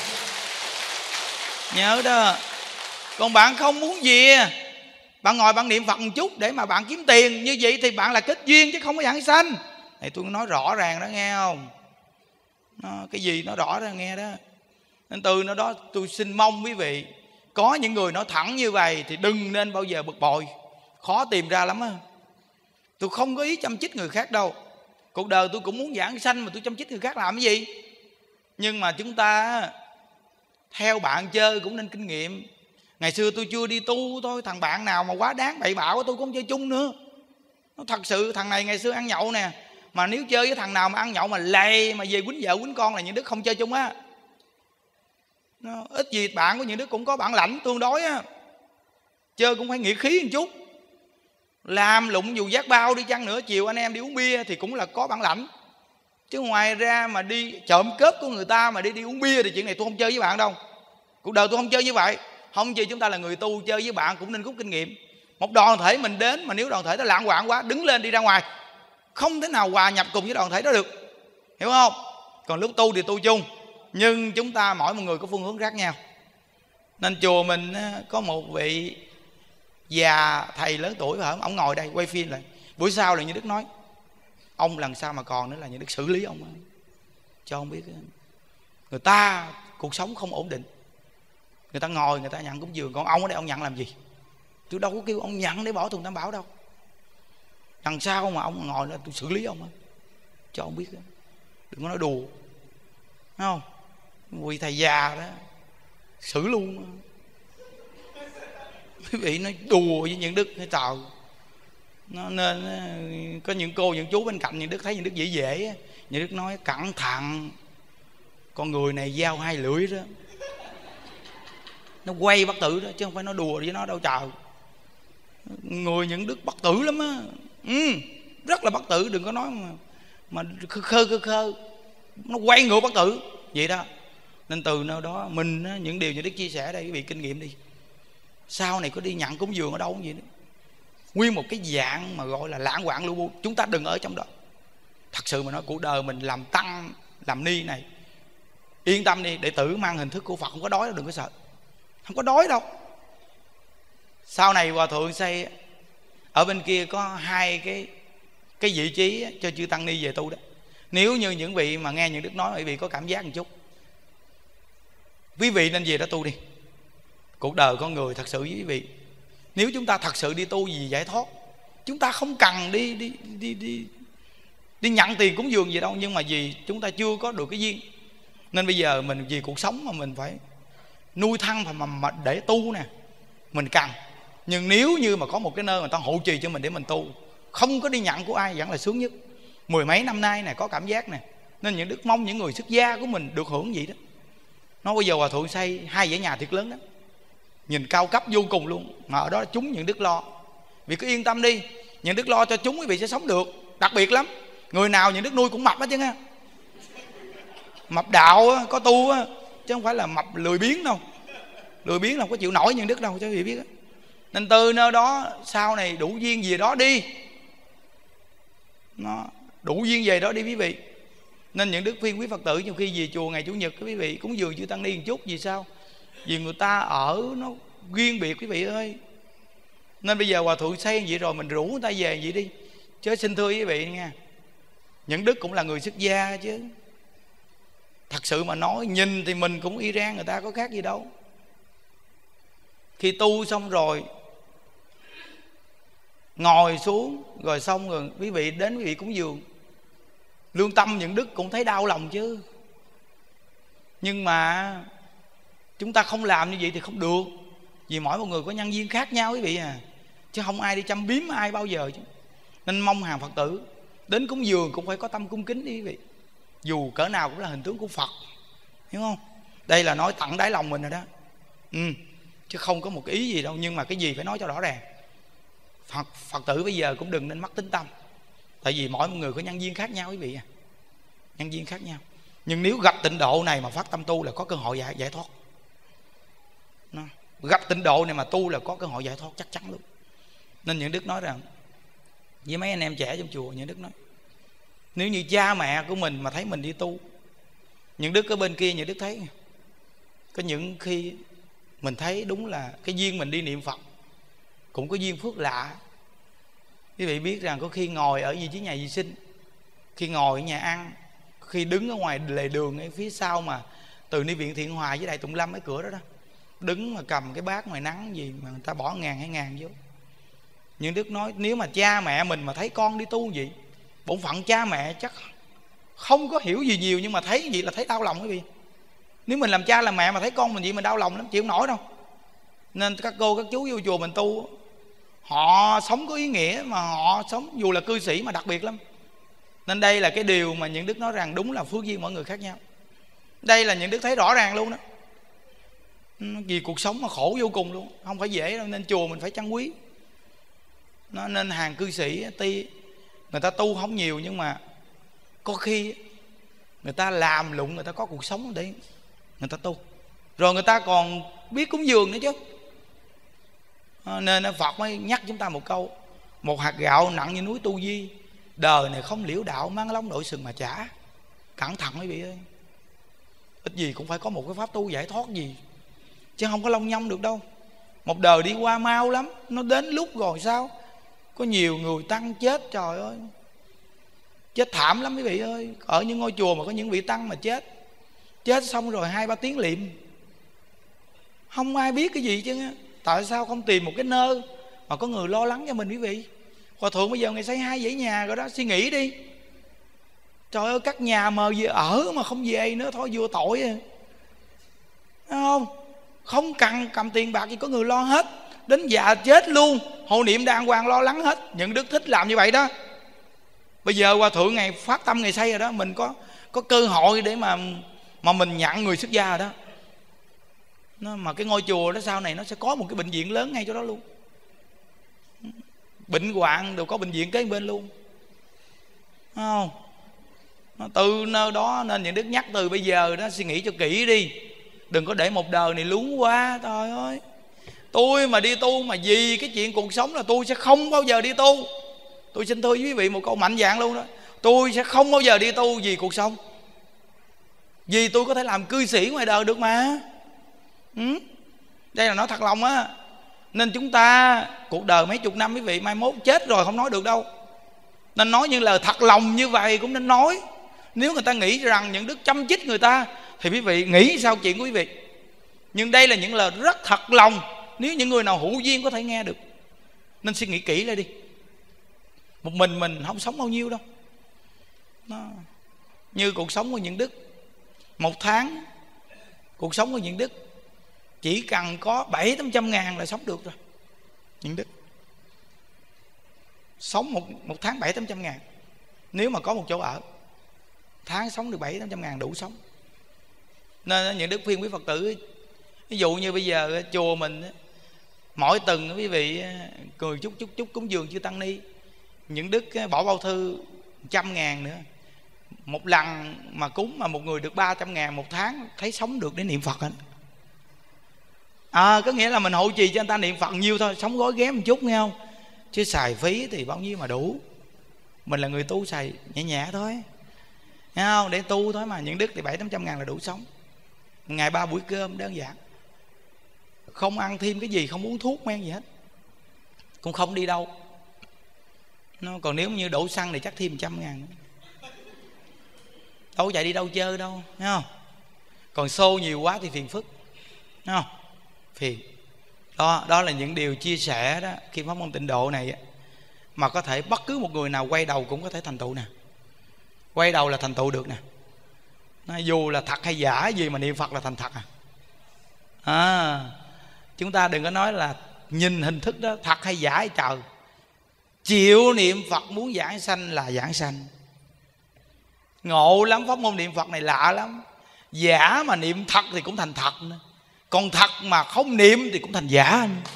Nhớ đó. Còn bạn không muốn về, bạn ngồi bạn niệm Phật một chút để mà bạn kiếm tiền, như vậy thì bạn là kết duyên chứ không có giảng sanh. Thì tôi nói rõ ràng đó nghe không? Nó, cái gì nó rõ ra nghe đó. Nên từ nó đó tôi xin mong quý vị, có những người nói thẳng như vậy thì đừng nên bao giờ bực bội. Khó tìm ra lắm á. Tôi không có ý chăm chích người khác đâu. Cuộc đời tôi cũng muốn giảng sanh mà tôi chăm chích người khác làm cái gì? Nhưng mà chúng ta theo bạn chơi cũng nên kinh nghiệm. Ngày xưa tôi chưa đi tu thôi, thằng bạn nào mà quá đáng bậy bạo tôi cũng không chơi chung nữa. Nó thật sự thằng này ngày xưa ăn nhậu nè, mà nếu chơi với thằng nào mà ăn nhậu mà lầy mà về quýnh vợ quýnh con là những đứa không chơi chung á. Nó ít gì bạn của những đứa cũng có bản lãnh tương đối á. Chơi cũng phải nghĩa khí một chút. Làm lụng dù giác bao đi chăng nữa, chiều anh em đi uống bia thì cũng là có bản lãnh. Chứ ngoài ra mà đi trộm cướp của người ta mà đi đi uống bia thì chuyện này tôi không chơi với bạn đâu. Cuộc đời tôi không chơi như vậy. Không chỉ chúng ta là người tu, chơi với bạn cũng nên rút kinh nghiệm. Một đoàn thể mình đến mà nếu đoàn thể nó lạng quạng quá, đứng lên đi ra ngoài. Không thể nào hòa nhập cùng với đoàn thể đó được. Hiểu không? Còn lúc tu thì tu chung, nhưng chúng ta mỗi một người có phương hướng khác nhau. Nên chùa mình có một vị già thầy lớn tuổi phải không? Ông ngồi đây quay phim lại. Buổi sau là như Đức nói, ông lần sau mà còn nữa là như Đức xử lý ông cho ông biết. Người ta cuộc sống không ổn định, người ta ngồi người ta nhận cúng dường, còn ông ở đây ông nhận làm gì? Tôi đâu có kêu ông nhận để bỏ Thùng Tam Bảo đâu. Lần sau mà ông ngồi đó tôi xử lý ông cho ông biết. Đừng có nói đùa, thấy không? Vì thầy già đó xử luôn. Quý vị nói đùa với những Đức hay trời. Nó nên có những cô những chú bên cạnh những Đức thấy những Đức dễ dễ, những Đức nói cẩn thận, con người này dao hai lưỡi đó, nó quay bất tử đó, chứ không phải nói đùa với nó đâu trời. Người những Đức bất tử lắm á. Ừ, rất là bất tử, đừng có nói mà, mà khơ khơ khơ nó quay ngược bất tử vậy đó. Nên từ nơi đó mình những điều những Đức chia sẻ đây quý vị kinh nghiệm đi. Sau này có đi nhận cúng dường ở đâu cũng vậy đó. Nguyên một cái dạng mà gọi là lãng quạng lưu bu, chúng ta đừng ở trong đó. Thật sự mà nói cuộc đời mình làm tăng làm ni này, yên tâm đi, đệ tử mang hình thức của Phật không có đói đâu, đừng có sợ. Không có đói đâu. Sau này Hòa Thượng xây ở bên kia có hai cái cái vị trí cho chư tăng ni về tu đó. Nếu như những vị mà nghe những Đức nói, quý vị có cảm giác một chút, quý vị nên về đó tu đi. Cuộc đời con người thật sự với quý vị, nếu chúng ta thật sự đi tu vì giải thoát, chúng ta không cần đi đi đi đi đi nhận tiền cúng dường gì đâu. Nhưng mà vì chúng ta chưa có được cái duyên, nên bây giờ mình vì cuộc sống mà mình phải nuôi thân mà, mà để tu nè, mình cần. Nhưng nếu như mà có một cái nơi mà ta hộ trì cho mình để mình tu, không có đi nhận của ai, vẫn là sướng nhất. Mười mấy năm nay nè có cảm giác nè, nên những Đức mong những người xuất gia của mình được hưởng gì đó. Nó bây giờ Hòa Thượng xây hai dãy nhà thiệt lớn đó, nhìn cao cấp vô cùng luôn, mà ở đó chúng những Đức lo. Vì cứ yên tâm đi, những Đức lo cho chúng quý vị sẽ sống được. Đặc biệt lắm, người nào những Đức nuôi cũng mập hết chứ ha. Mập đạo á, có tu á, chứ không phải là mập lười biếng đâu. Lười biếng là không có chịu nổi những Đức đâu cho quý vị biết á. Nên từ nơi đó sau này đủ duyên về đó đi, nó đủ duyên về đó đi quý vị. Nên những Đức khuyên quý Phật tử nhiều khi về chùa ngày Chủ nhật quý vị cúng dường chư tăng ni một chút. Vì sao? Vì người ta ở nó riêng biệt quý vị ơi. Nên bây giờ Hòa Thượng xây vậy rồi mình rủ người ta về vậy đi. Chứ xin thưa quý vị nha, những Đức cũng là người xuất gia chứ. Thật sự mà nói, nhìn thì mình cũng Iran, người ta có khác gì đâu. Khi tu xong rồi ngồi xuống rồi xong rồi quý vị đến quý vị cúng dường, lương tâm những Đức cũng thấy đau lòng chứ. Nhưng mà chúng ta không làm như vậy thì không được. Vì mỗi một người có nhân duyên khác nhau quý vị à, chứ không ai đi châm biếm ai bao giờ chứ. Nên mong hàng Phật tử đến cúng dường cũng phải có tâm cung kính đi quý vị, dù cỡ nào cũng là hình tướng của Phật, hiểu không? Đây là nói tận đáy lòng mình rồi đó. Ừ, chứ không có một cái ý gì đâu. Nhưng mà cái gì phải nói cho rõ ràng. Phật, Phật tử bây giờ cũng đừng nên mất tính tâm. Tại vì mỗi một người có nhân duyên khác nhau quý vị à, nhân duyên khác nhau. Nhưng nếu gặp tịnh độ này mà phát tâm tu là có cơ hội giải, giải thoát. Nó, gặp tịnh độ này mà tu là có cơ hội giải thoát chắc chắn luôn. Nên những đức nói rằng với mấy anh em trẻ trong chùa, những đức nói nếu như cha mẹ của mình mà thấy mình đi tu, những đức ở bên kia những đức thấy có những khi mình thấy đúng là cái duyên mình đi niệm Phật cũng có duyên phước lạ. Quý vị biết rằng có khi ngồi ở vị trí nhà vệ sinh, khi ngồi ở nhà ăn, khi đứng ở ngoài lề đường ở phía sau mà từ Ni Viện Thiện Hòa với Đại Tùng Lâm, cái cửa đó đó, đứng mà cầm cái bát ngoài nắng gì mà người ta bỏ ngàn hai ngàn vô. Nhưng đức nói nếu mà cha mẹ mình mà thấy con đi tu gì, bổn phận cha mẹ chắc không có hiểu gì nhiều, nhưng mà thấy gì là thấy đau lòng quý vị. Nếu mình làm cha làm mẹ mà thấy con mình vậy mình đau lòng lắm, chịu không nổi đâu. Nên các cô các chú vô chùa mình tu, họ sống có ý nghĩa, mà họ sống dù là cư sĩ mà đặc biệt lắm. Nên đây là cái điều mà những đức nói rằng đúng là phước duyên mỗi người khác nhau. Đây là những đức thấy rõ ràng luôn đó. Vì cuộc sống mà khổ vô cùng luôn, không phải dễ đâu. Nên chùa mình phải trân quý nó. Nên hàng cư sĩ tuy người ta tu không nhiều, nhưng mà có khi người ta làm lụng, người ta có cuộc sống để người ta tu, rồi người ta còn biết cúng dường nữa chứ. Nên Phật mới nhắc chúng ta một câu: một hạt gạo nặng như núi Tu Di, đời này không liễu đạo, mang lông đội sừng mà trả. Cẩn thận quý vị ơi, ít gì cũng phải có một cái pháp tu giải thoát gì, chứ không có long nhong được đâu. Một đời đi qua mau lắm, nó đến lúc rồi sao? Có nhiều người tăng chết, trời ơi, chết thảm lắm quý vị ơi. Ở những ngôi chùa mà có những vị tăng mà chết, chết xong rồi hai ba tiếng liệm, không ai biết cái gì chứ. Tại sao không tìm một cái nơi mà có người lo lắng cho mình quý vị? Hòa thượng bây giờ ngày xây hai dãy nhà rồi đó, suy nghĩ đi. Trời ơi, các nhà mờ về ở mà không về nữa thôi vừa tội à. Thấy không? Không cần cầm tiền bạc gì, có người lo hết. Đến già chết luôn, hộ niệm đàng hoàng lo lắng hết. Những đức thích làm như vậy đó. Bây giờ Hòa thượng ngày phát tâm ngày xây rồi đó, mình có có cơ hội để mà mà mình nhận người xuất gia rồi đó. Nó, mà cái ngôi chùa đó sau này nó sẽ có một cái bệnh viện lớn ngay chỗ đó luôn. Bệnh hoạn đều có bệnh viện kế bên luôn. Thấy không? Nó từ nơi đó nên những đức nhắc từ bây giờ đó, suy nghĩ cho kỹ đi. Đừng có để một đời này luống qua. Trời ơi, tôi mà đi tu mà vì cái chuyện cuộc sống là tôi sẽ không bao giờ đi tu. Tôi xin thưa với quý vị một câu mạnh dạn luôn đó, tôi sẽ không bao giờ đi tu vì cuộc sống. Vì tôi có thể làm cư sĩ ngoài đời được mà. ừ? Đây là nói thật lòng á. Nên chúng ta cuộc đời mấy chục năm quý vị, mai mốt chết rồi không nói được đâu. Nên nói những lời thật lòng như vậy cũng nên nói. Nếu người ta nghĩ rằng những đức chăm chích người ta thì quý vị nghĩ sao chuyện của quý vị. Nhưng đây là những lời rất thật lòng, nếu những người nào hữu duyên có thể nghe được. Nên suy nghĩ kỹ lại đi. Một mình mình không sống bao nhiêu đâu. Nó như cuộc sống của những đức, một tháng cuộc sống của những đức chỉ cần có bảy tám trăm ngàn là sống được rồi. Những đức sống một, một tháng bảy tám trăm ngàn, nếu mà có một chỗ ở, tháng sống được bảy tám trăm ngàn đủ sống. Nên những đức khuyên quý Phật tử, ví dụ như bây giờ chùa mình mỗi tuần quý vị cười chút chút chút cúng dường chư tăng ni, những đức bỏ bao thư trăm ngàn nữa. Một lần mà cúng mà một người được ba trăm ngàn một tháng, thấy sống được để niệm Phật anh. À, có nghĩa là mình hộ trì cho anh ta niệm Phật nhiêu thôi, sống gói ghém một chút nghe không? Chứ xài phí thì bao nhiêu mà đủ. Mình là người tu xài nhẹ nhẹ thôi, nghe không? Để tu thôi mà. Những đức thì bảy tám trăm ngàn là đủ sống. Ngày ba buổi cơm đơn giản, không ăn thêm cái gì, không uống thuốc men gì hết, cũng không đi đâu. Nó còn nếu như đổ xăng thì chắc thêm một trăm ngàn nữa. Đâu chạy đi đâu chơi đâu, thấy không? Còn xô nhiều quá thì phiền phức, thấy không? Phiền. Đó, đó là những điều chia sẻ đó khi pháp môn tịnh độ này, mà có thể bất cứ một người nào quay đầu cũng có thể thành tựu nè. Quay đầu là thành tựu được nè. Nó, dù là thật hay giả gì mà niệm Phật là thành thật à. À, Chúng ta đừng có nói là nhìn hình thức đó thật hay giả hay trời. Chịu niệm Phật muốn giảng sanh là giảng sanh. Ngộ lắm, pháp môn niệm Phật này lạ lắm. Giả mà niệm thật thì cũng thành thật nữa. Còn thật mà không niệm thì cũng thành giả nữa.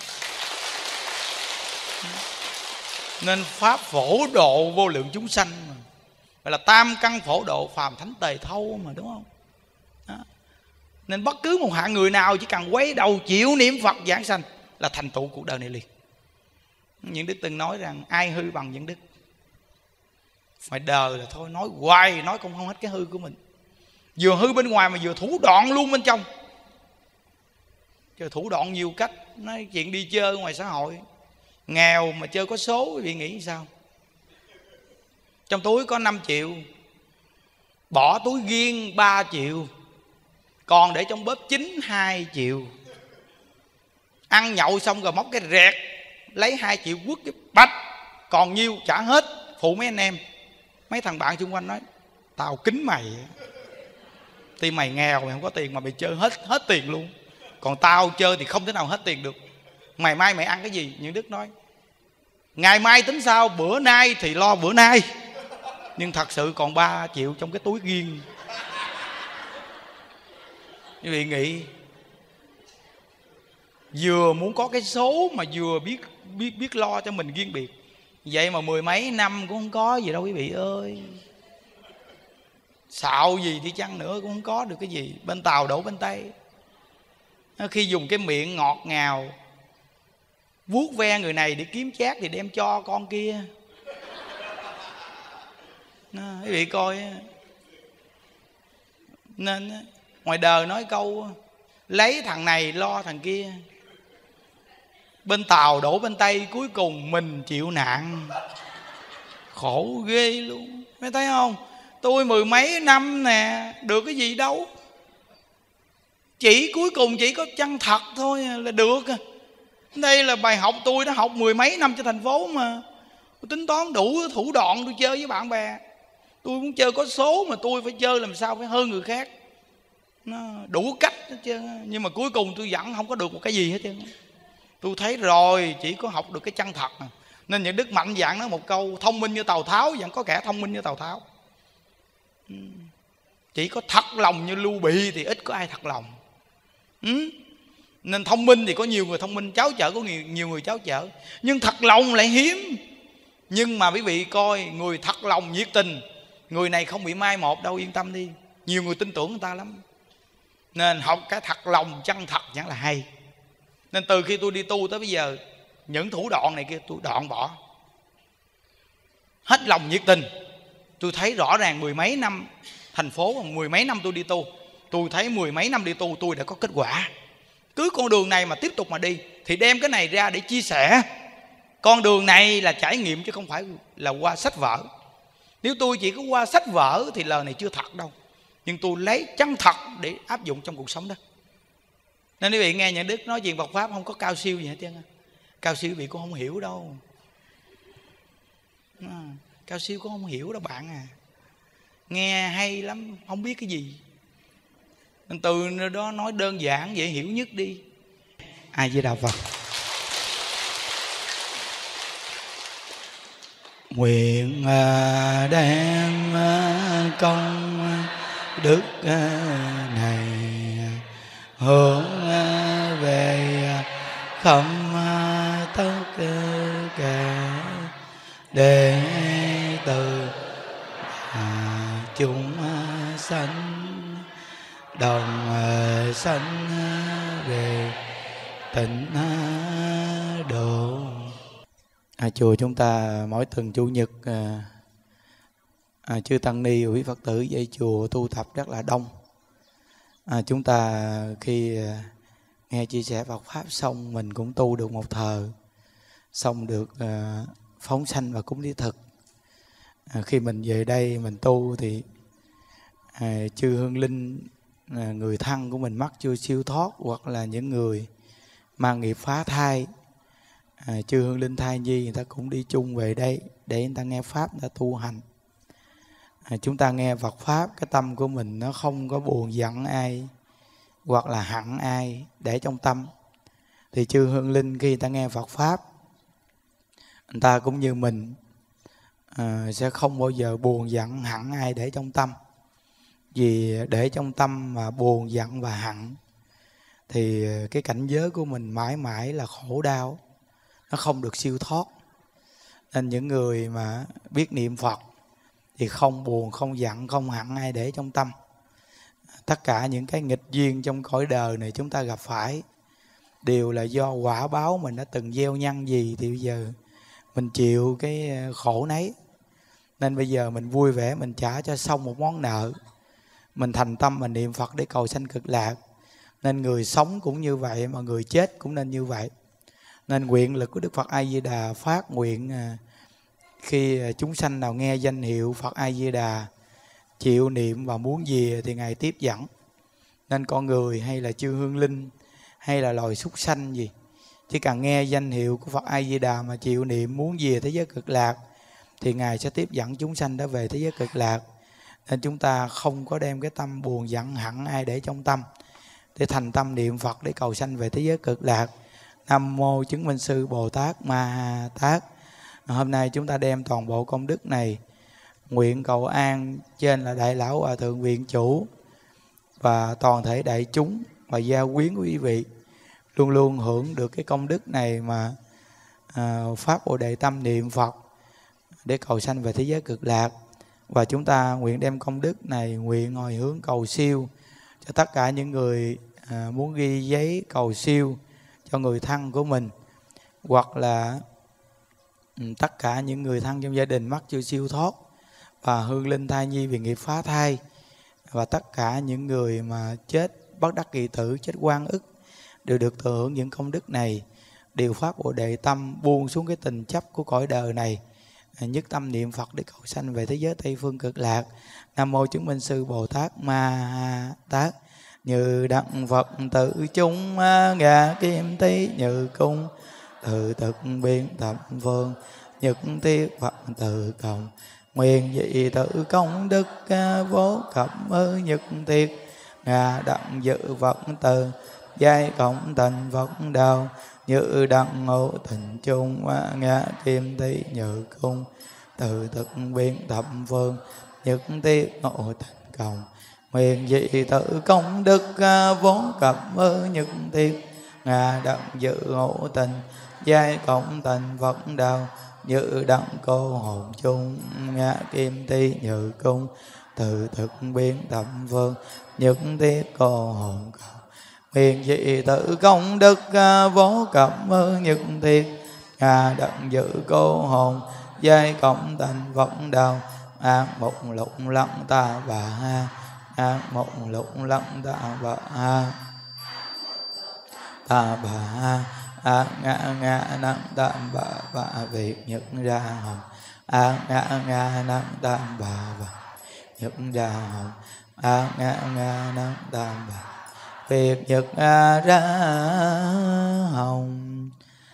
Nên pháp phổ độ vô lượng chúng sanh mà. Vậy là tam căn phổ độ phàm thánh tề thâu mà, đúng không? Đó. Nên bất cứ một hạng người nào chỉ cần quay đầu chịu niệm Phật giảng sanh là thành tựu cuộc đời này liền. Những Đức từng nói rằng ai hư bằng những Đức. Phải đời là thôi, nói hoài nói cũng không hết cái hư của mình. Vừa hư bên ngoài mà vừa thủ đoạn luôn bên trong. Chứ thủ đoạn nhiều cách. Nói chuyện đi chơi ngoài xã hội, nghèo mà chơi có số, quý vị nghĩ sao? Trong túi có năm triệu, bỏ túi riêng ba triệu, còn để trong bóp chín hai triệu. Ăn nhậu xong rồi móc cái rẹt, lấy hai triệu quất cái bách, còn nhiêu trả hết, phụ mấy anh em. Mấy thằng bạn xung quanh nói tao kính mày, tuy mày nghèo mày không có tiền mà mày chơi hết hết tiền luôn, còn tao chơi thì không thể nào hết tiền được. Ngày mai mày ăn cái gì? Những Đức nói ngày mai tính sao, bữa nay thì lo bữa nay. Nhưng thật sự còn ba triệu trong cái túi riêng. Quý vị nghĩ, vừa muốn có cái số mà vừa biết biết biết lo cho mình riêng biệt. Vậy mà mười mấy năm cũng không có gì đâu quý vị ơi. Xạo gì đi chăng nữa cũng không có được cái gì. Bên Tàu đổ bên Tây. Khi dùng cái miệng ngọt ngào vuốt ve người này để kiếm chác thì đem cho con kia. Đó, quý vị coi. Nên ngoài đời nói câu lấy thằng này lo thằng kia. Bên Tàu đổ bên Tây, cuối cùng mình chịu nạn. Khổ ghê luôn. Mấy thấy không? Tôi mười mấy năm nè, được cái gì đâu. Chỉ cuối cùng chỉ có chân thật thôi là được. Đây là bài học tôi đã học mười mấy năm cho thành phố mà. Tôi tính toán đủ thủ đoạn tôi chơi với bạn bè. Tôi muốn chơi có số mà tôi phải chơi làm sao phải hơn người khác. Nó đủ cách hết trơn. Nhưng mà cuối cùng tôi vẫn không có được một cái gì hết trơn. Tôi thấy rồi, chỉ có học được cái chân thật. Nên những Đức mạnh dạn nói một câu, thông minh như Tào Tháo vẫn có kẻ thông minh như Tào Tháo. Chỉ có thật lòng như Lưu Bị thì ít có ai thật lòng. ừ? Nên thông minh thì có nhiều người thông minh, cháu chở có nhiều, nhiều người cháu chở, nhưng thật lòng lại hiếm. Nhưng mà quý vị coi, người thật lòng nhiệt tình, người này không bị mai một đâu, yên tâm đi. Nhiều người tin tưởng người ta lắm. Nên học cái thật lòng chân thật chẳng là hay. Nên từ khi tôi đi tu tới bây giờ, những thủ đoạn này kia tôi đoạn bỏ. Hết lòng nhiệt tình. Tôi thấy rõ ràng mười mấy năm thành phố, mười mấy năm tôi đi tu, tôi thấy mười mấy năm đi tu tôi đã có kết quả. Cứ con đường này mà tiếp tục mà đi thì đem cái này ra để chia sẻ. Con đường này là trải nghiệm chứ không phải là qua sách vở. Nếu tôi chỉ có qua sách vở thì lời này chưa thật đâu. Nhưng tôi lấy chân thật để áp dụng trong cuộc sống đó. Nên quý vị nghe Nhà Đức nói chuyện Phật Pháp không có cao siêu gì hết trơn. Cao siêu quý vị cũng không hiểu đâu. À, cao siêu cũng không hiểu đâu bạn à. Nghe hay lắm, không biết cái gì. Nên từ đó nói đơn giản dễ hiểu nhất đi. A Di Đà Phật. Nguyện đem công đức này hướng về khắp tất cả đệ tử chúng sanh đồng sanh về tịnh độ. À, chùa chúng ta mỗi tuần chủ nhật à, à, chư tăng ni quý Phật tử dạy chùa tu tập rất là đông. À, chúng ta khi à, nghe chia sẻ Phật Pháp xong mình cũng tu được một thời, xong được à, phóng sanh và cúng lý thực. À, khi mình về đây mình tu thì à, chư hương linh, à, người thân của mình mắc chưa siêu thoát, hoặc là những người mang nghiệp phá thai, à, chư hương linh thai nhi, người ta cũng đi chung về đây để người ta nghe Pháp, người ta tu hành. À, chúng ta nghe Phật Pháp, cái tâm của mình nó không có buồn giận ai hoặc là hận ai để trong tâm, Thì chư hương linh khi người ta nghe Phật Pháp, người ta cũng như mình, à, sẽ không bao giờ buồn giận hận ai để trong tâm. Vì để trong tâm mà buồn giận và hận thì cái cảnh giới của mình mãi mãi là khổ đau, nó không được siêu thoát. Nên những người mà biết niệm Phật thì không buồn, không giận, không hận ai để trong tâm. Tất cả những cái nghịch duyên trong cõi đời này chúng ta gặp phải đều là do quả báo mình đã từng gieo nhân gì thì bây giờ mình chịu cái khổ nấy. Nên bây giờ mình vui vẻ, mình trả cho xong một món nợ. Mình thành tâm mình niệm Phật để cầu sanh cực lạc. Nên người sống cũng như vậy, mà người chết cũng nên như vậy. Nên nguyện lực của Đức Phật A Di Đà phát nguyện khi chúng sanh nào nghe danh hiệu Phật A Di Đà, chịu niệm và muốn về thì Ngài tiếp dẫn. Nên con người hay là chư hương linh hay là loài súc sanh gì, chỉ cần nghe danh hiệu của Phật A Di Đà mà chịu niệm muốn về thế giới cực lạc thì Ngài sẽ tiếp dẫn chúng sanh đã về thế giới cực lạc. Nên chúng ta không có đem cái tâm buồn giận hận ai để trong tâm, để thành tâm niệm Phật để cầu sanh về thế giới cực lạc. Nam mô chứng minh sư Bồ Tát Ma Ha Tát. Hôm nay chúng ta đem toàn bộ công đức này nguyện cầu an trên là Đại Lão Hòa Thượng Viện Chủ và toàn thể đại chúng và gia quyến quý vị luôn luôn hưởng được cái công đức này mà à, phát Bồ Đề tâm niệm Phật để cầu sanh về thế giới cực lạc. Và chúng ta nguyện đem công đức này nguyện hồi hướng cầu siêu cho tất cả những người à, muốn ghi giấy cầu siêu cho người thân của mình, hoặc là ừ, tất cả những người thân trong gia đình mắc chưa siêu thoát, và hương linh thai nhi vì nghiệp phá thai, và tất cả những người mà chết bất đắc kỳ tử, chết oan ức đều được thừa hưởng những công đức này, đều phát Bồ Đề tâm buông xuống cái tình chấp của cõi đời này, nhất tâm niệm Phật để cầu sanh về thế giới Tây phương cực lạc. Nam mô chứng minh sư Bồ Tát Ma Ha Tát. Như đặng Phật tự chúng ngã kim tí như cung, từ thực biên thập phương nhất thiết Phật tự cộng, nguyện dị tự công đức vô cập ư nhất thiết, ngà đặng dự Phật từ giai cộng thành Phật đạo, như đặng ngộ tình chung ngã kim tí như cung, từ thực biên thập phương nhất thiết ngộ tình cộng, nguyện dị tự công đức vốn cập ư nhất thiết, ngà đặng dự ngộ tình giai cộng thành Phật đạo, như đặng cô hồn chung ngã kim ti như cung, từ thực biến thập phương nhất thiết cô hồn cầu, nguyện dị tự công đức vô cập ư nhất thiết, ngà đặng dự cô hồn giai cộng thành Phật đạo, an một lục lăng ta bà ha, an một lục lăng ta bà ha, ta bà ha. A ngã ngã năng tam bà bà việc nhất ra hồng, a ngã ngã năng tam bà bà nhất ra hồng, a ngã ngã năng tam bà việc nhất ra hồng.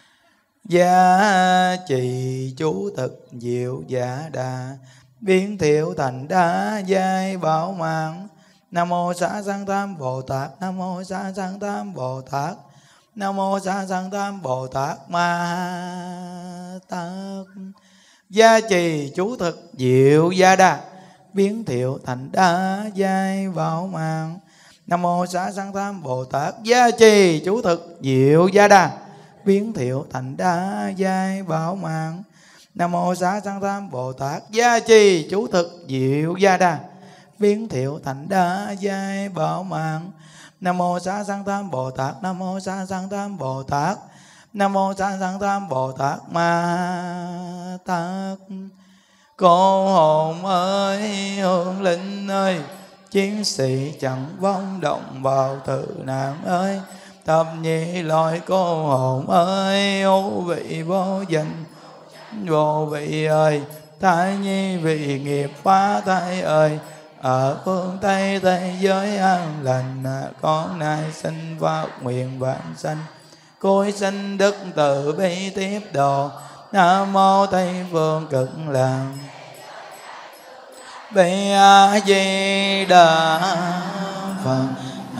Giá trì chú thực diệu giả đà, biến thiệu thành đá giai bảo mạng. Nam mô Xá Sanh Tam Bồ Tát, Nam mô Xá Sanh Tam Bồ Tát, Nam mô Xá Sanh Tam Bồ Tát Ma Tát. Gia trì chú thực diệu gia đà, biến thiệu thành đá giai bảo mạng. Nam mô Xá Sanh Tam Bồ Tát. Gia trì chú thực diệu gia đà, biến thiệu thành đá giai bảo mạng. Nam mô Xá Sanh Tam Bồ Tát. Gia trì chú thực diệu gia đà, biến thiệu thành đá giai bảo mạng. Nam mô Xá Sanh Tam Bồ Tát. Nam mô Xá Sanh Tam Bồ Tát. Nam mô Xá Sanh Tam Bồ Tát Ma Tát. Cô hồn ơi, hương linh ơi, chiến sĩ chẳng vong động vào tử nạn ơi, thập nhị loại cô hồn ơi, ô vị vô danh vô vị ơi, thai nhi vì nghiệp phá thai ơi, ở phương Tây thế giới an lành, con nay sinh phát nguyện vãng sanh, cối sinh đức từ bi tiếp độ. Nam mô Tây phương cực lạc Bi A Di Đà Phật.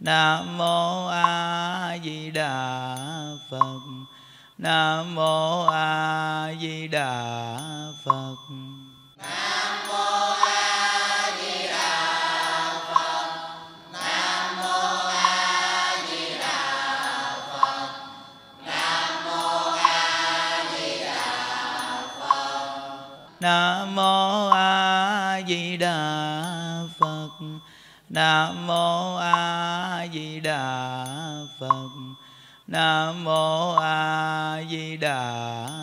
Nam mô A Di Đà Phật. Nam mô A Di Đà Phật. Nam mô A Di Đà Phật. Nam mô A Di Đà Phật. Nam mô A Di Đà Phật. Nam mô A Di Đà Phật. Nam mô A Di Đà Phật. Nam mô A Di Đà